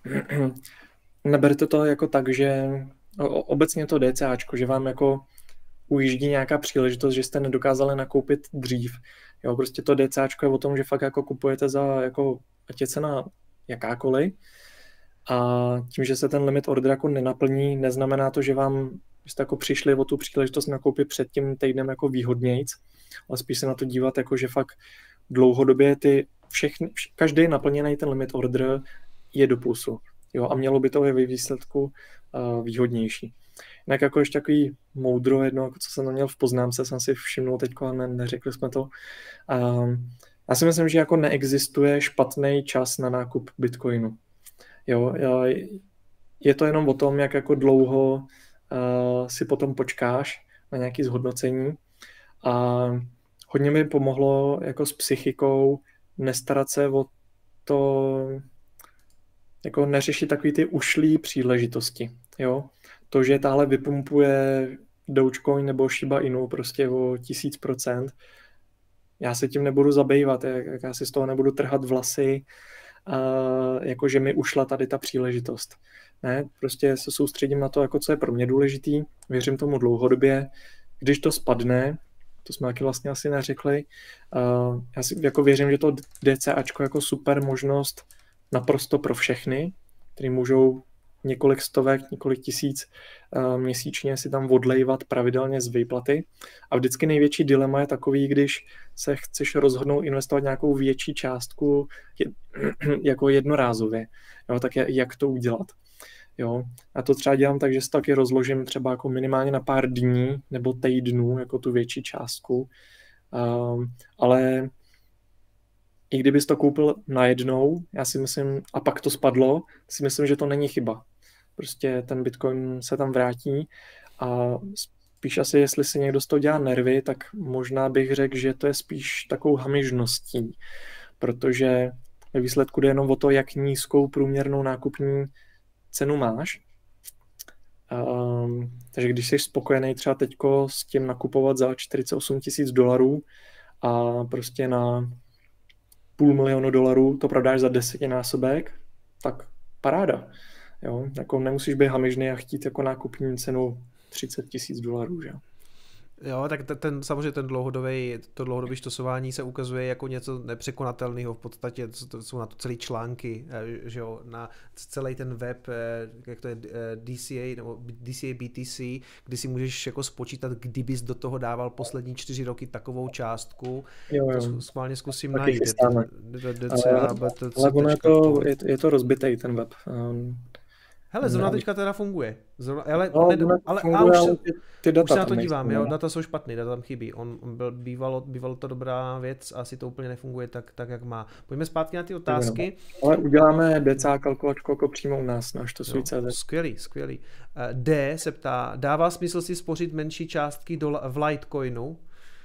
Speaker 2: neberte to jako tak, že obecně to DCAčko, že vám jako ujíždí nějaká příležitost, že jste nedokázali nakoupit dřív. Jo, prostě to DCAčko je o tom, že fakt jako kupujete za, jako, ať je cena jakákoliv, A tím, že se ten limit order jako nenaplní, neznamená to, že vám jste jako přišli o tu příležitost nakoupit před tím týdnem jako výhodnějc, ale spíš se na to dívat jako, že fakt dlouhodobě každý naplněný ten limit order je do plusu. Jo, a mělo by to ve výsledku výhodnější. Jinak jako ještě takový moudro jedno, jako co jsem měl v poznámce, jsem si všimnul teďko a neřekli jsme to. Já si myslím, že jako neexistuje špatný čas na nákup Bitcoinu. Jo, je to jenom o tom, jak jako dlouho si potom počkáš na nějaké zhodnocení. A hodně mi pomohlo jako s psychikou nestarat se o to, jako neřešit takový ty ušlý příležitosti. Jo? To, že tahle vypumpuje Dogecoin nebo Shiba Inu prostě o 1000%, já se tím nebudu zabývat, já si z toho nebudu trhat vlasy, jako že mi ušla tady ta příležitost. Ne, prostě se soustředím na to, jako co je pro mě důležitý, věřím tomu dlouhodobě, když to spadne, to jsme taky vlastně asi neřekli, já si jako věřím, že to DCAčko jako super možnost naprosto pro všechny, kteří můžou několik stovek, několik tisíc měsíčně si tam odlejvat pravidelně z výplaty. A vždycky největší dilema je takový, když se chceš rozhodnout investovat nějakou větší částku jako jednorázově. Jo, tak jak to udělat? Jo. A to třeba dělám tak, že si taky rozložím třeba jako minimálně na pár dní nebo týdnů jako tu větší částku. Ale i kdybys to koupil najednou, já si myslím, a pak to spadlo, si myslím, že to není chyba. Prostě ten Bitcoin se tam vrátí a spíš asi, jestli si někdo z toho dělá nervy, tak možná bych řekl, že to je spíš takovou hamižností, protože ve výsledku jde jenom o to, jak nízkou průměrnou nákupní cenu máš. Takže když jsi spokojený třeba teďko s tím nakupovat za $48,000 a prostě na $500,000 to prodáš za 10násobek, tak paráda. Jo? Jako nemusíš být hamižný a chtít jako nákupní cenu $30,000, že?
Speaker 1: Jo, tak samozřejmě to dlouhodobé štosování se ukazuje jako něco nepřekonatelného. V podstatě to jsou na to celý články, že jo, na celý ten web, jak to je DCA nebo DCA BTC, kdy si můžeš jako spočítat, kdybys do toho dával poslední 4 roky takovou částku.
Speaker 2: Jo.
Speaker 1: To schválně zkusím
Speaker 2: taky
Speaker 1: najít.
Speaker 2: Ale ono je to rozbitej ten web.
Speaker 1: Hele, zrovna teďka teda funguje. Ale
Speaker 2: už
Speaker 1: se na to dívám, jo, data jsou špatný, data tam chybí. Bývalo to dobrá věc a asi to úplně nefunguje tak jak má. Pojďme zpátky na ty otázky.
Speaker 2: Ale uděláme DCA kalkulačku jako přímo u nás, náš to svůj CZ.
Speaker 1: Skvělý. D se ptá, dává smysl si spořit menší částky v Litecoinu?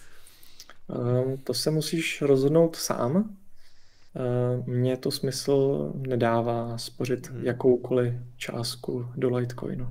Speaker 2: To se musíš rozhodnout sám. Mně to smysl nedává spořit jakoukoliv částku do Litecoinu.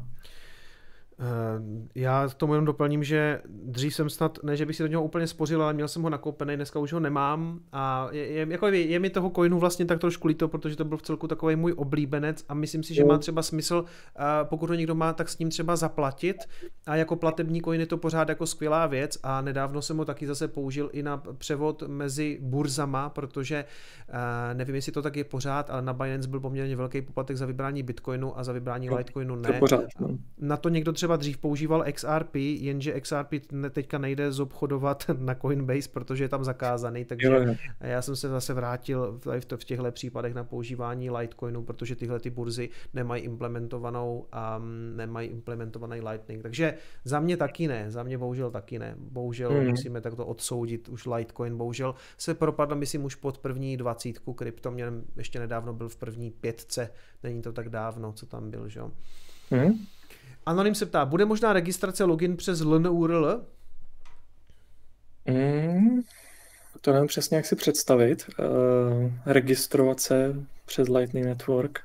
Speaker 1: Já tomu jenom doplním, že dřív jsem snad, ne že bych si do něho úplně spořil, ale měl jsem ho nakoupený, dneska už ho nemám a je mi toho coinu vlastně tak trošku líto, protože to byl v celku takový můj oblíbenec a myslím si, že má třeba smysl, pokud ho někdo má, tak s ním třeba zaplatit a jako platební coin je to pořád jako skvělá věc a nedávno jsem ho taky zase použil i na převod mezi burzama, protože nevím, jestli to tak je pořád, ale na Binance byl poměrně velký poplatek za vybrání Bitcoinu a za vybrání Litecoinu ne.
Speaker 2: Pořád,
Speaker 1: na to někdo třeba dřív používal XRP, jenže XRP teďka nejde zobchodovat na Coinbase, protože je tam zakázaný, takže já jsem se zase vrátil v těchto případech na používání Litecoinu, protože tyhle ty burzy nemají implementovaný Lightning. Takže za mě taky ne, bohužel taky ne. Bohužel musíme takto odsoudit už Litecoin, bohužel se propadl, myslím, už pod první 20 krypto, mě ještě nedávno byl v první 5, není to tak dávno, co tam byl, že jo. Anonym se ptá, bude možná registrace login přes LNURL?
Speaker 2: To nevím přesně, jak si představit. Registrovat se přes Lightning Network.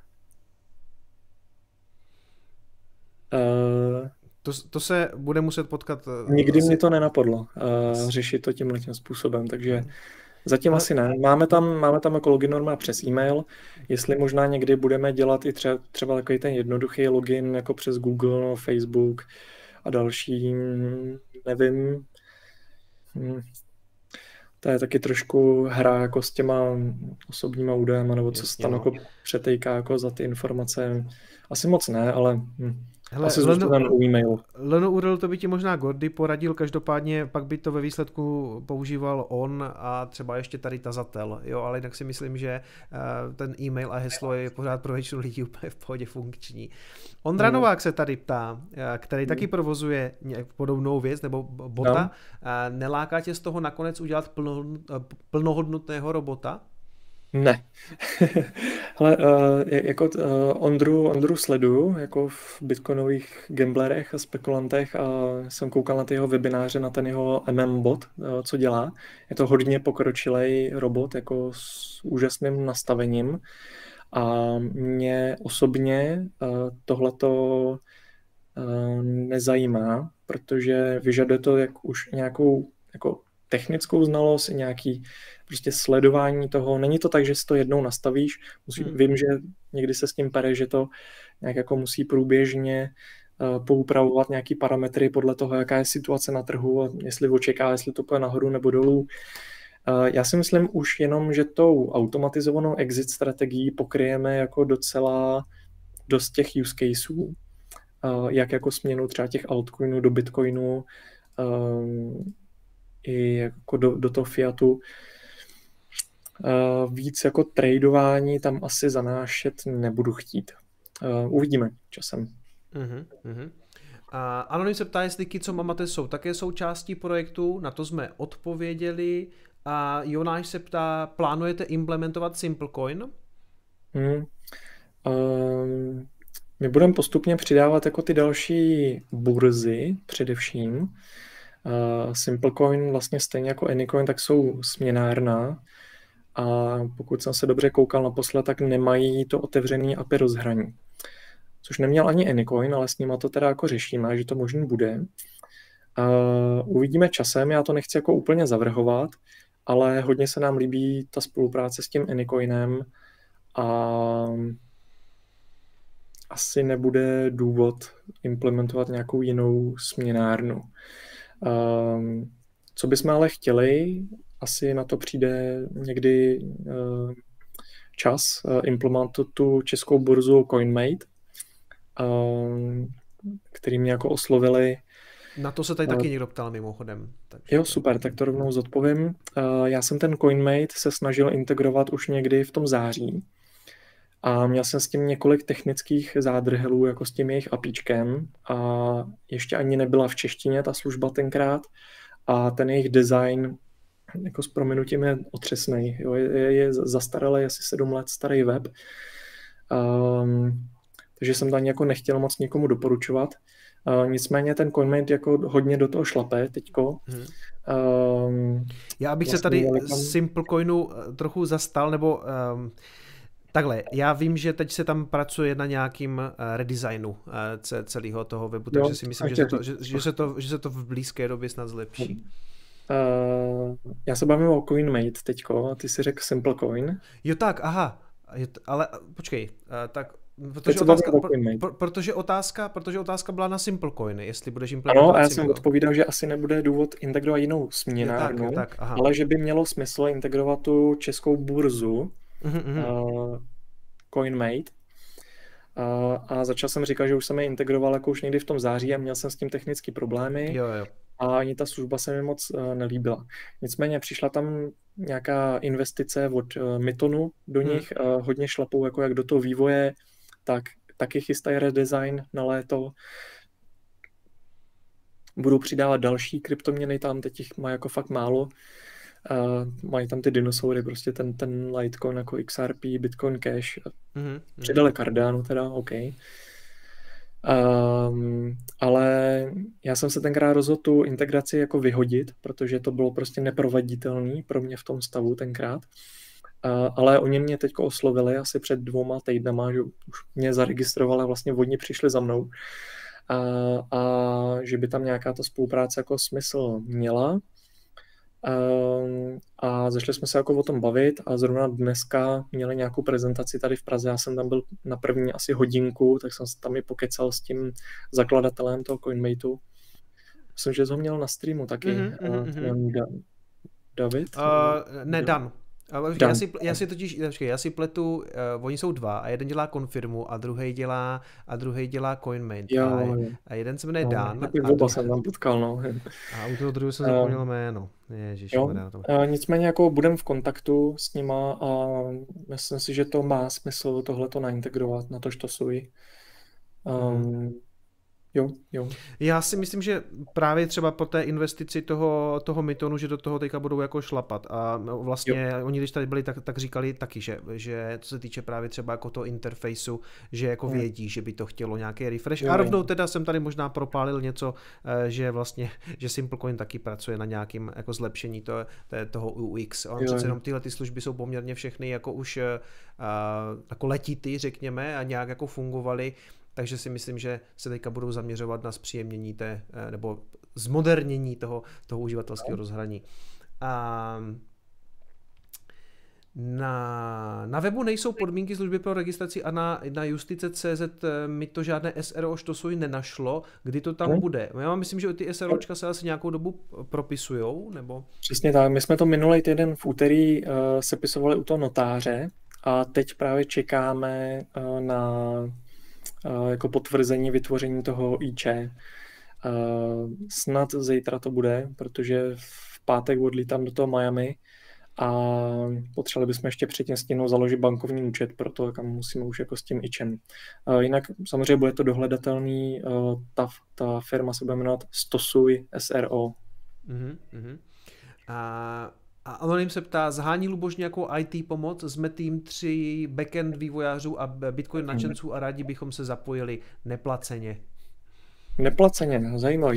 Speaker 1: To se bude muset potkat.
Speaker 2: Nikdy mi to nenapadlo řešit to tímhletím způsobem, takže zatím asi ne. Máme tam jako login norma přes e-mail, jestli možná někdy budeme dělat i třeba takový ten jednoduchý login jako přes Google, no, Facebook a další, nevím. to je taky trošku hra jako s těma osobníma údajema, nebo co se tam jako přetejká jako za ty informace. Asi moc ne, ale
Speaker 1: hele,
Speaker 2: asi zůstane u e-mailu.
Speaker 1: Leno URL to by ti možná Gordy poradil, každopádně pak by to ve výsledku používal on a třeba ještě tady tazatel, jo, ale jinak si myslím, že ten e-mail a heslo je pořád pro většinu lidí úplně v pohodě funkční. Ondra Novák se tady ptá, který taky provozuje podobnou věc, nebo bota, neláká tě z toho nakonec udělat plnohodnotného robota?
Speaker 2: Ne. Hele, jako Ondru sleduju jako v bitcoinových gamblerech a spekulantech a jsem koukal na ty jeho webináře, na ten jeho MMBot, co dělá. Je to hodně pokročilej robot jako s úžasným nastavením a mě osobně tohleto nezajímá, protože vyžaduje to už nějakou jako technickou znalost, nějaký prostě sledování toho. Není to tak, že si to jednou nastavíš. Vím, že někdy se s tím pere, že to nějak jako musí průběžně poupravovat nějaký parametry podle toho, jaká je situace na trhu a jestli očeká, jestli to půjde nahoru nebo dolů. Já si myslím už jenom, že tou automatizovanou exit strategií pokryjeme jako docela dost těch use caseů, jak jako směnu třeba těch altcoinů do bitcoinu, i jako do toho fiatu. Víc jako tradování tam asi zanášet nebudu chtít. Uvidíme časem.
Speaker 1: Anonym se ptá, jestli Kicom a Mate jsou také součástí projektu, na to jsme odpověděli. A Jonáš se ptá, plánujete implementovat SimpleCoin?
Speaker 2: My budeme postupně přidávat jako ty další burzy především. SimpleCoin vlastně stejně jako Anycoin, tak jsou směnárna a pokud jsem se dobře koukal naposled, tak nemají to otevřený API rozhraní. Což neměl ani Anycoin, ale s nima to teda jako řešíme, že to možný bude. Uvidíme časem, já to nechci jako úplně zavrhovat, ale hodně se nám líbí ta spolupráce s tím Anycoinem a asi nebude důvod implementovat nějakou jinou směnárnu. Co bychom ale chtěli, asi na to přijde někdy čas, implementovat tu českou burzu CoinMate, který mě jako oslovili.
Speaker 1: Na to se tady taky někdo ptal mimochodem. Takže...
Speaker 2: Jo, super, tak to rovnou zodpovím. Já jsem ten CoinMate se snažil integrovat už někdy v tom září a měl jsem s tím několik technických zádrhelů, jako s tím jejich APIčkem a ještě ani nebyla v češtině ta služba tenkrát a ten jejich design jako s prominutím je otřesnej. Jo, je zastaralý, asi 7 let starý web. Takže jsem to ani jako nechtěl moc někomu doporučovat. Nicméně ten CoinMate jako hodně do toho šlape teďko.
Speaker 1: Já bych se tady SimpleCoinu trochu zastal, nebo takhle, já vím, že teď se tam pracuje na nějakým redesignu celého toho webu, takže si myslím, že se to v blízké době snad zlepší.
Speaker 2: Já se bavím o CoinMate teďko, a ty si řekl SimpleCoin.
Speaker 1: Jo tak, aha, ale počkej, tak protože otázka byla na SimpleCoin, jestli budeš implementovat.
Speaker 2: Ano, a já jsem odpovídal, že asi nebude důvod integrovat jinou směnárnu, ale že by mělo smysl integrovat tu českou burzu CoinMate. A začal jsem říkat, že už jsem je integroval jako už někdy v tom září a měl jsem s tím technické problémy.
Speaker 1: Jo.
Speaker 2: A ani ta služba se mi moc nelíbila. Nicméně přišla tam nějaká investice od Mytonu do nich, hodně šlapou jako jak do toho vývoje, tak taky chystají redesign na léto. Budou přidávat další kryptoměny tam, teď jich má jako fakt málo. Mají tam ty dinosaury, prostě ten Litecoin jako XRP, Bitcoin Cash. Přidali Cardano teda, OK. Ale já jsem se tenkrát rozhodl tu integraci jako vyhodit, protože to bylo prostě neproveditelný pro mě v tom stavu tenkrát. Ale oni mě teďko oslovili asi před 2 týdnama, že už mě zaregistrovali a vlastně oni přišli za mnou. A že by tam nějaká ta spolupráce jako smysl měla. A začali jsme se jako o tom bavit a zrovna dneska měli nějakou prezentaci tady v Praze. Já jsem tam byl na první asi hodinku, tak jsem se tam i pokecal s tím zakladatelem toho CoinMateu. Myslím, že ho měl na streamu taky. David?
Speaker 1: Ne, Dan. Já si pletu, oni jsou dva a jeden dělá Confirmu a druhý dělá CoinMate. A jeden se jmenuje Dan.
Speaker 2: Tak oba jsem tam potkal, no.
Speaker 1: A u toho druhého jsem zapomněl jméno.
Speaker 2: Nicméně jako budem v kontaktu s nima a myslím si, že to má smysl tohleto naintegrovat na to Stosuji. Jo.
Speaker 1: Já si myslím, že právě třeba po té investici toho Mytonu, že do toho teďka budou jako šlapat a vlastně oni, když tady byli, tak říkali taky, že co se týče právě třeba jako toho interfejsu, že jako vědí, že by to chtělo nějaký refresh. A rovnou teda jsem tady možná propálil něco, že vlastně, že Simplecoin taky pracuje na nějakým jako zlepšení toho UX. On přece jenom tyhle ty služby jsou poměrně všechny jako už jako letitý, řekněme, a nějak jako fungovaly. Takže si myslím, že se teďka budou zaměřovat na zpříjemnění nebo zmodernění toho uživatelského rozhraní. Na webu nejsou podmínky služby pro registraci a na justice.cz mi to žádné SRO Stosuji nenašlo. Kdy to tam bude? Já myslím, že ty SROčka se asi nějakou dobu propisujou, nebo?
Speaker 2: Přesně tak. My jsme to minulý týden v úterý sepisovali u toho notáře a teď právě čekáme na jako potvrzení vytvoření toho IČ. Snad zítra to bude, protože v pátek odlítám do toho Miami a potřebovali bychom ještě předtím stihnout založit bankovní účet, proto kam musíme už jako s tím IČem. Jinak samozřejmě bude to dohledatelný, ta firma se bude jmenovat Stosuj SRO.
Speaker 1: A Anonym se ptá, zhání Luboš nějakou IT pomoc? Jsme tým 3 backend vývojářů a Bitcoin nadšenců a rádi bychom se zapojili neplaceně.
Speaker 2: Neplaceně, zajímavý.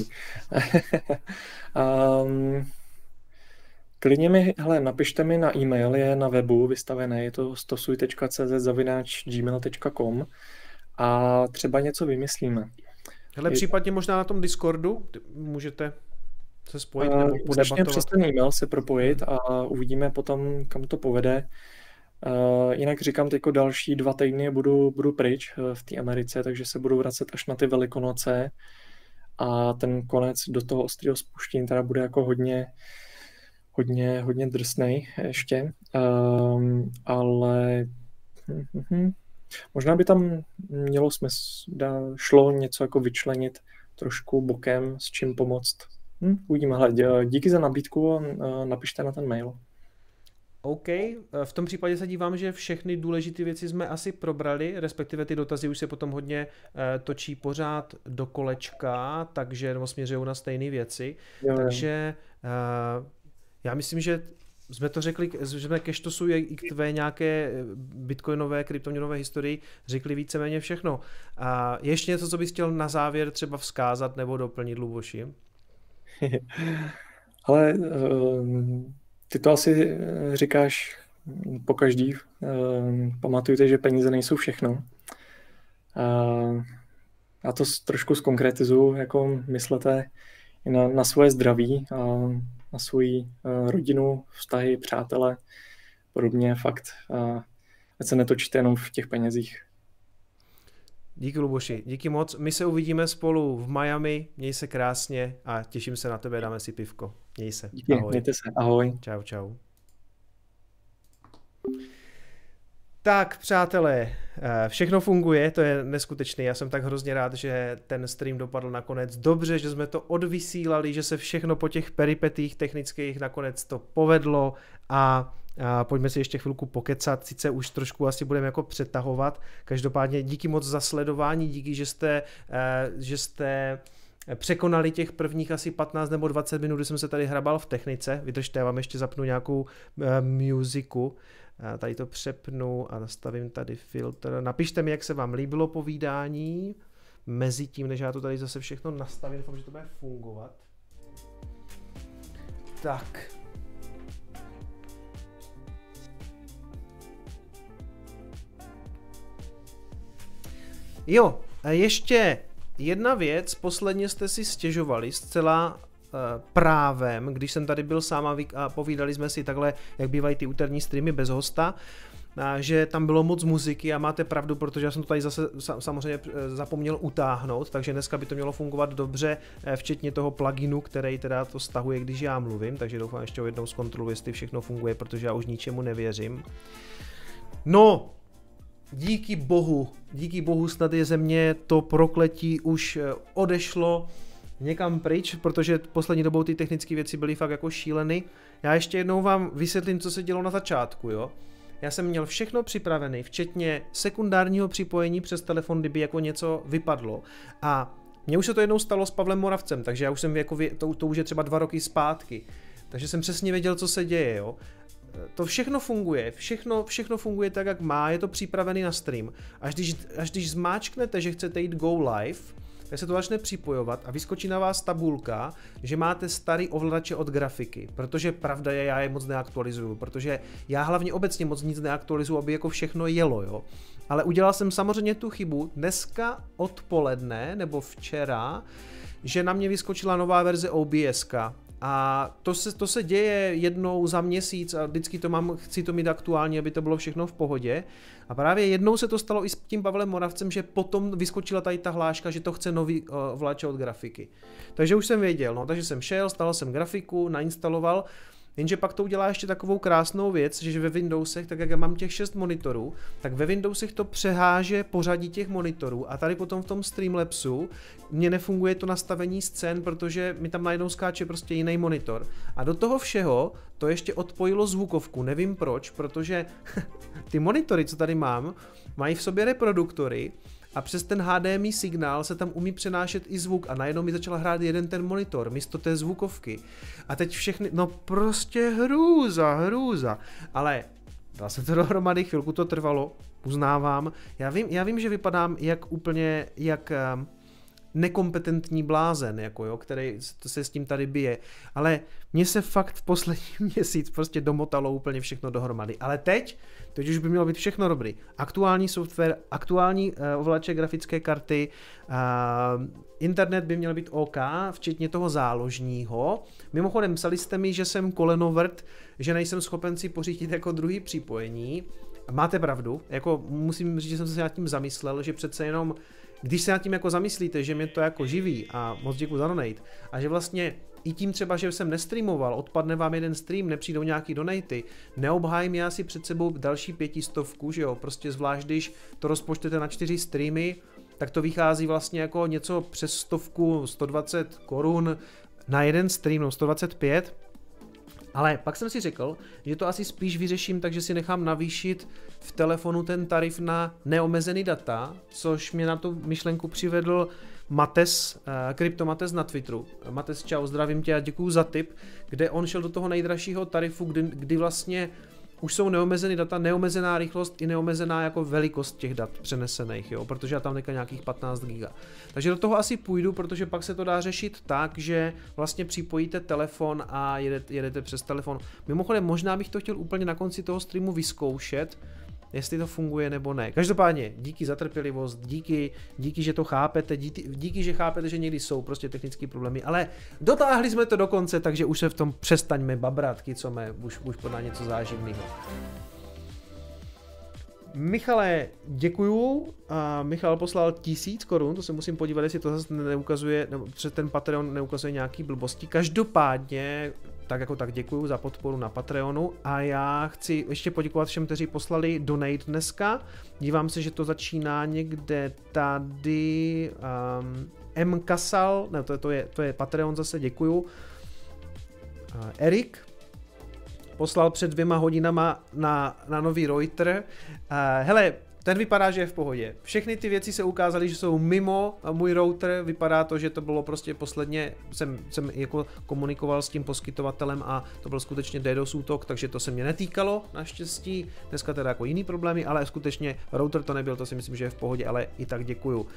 Speaker 2: Klidně mi, napište mi na e-mail, je na webu vystavené, je to stosuj.cz@gmail.com a třeba něco vymyslíme.
Speaker 1: Případně možná na tom Discordu můžete se spojit nebo podebatovat.
Speaker 2: Začně přes ten e-mail se propojit a uvidíme potom, kam to povede. Jinak říkám, teďko další 2 týdny budu pryč v té Americe, takže se budu vracet až na ty Velikonoce a ten konec do toho ostrého spuštění teda bude jako hodně drsnej ještě, ale možná by tam mělo šlo něco jako vyčlenit trošku bokem, s čím pomoct. Uvidíme. Díky za nabídku a napište na ten mail.
Speaker 1: OK, v tom případě se dívám, že všechny důležité věci jsme asi probrali, respektive ty dotazy už se potom hodně točí pořád do kolečka, takže nebo směřují na stejné věci. Takže já myslím, že jsme to řekli, že jsme ke Stosuji i k tvé nějaké bitcoinové, kryptoměnové historii řekli víceméně všechno. A ještě něco, co bys chtěl na závěr třeba vzkázat nebo doplnit, Luboši?
Speaker 2: Ale ty to asi říkáš pokaždý. Pamatujte, že peníze nejsou všechno. Já to trošku zkonkretizuju, jako myslete na svoje zdraví a na svoji rodinu, vztahy, přátele, podobně fakt. Ať se netočíte jenom v těch penězích.
Speaker 1: Díky, Luboši, díky moc. My se uvidíme spolu v Miami, měj se krásně a těším se na tebe, dáme si pivko. Měj se.
Speaker 2: Díky, ahoj. Mějte se, ahoj.
Speaker 1: Čau. Tak, přátelé, všechno funguje, to je neskutečné. Já jsem tak hrozně rád, že ten stream dopadl nakonec dobře, že jsme to odvysílali, že se všechno po těch peripetích technických nakonec to povedlo a pojďme si ještě chvilku pokecat, sice už trošku asi budeme jako přetahovat. Každopádně díky moc za sledování, díky, že jste překonali těch prvních asi 15 nebo 20 minut, kdy jsem se tady hrabal v technice. Vydržte, já vám ještě zapnu nějakou muziku. Tady to přepnu a nastavím tady filtr. Napište mi, jak se vám líbilo povídání. Mezi tím, než já to tady zase všechno nastavím, doufám, že to bude fungovat. Tak. Jo, ještě jedna věc, posledně jste si stěžovali zcela právem, když jsem tady byl sám a povídali jsme si takhle, jak bývají ty úterní streamy bez hosta, že tam bylo moc muziky a máte pravdu, protože já jsem to tady zase samozřejmě zapomněl utáhnout, takže dneska by to mělo fungovat dobře, včetně toho pluginu, který teda to stahuje, když já mluvím, takže doufám ještě jednou zkontroluji, jestli všechno funguje, protože já už ničemu nevěřím. No, díky bohu snad je ze mě to prokletí už odešlo někam pryč, protože poslední dobou ty technické věci byly fakt jako šíleny. Já ještě jednou vám vysvětlím, co se dělo na začátku, jo. Já jsem měl všechno připravené, včetně sekundárního připojení přes telefon, kdyby jako něco vypadlo. A mně už se to jednou stalo s Pavlem Moravcem, takže já už jsem jako to už je třeba 2 roky zpátky. Takže jsem přesně věděl, co se děje, jo. To všechno funguje, všechno funguje tak, jak má, je to připravený na stream. Až když zmáčknete, že chcete jít go live, tak se to začne připojovat a vyskočí na vás tabulka, že máte starý ovladače od grafiky, protože pravda je, já je moc neaktualizuju, protože já hlavně obecně moc nic neaktualizuju, aby jako všechno jelo, jo. Ale udělal jsem samozřejmě tu chybu dneska odpoledne, nebo včera, že na mě vyskočila nová verze OBS-ka. A to se děje jednou za měsíc a vždycky chci to mít aktuálně, aby to bylo všechno v pohodě. A právě jednou se to stalo i s tím Pavlem Moravcem, že potom vyskočila tady ta hláška, že to chce nový ovladače od grafiky. Takže už jsem věděl, no, takže jsem šel, stál jsem grafiku, nainstaloval, jenže pak to udělá ještě takovou krásnou věc, že ve Windowsech, tak jak já mám těch 6 monitorů, tak ve Windowsech to přeháže pořadí těch monitorů a tady potom v tom Streamlabsu mně nefunguje to nastavení scén, protože mi tam najednou skáče prostě jiný monitor. A do toho všeho to ještě odpojilo zvukovku, nevím proč, protože ty monitory, co tady mám, mají v sobě reproduktory a přes ten HDMI signál se tam umí přenášet i zvuk a najednou mi začal hrát jeden ten monitor místo té zvukovky. A teď všechny, no prostě hrůza. Ale dal se to dohromady, chvilku to trvalo, uznávám. Já vím, že vypadám jak nekompetentní blázen, jako jo, který se s tím tady bije. Ale mně se fakt v poslední měsíc prostě domotalo úplně všechno dohromady. Ale teď už by mělo být všechno dobrý. Aktuální software, aktuální ovladače grafické karty, internet by měl být OK, včetně toho záložního. Mimochodem, psali jste mi, že jsem kolenovrt, že nejsem schopen si pořídit jako druhý připojení. Máte pravdu, jako musím říct, že jsem se nad tím zamyslel, že přece jenom když se nad tím jako zamyslíte, že mě to jako živí a moc děkuji za donate a že vlastně i tím třeba, že jsem nestreamoval, odpadne vám jeden stream, nepřijdou nějaký donaty, neobhájím já si před sebou další 500, že jo, prostě zvlášť když to rozpočtete na 4 streamy, tak to vychází vlastně jako něco přes 100, 120 korun na jeden stream, no 125. Ale pak jsem si řekl, že to asi spíš vyřeším, takže si nechám navýšit v telefonu ten tarif na neomezený data, což mě na tu myšlenku přivedl Mates, Kryptomates na Twitteru. Mates, čau, zdravím tě a děkuju za tip, kde on šel do toho nejdražšího tarifu, kdy vlastně už jsou neomezený data, neomezená rychlost i neomezená jako velikost těch dat přenesených, jo, protože já tam teďka nějakých 15 giga. Takže do toho asi půjdu, protože pak se to dá řešit tak, že vlastně připojíte telefon a jedete přes telefon. Mimochodem, možná bych to chtěl úplně na konci toho streamu vyzkoušet, jestli to funguje nebo ne. Každopádně, díky za trpělivost, díky, že to chápete, díky, že chápete, že někdy jsou prostě technické problémy, ale dotáhli jsme to do konce, takže už se v tom přestaňme babrat, kycome, už podá něco záživného. Michale, děkuju. Michal poslal 1000 korun, to se musím podívat, jestli to zase neukazuje, nebo ten Patreon neukazuje nějaký blbosti. Každopádně, tak jako tak děkuju za podporu na Patreonu a já chci ještě poděkovat všem, kteří poslali donate dneska. Dívám se, že to začíná někde tady. M. Kasal, ne, to je Patreon zase, děkuju. Erik poslal před 2 hodinama na nový router. Hele, ten vypadá, že je v pohodě. Všechny ty věci se ukázaly, že jsou mimo můj router. Vypadá to, že to bylo prostě posledně, jsem jako komunikoval s tím poskytovatelem a to byl skutečně DDoS útok, takže to se mě netýkalo naštěstí. Dneska teda jako jiný problémy, ale skutečně router to nebyl, to si myslím, že je v pohodě, ale i tak děkuju.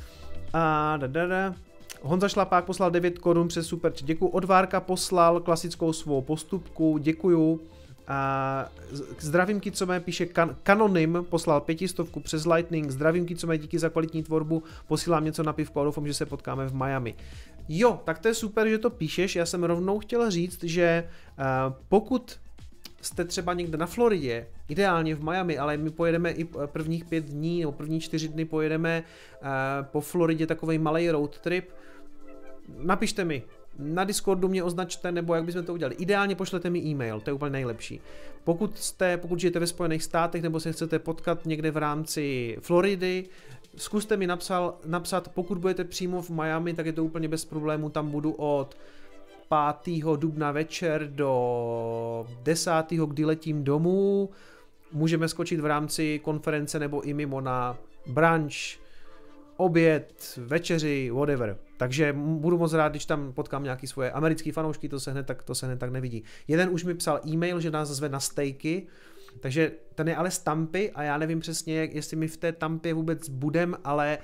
Speaker 1: Honza Šlapák poslal 9 korun přes super, děkuju. Odvárka poslal klasickou svou postupku, děkuju. Zdravím Kicomé, píše Kanonym, poslal 500 přes Lightning. Zdravím Kicomé, díky za kvalitní tvorbu, posílám něco na pivko a doufám, že se potkáme v Miami. Jo, tak to je super, že to píšeš. Já jsem rovnou chtěl říct, že pokud jste třeba někde na Floridě, ideálně v Miami, ale my pojedeme i prvních 5 dní nebo první 4 dny pojedeme po Floridě takovej malej road trip, napište mi. Na Discordu mě označte, nebo jak bychom to udělali. Ideálně pošlete mi e-mail, to je úplně nejlepší. Pokud žijete ve Spojených státech, nebo se chcete potkat někde v rámci Floridy, zkuste mi napsat, pokud budete přímo v Miami, tak je to úplně bez problémů, tam budu od 5. dubna večer do 10. kdy letím domů. Můžeme skočit v rámci konference nebo i mimo na brunch, oběd, večeři, whatever. Takže budu moc rád, když tam potkám nějaký svoje americký fanoušky, to se hned tak nevidí. Jeden už mi psal e-mail, že nás zve na stejky, takže ten je ale z Tampy a já nevím přesně, jestli my v té Tampě vůbec budem, ale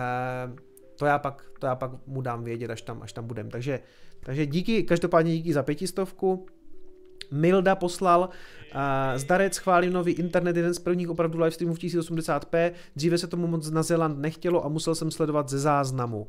Speaker 1: to já pak mu dám vědět, až tam budem. Takže díky, každopádně díky za 500. Milda poslal, zdarec, chválím nový internet, jeden z prvních opravdu livestreamů v 1080p, dříve se tomu moc na Zéland nechtělo a musel jsem sledovat ze záznamu.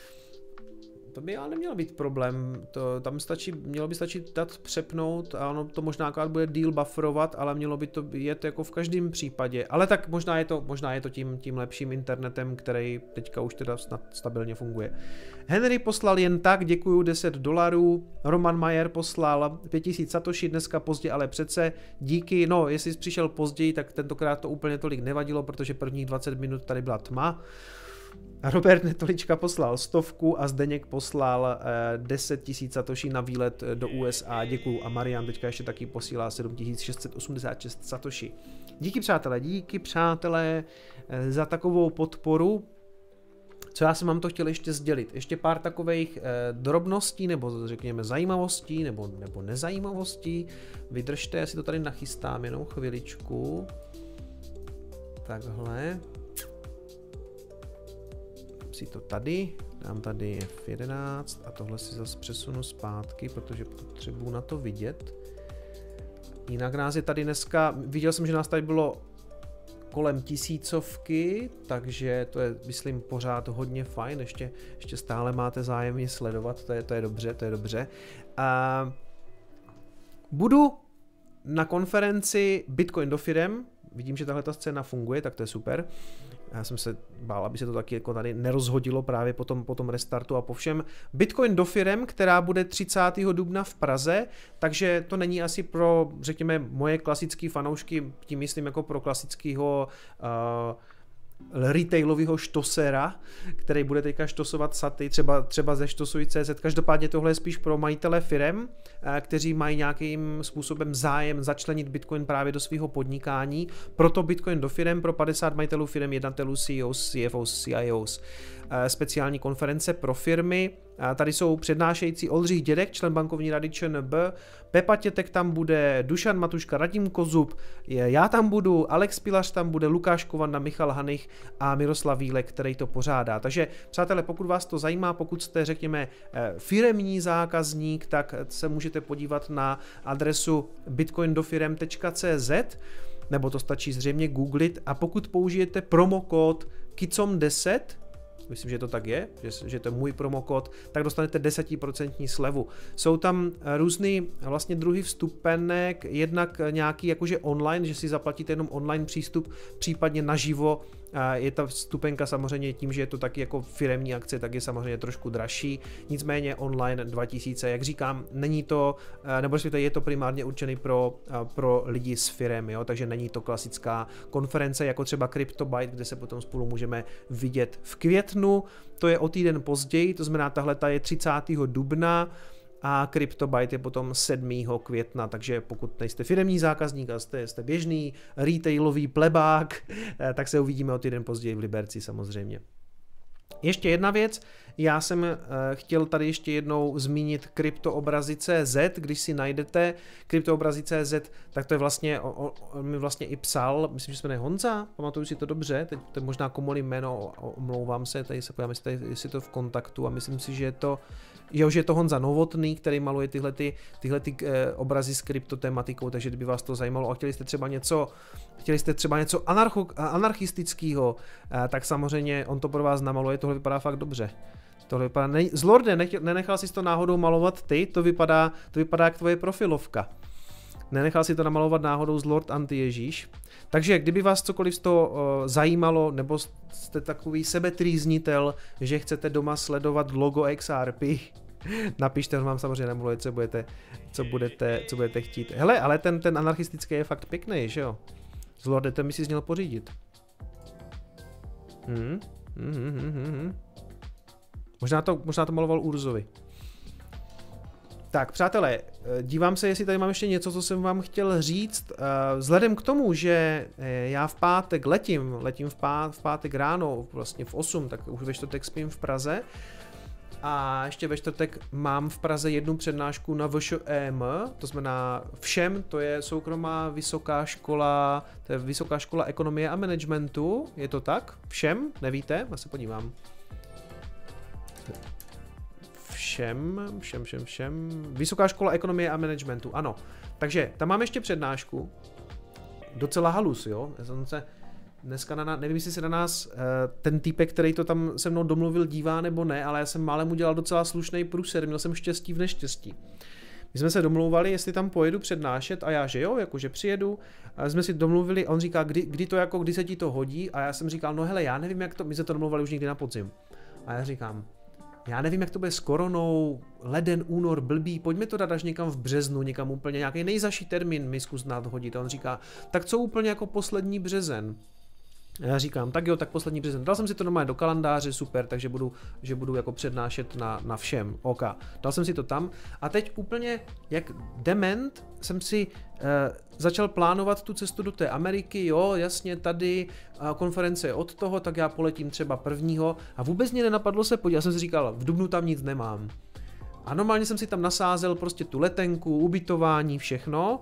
Speaker 1: To by ale neměl být problém, mělo by stačit dát přepnout a ono to možná bude díl bufferovat, ale mělo by to jet jako v každém případě. Ale tak možná je to tím lepším internetem, který teďka už teda snad stabilně funguje. Henry poslal jen tak, děkuju, $10. Roman Majer poslal 5000 satoshi, dneska pozdě, ale přece díky, no jestli jsi přišel později, tak tentokrát to úplně tolik nevadilo, protože prvních 20 minut tady byla tma. Robert Netolička poslal 100 a Zdeněk poslal 10 000 satoshi na výlet do USA, děkuju. A Marian teďka ještě taky posílá 7686 satoshi. Díky přátelé za takovou podporu. Co já jsem vám to chtěl ještě sdělit? Ještě pár takových drobností, nebo řekněme zajímavostí, nebo nezajímavostí. Vydržte, já si to tady nachystám jenom chviličku. Takhle. Si to tady, dám tady F11 a tohle si zase přesunu zpátky, protože potřebuju na to vidět. Jinak nás je tady dneska, viděl jsem, že nás tady bylo kolem 1000, takže to je, myslím, pořád hodně fajn, ještě stále máte zájem mě sledovat, to je dobře. Budu na konferenci Bitcoin do firem, vidím, že tahle ta scéna funguje, tak to je super. Já jsem se bál, aby se to taky jako tady nerozhodilo právě po tom restartu a po všem. Bitcoin do firem, která bude 30. dubna v Praze, takže to není asi pro, řekněme, moje klasické fanoušky, tím myslím jako pro klasického retailového štosera, který bude teďka štosovat saty, třeba ze štosuj.cz. Každopádně tohle je spíš pro majitele firem, kteří mají nějakým způsobem zájem začlenit Bitcoin právě do svého podnikání. Proto Bitcoin do firem pro 50 majitelů firem, jednatelů, CEOs, CFOs, CIOs. Speciální konference pro firmy. Tady jsou přednášející Oldřich Dědek, člen bankovní rady ČNB, Pepa Tětek tam bude, Dušan Matuška, Radim Kozub, já tam budu, Alex Pilař tam bude, Lukáš Kovanda, Michal Hanich a Miroslav Vílek, který to pořádá. Takže přátelé, pokud vás to zajímá, pokud jste, řekněme, firemní zákazník, tak se můžete podívat na adresu bitcoindofirem.cz, nebo to stačí zřejmě googlit, a pokud použijete promokód KICOM10, myslím, že to tak je, že to je můj promokód, tak dostanete 10% slevu. Jsou tam různý vlastně druhy vstupenek, jednak nějaký jakože online, že si zaplatíte jenom online přístup, případně naživo. Je ta vstupenka samozřejmě tím, že je to taky jako firemní akce, tak je samozřejmě trošku dražší, nicméně online 2000, jak říkám, není to, nebo je to primárně určený pro lidi s firem, jo? Takže není to klasická konference jako třeba CryptoByte, kde se potom spolu můžeme vidět v květnu, to je o týden později, to znamená tahle je 30. dubna, a CryptoByte je potom 7. května, takže pokud nejste firemní zákazník a jste běžný retailový plebák, tak se uvidíme o týden později v Liberci samozřejmě. Ještě jedna věc, já jsem chtěl tady ještě jednou zmínit kryptoobrazy.cz, když si najdete kryptoobrazy.cz, tak to je vlastně, on mi vlastně i psal, myslím, že se jmenuje Honza, pamatuju si to dobře, teď to je možná komolí jméno, omlouvám se, tady se podívám, jestli to v kontaktu a myslím si, že je to Honza Novotný, který maluje tyhle obrazy s kryptotematikou, takže kdyby vás to zajímalo a chtěli jste třeba něco anarchistického, tak samozřejmě on to pro vás namaluje, tohle vypadá fakt dobře. Tohle vypadá, Zlorde, nenechal jsi to náhodou malovat ty? To vypadá jak tvoje profilovka. Nenechal si to namalovat náhodou Zlord Anti-Ježíš. Takže kdyby vás cokoliv z toho zajímalo, nebo jste takový sebetrýznitel, že chcete doma sledovat logo XRP, napište, vám samozřejmě nemluvit, co budete chtít. Hele, ale ten anarchistický je fakt pěkný, že jo? Zlorde, ten by si měl pořídit. Možná to maloval Urzovi. Tak, přátelé, dívám se, jestli tady mám ještě něco, co jsem vám chtěl říct. Vzhledem k tomu, že já v pátek letím v pátek ráno, vlastně v 8, tak už ve čtvrtek spím v Praze. A ještě ve čtvrtek mám v Praze jednu přednášku na VŠEM, to znamená všem, to je soukromá vysoká škola, to je vysoká škola ekonomie a managementu, je to tak? Všem, nevíte? Já se podívám. Všem. Vysoká škola ekonomie a managementu, ano. Takže tam mám ještě přednášku. Docela halus, jo. Dneska nevím, jestli se na nás ten týpek, který to tam se mnou domluvil, dívá nebo ne, ale já jsem málem udělal docela slušný průser, měl jsem štěstí v neštěstí. My jsme se domlouvali, jestli tam pojedu přednášet a já, že jo, jakože přijedu. A jsme si domluvili, on říká, kdy se ti to hodí, a já jsem říkal, no hele, já nevím, jak to, my jsme to domluvali už někdy na podzim. A já říkám, já nevím, jak to bude s koronou, leden, únor, blbý, pojďme to dát až někam v březnu, někam úplně nějaký nejzaší termín mi zkus nadhodit. A on říká, tak co úplně jako poslední březen? A já říkám, tak jo, tak poslední březen. Dal jsem si to normálně do kalendáře, super, takže budu jako přednášet na všem, OK. Dal jsem si to tam a teď úplně jak dement jsem si začal plánovat tu cestu do té Ameriky, jo, jasně, tady konference je od toho, tak já poletím třeba 1. a vůbec mě nenapadlo se podívat, já jsem si říkal, v dubnu tam nic nemám. A normálně jsem si tam nasázel prostě tu letenku, ubytování, všechno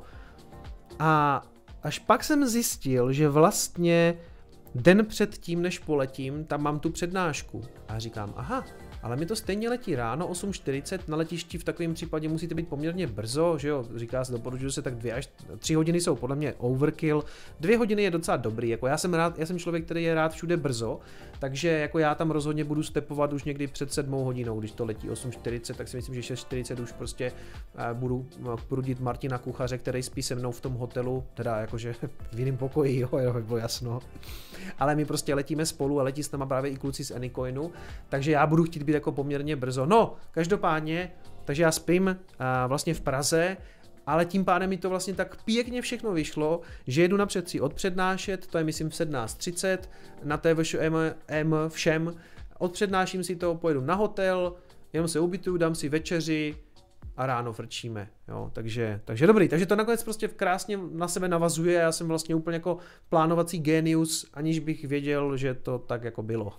Speaker 1: a až pak jsem zjistil, že vlastně den před tím, než poletím, tam mám tu přednášku. A říkám, aha, ale mi to stejně letí ráno, 8:40, na letišti v takovém případě musíte být poměrně brzo, že jo, říká se, doporučuju se tak 2 až 3 hodiny jsou podle mě overkill, 2 hodiny je docela dobrý, jako já jsem člověk, který je rád všude brzo, takže jako já tam rozhodně budu stepovat už někdy před 7 hodinou, když to letí 8:40, tak si myslím, že 6:40 už prostě budu prudit Martina Kuchaře, který spí se mnou v tom hotelu, teda jakože v jiném pokoji, jo, bylo jasno. Ale my prostě letíme spolu a letí s náma právě i kluci z Anycoinu, takže já budu chtít být jako poměrně brzo. No, každopádně, takže já spím vlastně v Praze, ale tím pádem mi to vlastně tak pěkně všechno vyšlo, že jedu napřed si odpřednášet, to je myslím v 17:30, na té VŠEM všem, odpřednáším si to, pojedu na hotel, jenom se ubytuju, dám si večeři a ráno frčíme, jo, takže dobrý, takže to nakonec prostě krásně na sebe navazuje, já jsem vlastně úplně jako plánovací genius, aniž bych věděl, že to tak jako bylo.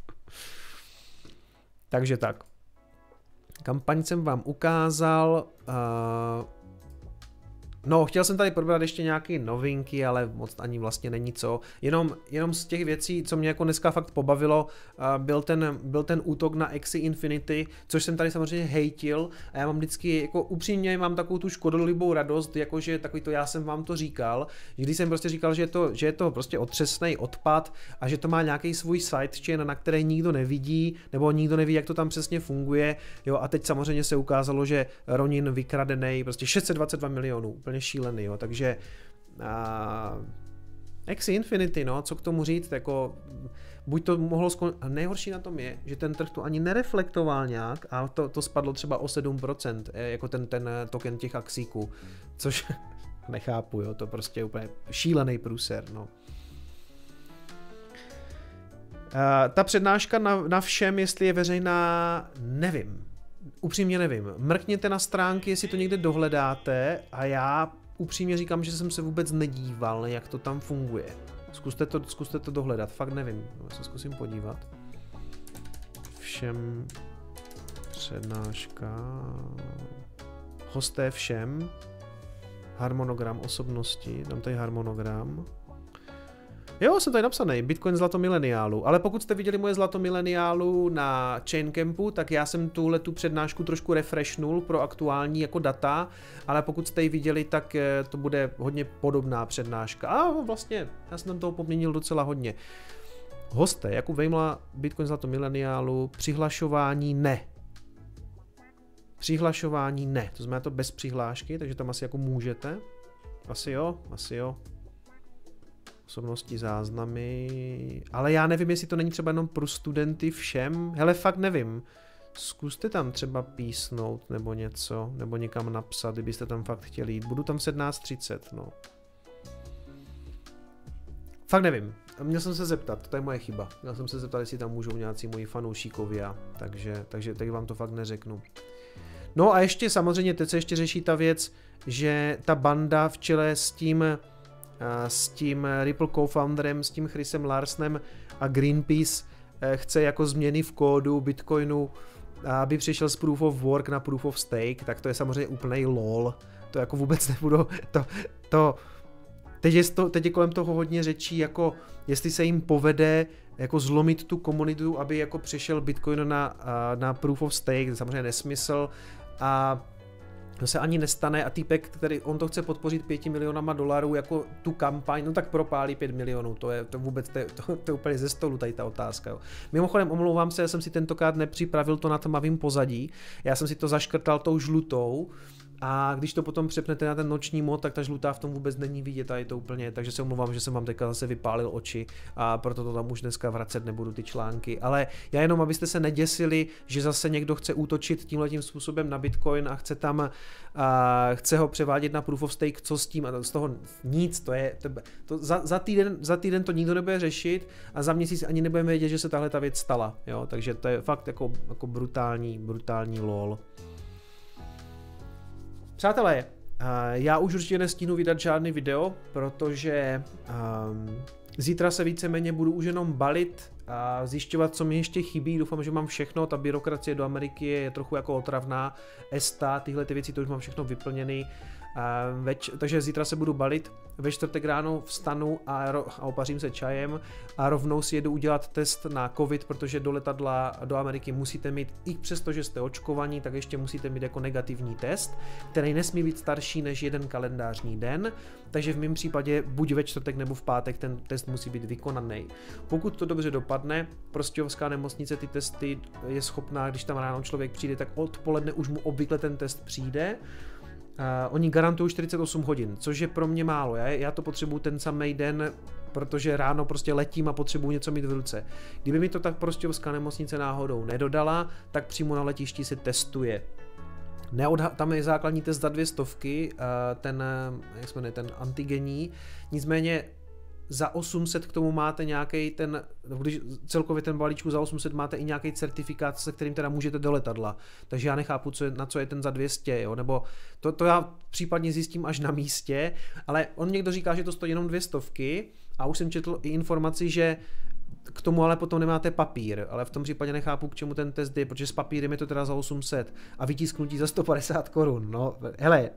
Speaker 1: Takže tak. Kampaň jsem vám ukázal. No, chtěl jsem tady probrat ještě nějaké novinky, ale moc ani vlastně není co. Jenom z těch věcí, co mě jako dneska fakt pobavilo, byl ten útok na Axie Infinity, což jsem tady samozřejmě hejtil a já mám vždycky, jako upřímně mám takovou tu škodolibou radost, jakože takový to já jsem vám to říkal, když jsem prostě říkal, že je to prostě otřesný odpad a že to má nějaký svůj sidechain, na který nikdo nevidí, nebo nikdo neví, jak to tam přesně funguje, jo, a teď samozřejmě se ukázalo, že Ronin vykradený, prostě 622 milionů, úplně šílený, jo, takže Axie Infinity, no, co k tomu říct, jako buď to mohlo skončit, a nejhorší na tom je, že ten trh to ani nereflektoval nějak a to spadlo třeba o 7%, jako ten token těch akcíků, což nechápu, jo, to prostě je úplně šílený průser, no. Ta přednáška na všem, jestli je veřejná, nevím. Upřímně nevím. Mrkněte na stránky, jestli to někde dohledáte a já upřímně říkám, že jsem se vůbec nedíval, jak to tam funguje. Zkuste to dohledat, fakt nevím. Já se zkusím podívat. Všem přednáška. Hosté všem. Harmonogram osobnosti, dám tady harmonogram. Jo, jsem tady napsaný, Bitcoin zlato mileniálu, ale pokud jste viděli moje zlato mileniálu na Chaincampu, tak já jsem tu přednášku trošku refreshnul pro aktuální jako data, ale pokud jste ji viděli, tak to bude hodně podobná přednáška. A vlastně, já jsem tam toho poměnil docela hodně. Hosté, Jakub Vejmla, Bitcoin Zlato mileniálu, přihlašování ne. Přihlašování ne, to znamená to bez přihlášky, takže tam asi jako můžete. Asi jo. Osobnosti, záznamy, ale já nevím, jestli to není třeba jenom pro studenty všem, hele fakt nevím. Zkuste tam třeba písnout nebo něco, nebo někam napsat, kdybyste tam fakt chtěli jít. Budu tam v 17:30, no. Fakt nevím. Měl jsem se zeptat, to je moje chyba. Měl jsem se zeptat, jestli tam můžou nějací moji fanoušíkovia, takže teď vám to fakt neřeknu. No a ještě samozřejmě, teď se ještě řeší ta věc, že ta banda v čele s tím Ripple co-founderem, s tím Chrisem Larsenem a Greenpeace chce jako změny v kódu Bitcoinu, aby přišel z Proof of Work na Proof of Stake, tak to je samozřejmě úplnej lol. To jako vůbec nebudu, teď je kolem toho hodně řečí, jako jestli se jim povede jako zlomit tu komunitu, aby jako přišel Bitcoin na Proof of Stake, samozřejmě nesmysl a to se ani nestane a týpek, který on to chce podpořit $5 milionama jako tu kampaň, no tak propálí 5 milionů, to je úplně ze stolu tady ta otázka. Jo. Mimochodem omlouvám se, já jsem si tentokrát nepřipravil to na tmavým pozadí, já jsem si to zaškrtal tou žlutou a když to potom přepnete na ten noční mod, tak ta žlutá v tom vůbec není vidět a je to úplně, takže se omlouvám, že jsem vám teďka zase vypálil oči a proto to tam už dneska vracet nebudu ty články, ale já jenom, abyste se neděsili, že zase někdo chce útočit tímhletím způsobem na Bitcoin a chce ho převádět na Proof of Stake, co s tím a z toho nic, za týden to nikdo nebude řešit a za měsíc ani nebudeme vědět, že se tahle ta věc stala, jo, takže to je fakt jako brutální lol. Přátelé, já už určitě nestíhnu vydat žádný video, protože zítra se víceméně budu už jenom balit a zjišťovat, co mi ještě chybí. Doufám, že mám všechno, ta byrokracie do Ameriky je trochu jako otravná, ESTA, tyhle ty věci, to už mám všechno vyplněný. Takže zítra se budu balit, ve čtvrtek ráno vstanu a opařím se čajem a rovnou si jedu udělat test na covid, protože do letadla do Ameriky musíte mít, i přesto, že jste očkovaní, tak ještě musíte mít jako negativní test, který nesmí být starší než 1 kalendářní den, takže v mém případě buď ve čtvrtek nebo v pátek ten test musí být vykonaný. Pokud to dobře dopadne, Prostějovská nemocnice ty testy je schopná, když tam ráno člověk přijde, tak odpoledne už mu obvykle ten test přijde. Oni garantují 48 hodin, což je pro mě málo. Já to potřebuju ten samý den, protože ráno prostě letím a potřebuju něco mít v ruce. Kdyby mi to tak Prostějovská nemocnice náhodou nedodala, tak přímo na letišti se testuje. Tam je základní test za 200, ten antigenní, nicméně za 800 k tomu máte nějaký když celkově ten balíčku za 800 máte i nějaký certifikát, se kterým teda můžete do letadla. Takže já nechápu, na co je ten za 200, jo? Nebo to já případně zjistím až na místě, ale on někdo říká, že to stojí jenom 200 a už jsem četl i informaci, že k tomu ale potom nemáte papír, ale v tom případě nechápu, k čemu ten test je, protože s papírem je to teda za 800 a vytisknutí za 150 korun. No, hele,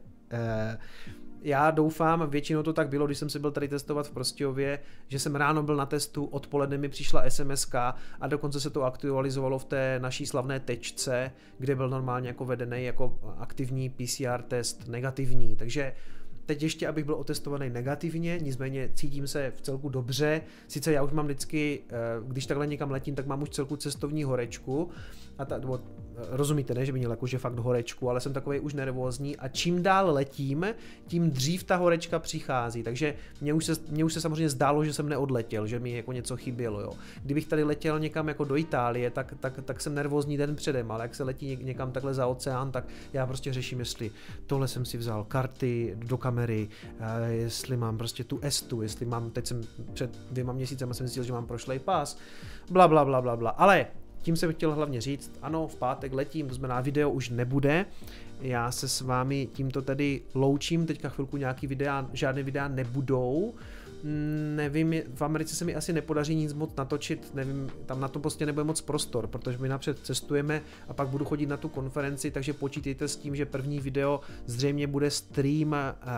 Speaker 1: já doufám, většinou to tak bylo, když jsem se byl tady testovat v Prostějově, že jsem ráno byl na testu, odpoledne mi přišla SMS-ka a dokonce se to aktualizovalo v té naší slavné tečce, kde byl normálně jako vedený jako aktivní PCR test negativní, takže teď ještě, abych byl otestovaný negativně, nicméně cítím se v celku dobře, sice já už mám vždycky, když takhle někam letím, tak mám už celku cestovní horečku, rozumíte, ne, že by měl jakože fakt horečku, ale jsem takovej už nervózní a čím dál letím, tím dřív ta horečka přichází, takže mě už se samozřejmě zdálo, že jsem neodletěl, že mi jako něco chybělo, jo. Kdybych tady letěl někam jako do Itálie, tak jsem nervózní den předem, ale jak se letí někam takhle za oceán, tak já prostě řeším, jestli tohle jsem si vzal karty do kamery, jestli mám prostě tu estu, jestli mám, teď jsem před 2 měsícemi jsem zjistil, že mám prošlej pás, bla bla bla bla bla, ale tím jsem chtěl hlavně říct, ano, v pátek letím, to znamená video už nebude, já se s vámi tímto tedy loučím, teďka chvilku žádné videa nebudou, nevím, v Americe se mi asi nepodaří nic moc natočit, nevím, tam na to prostě nebude moc prostor, protože my napřed cestujeme a pak budu chodit na tu konferenci, takže počítejte s tím, že první video zřejmě bude stream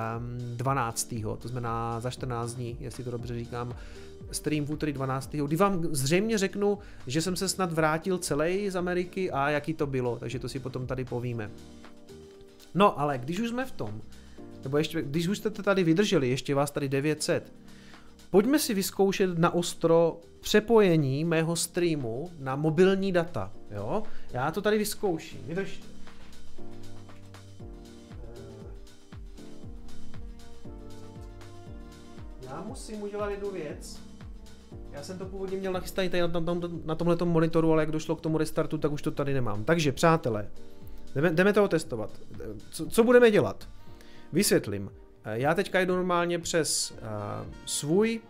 Speaker 1: 12. To znamená za 14 dní, jestli to dobře říkám, stream v úterý 12. kdy vám zřejmě řeknu, že jsem se snad vrátil celý z Ameriky a jaký to bylo, takže to si potom tady povíme. No ale když už jsme v tom, nebo ještě, když už jste tady vydrželi, ještě vás tady 900, pojďme si vyzkoušet na ostro přepojení mého streamu na mobilní data, jo? Já to tady vyzkouším, vydržte. Já musím udělat jednu věc. Já jsem to původně měl nachystaný tady na tomhletom monitoru, ale jak došlo k tomu restartu, tak už to tady nemám. Takže přátelé, jdeme toho testovat. Co budeme dělat? Vysvětlím. Já teďka jdu normálně přes svůj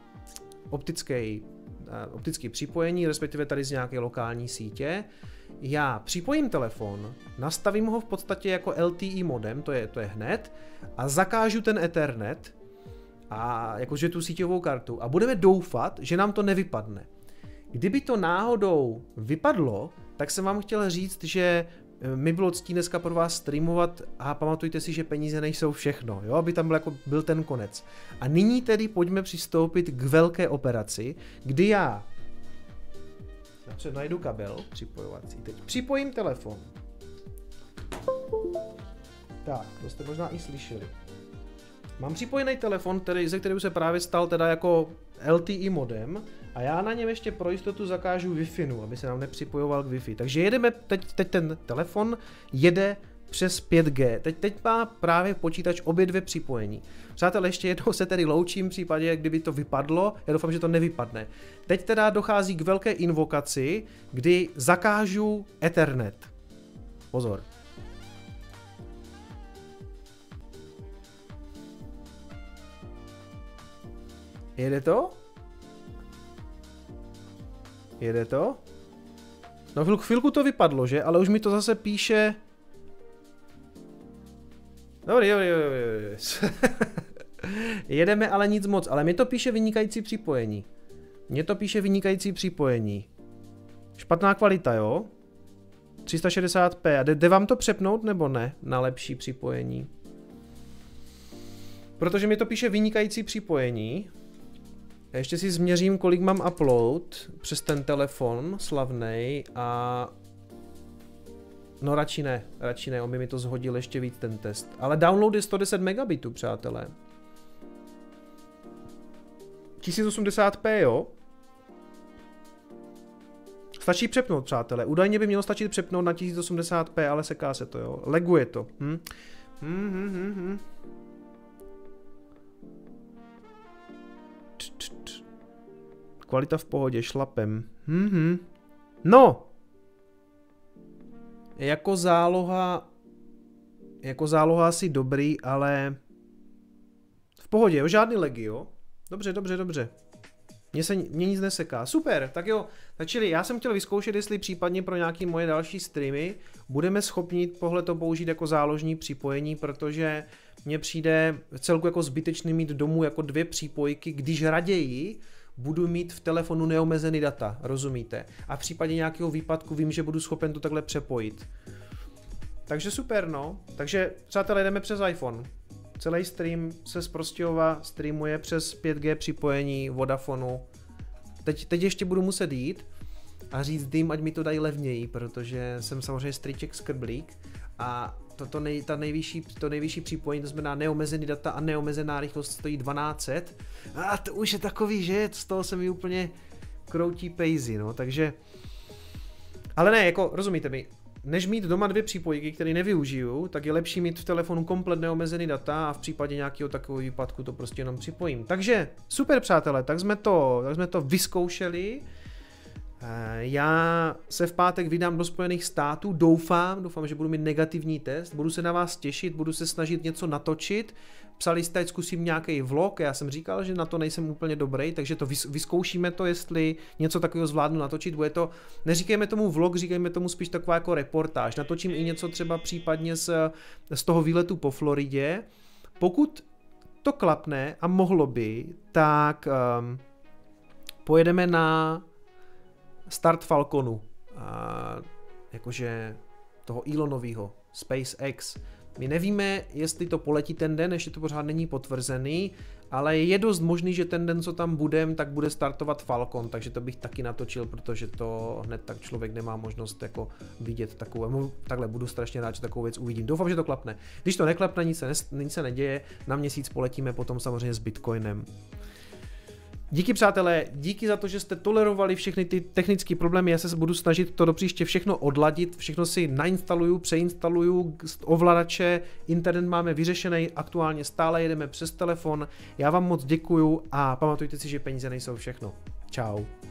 Speaker 1: optický připojení, respektive tady z nějaké lokální sítě. Já připojím telefon, nastavím ho v podstatě jako LTE modem, to je hned, a zakážu ten Ethernet, a jakože tu síťovou kartu, a budeme doufat, že nám to nevypadne. Kdyby to náhodou vypadlo, tak jsem vám chtěl říct, že mi bylo ctí dneska pro vás streamovat a pamatujte si, že peníze nejsou všechno, jo? Aby tam byl ten konec. A nyní tedy pojďme přistoupit k velké operaci, kdy já najdu kabel připojovací. Teď připojím telefon. Tak, to jste možná i slyšeli. Mám připojený telefon, ze kterého se právě stal teda jako LTE modem, a já na něm ještě pro jistotu zakážu Wi-Fi, aby se nám nepřipojoval k Wi-Fi. Takže jedeme, teď ten telefon jede přes 5G. Teď má právě počítač obě dvě připojení. Přátelé, ještě jednou se tedy loučím v případě, kdyby to vypadlo, já doufám, že to nevypadne. Teď teda dochází k velké invokaci, kdy zakážu Ethernet. Pozor. Jede to? Jede to? No chvilku to vypadlo, že? Ale už mi to zase píše... Dobrý. Jedeme, ale nic moc. Ale mi to píše vynikající připojení. Špatná kvalita, jo? 360p. A jde vám to přepnout nebo ne? Na lepší připojení. Protože mi to píše vynikající připojení. Já ještě si změřím, kolik mám upload přes ten telefon slavnej a... No radši ne, on by mi to zhodil ještě víc ten test. Ale download je 110 megabitů, přátelé. 1080p, jo? Stačí přepnout, přátelé. Údajně by mělo stačit přepnout na 1080p, ale seká se to, jo. Leguje to. Kvalita v pohodě, šlapem. No! Jako záloha asi dobrý, ale v pohodě, jo, žádný lagi, jo? Dobře. Mně nic neseká. Super, tak jo. Čili já jsem chtěl vyzkoušet, jestli případně pro nějaké moje další streamy budeme schopni tohle to použít jako záložní připojení, protože mně přijde celku jako zbytečný mít domů jako dvě přípojky, když raději budu mít v telefonu neomezený data, rozumíte? A v případě nějakého výpadku vím, že budu schopen to takhle přepojit. Takže super, no. Takže přátelé, jdeme přes iPhone. Celý stream se z Prostějova streamuje přes 5G připojení Vodafonu. Teď ještě budu muset jít a říct jim, ať mi to dají levněji, protože jsem samozřejmě strýček skrblík a to nejvyšší připojení, to znamená neomezený data a neomezená rychlost stojí 1200. A to už je takový, že z toho se mi úplně kroutí pejzy, no, takže... Ale ne, jako, rozumíte mi, než mít doma dvě přípojky, které nevyužiju, tak je lepší mít v telefonu komplet neomezený data a v případě nějakého takového výpadku to prostě jenom připojím. Takže, super přátelé, tak jsme to vyzkoušeli. Já se v pátek vydám do Spojených států, doufám, že budu mít negativní test, budu se na vás těšit, budu se snažit něco natočit. Psali jste, ať zkusím nějaký vlog, já jsem říkal, že na to nejsem úplně dobrý, takže to vyzkoušíme to, jestli něco takového zvládnu natočit, bude to, neříkejme tomu vlog, říkejme tomu spíš taková jako reportáž, natočím i něco třeba případně z toho výletu po Floridě. Pokud to klapne a mohlo by, tak pojedeme na start Falconu, jakože toho Elonovýho, SpaceX. My nevíme, jestli to poletí ten den, ještě to pořád není potvrzený, ale je dost možný, že ten den, co tam budem, tak bude startovat Falcon, takže to bych taky natočil, protože to hned tak člověk nemá možnost jako vidět takovou, takhle budu strašně rád, že takovou věc uvidím. Doufám, že to klapne. Když to neklapne, nic se neděje, na měsíc poletíme potom samozřejmě s Bitcoinem. Díky přátelé, díky za to, že jste tolerovali všechny ty technické problémy, já se budu snažit to do příště všechno odladit, všechno si nainstaluju, přeinstaluju, ovladače, internet máme vyřešený, aktuálně stále jedeme přes telefon, já vám moc děkuju a pamatujte si, že peníze nejsou všechno. Čau.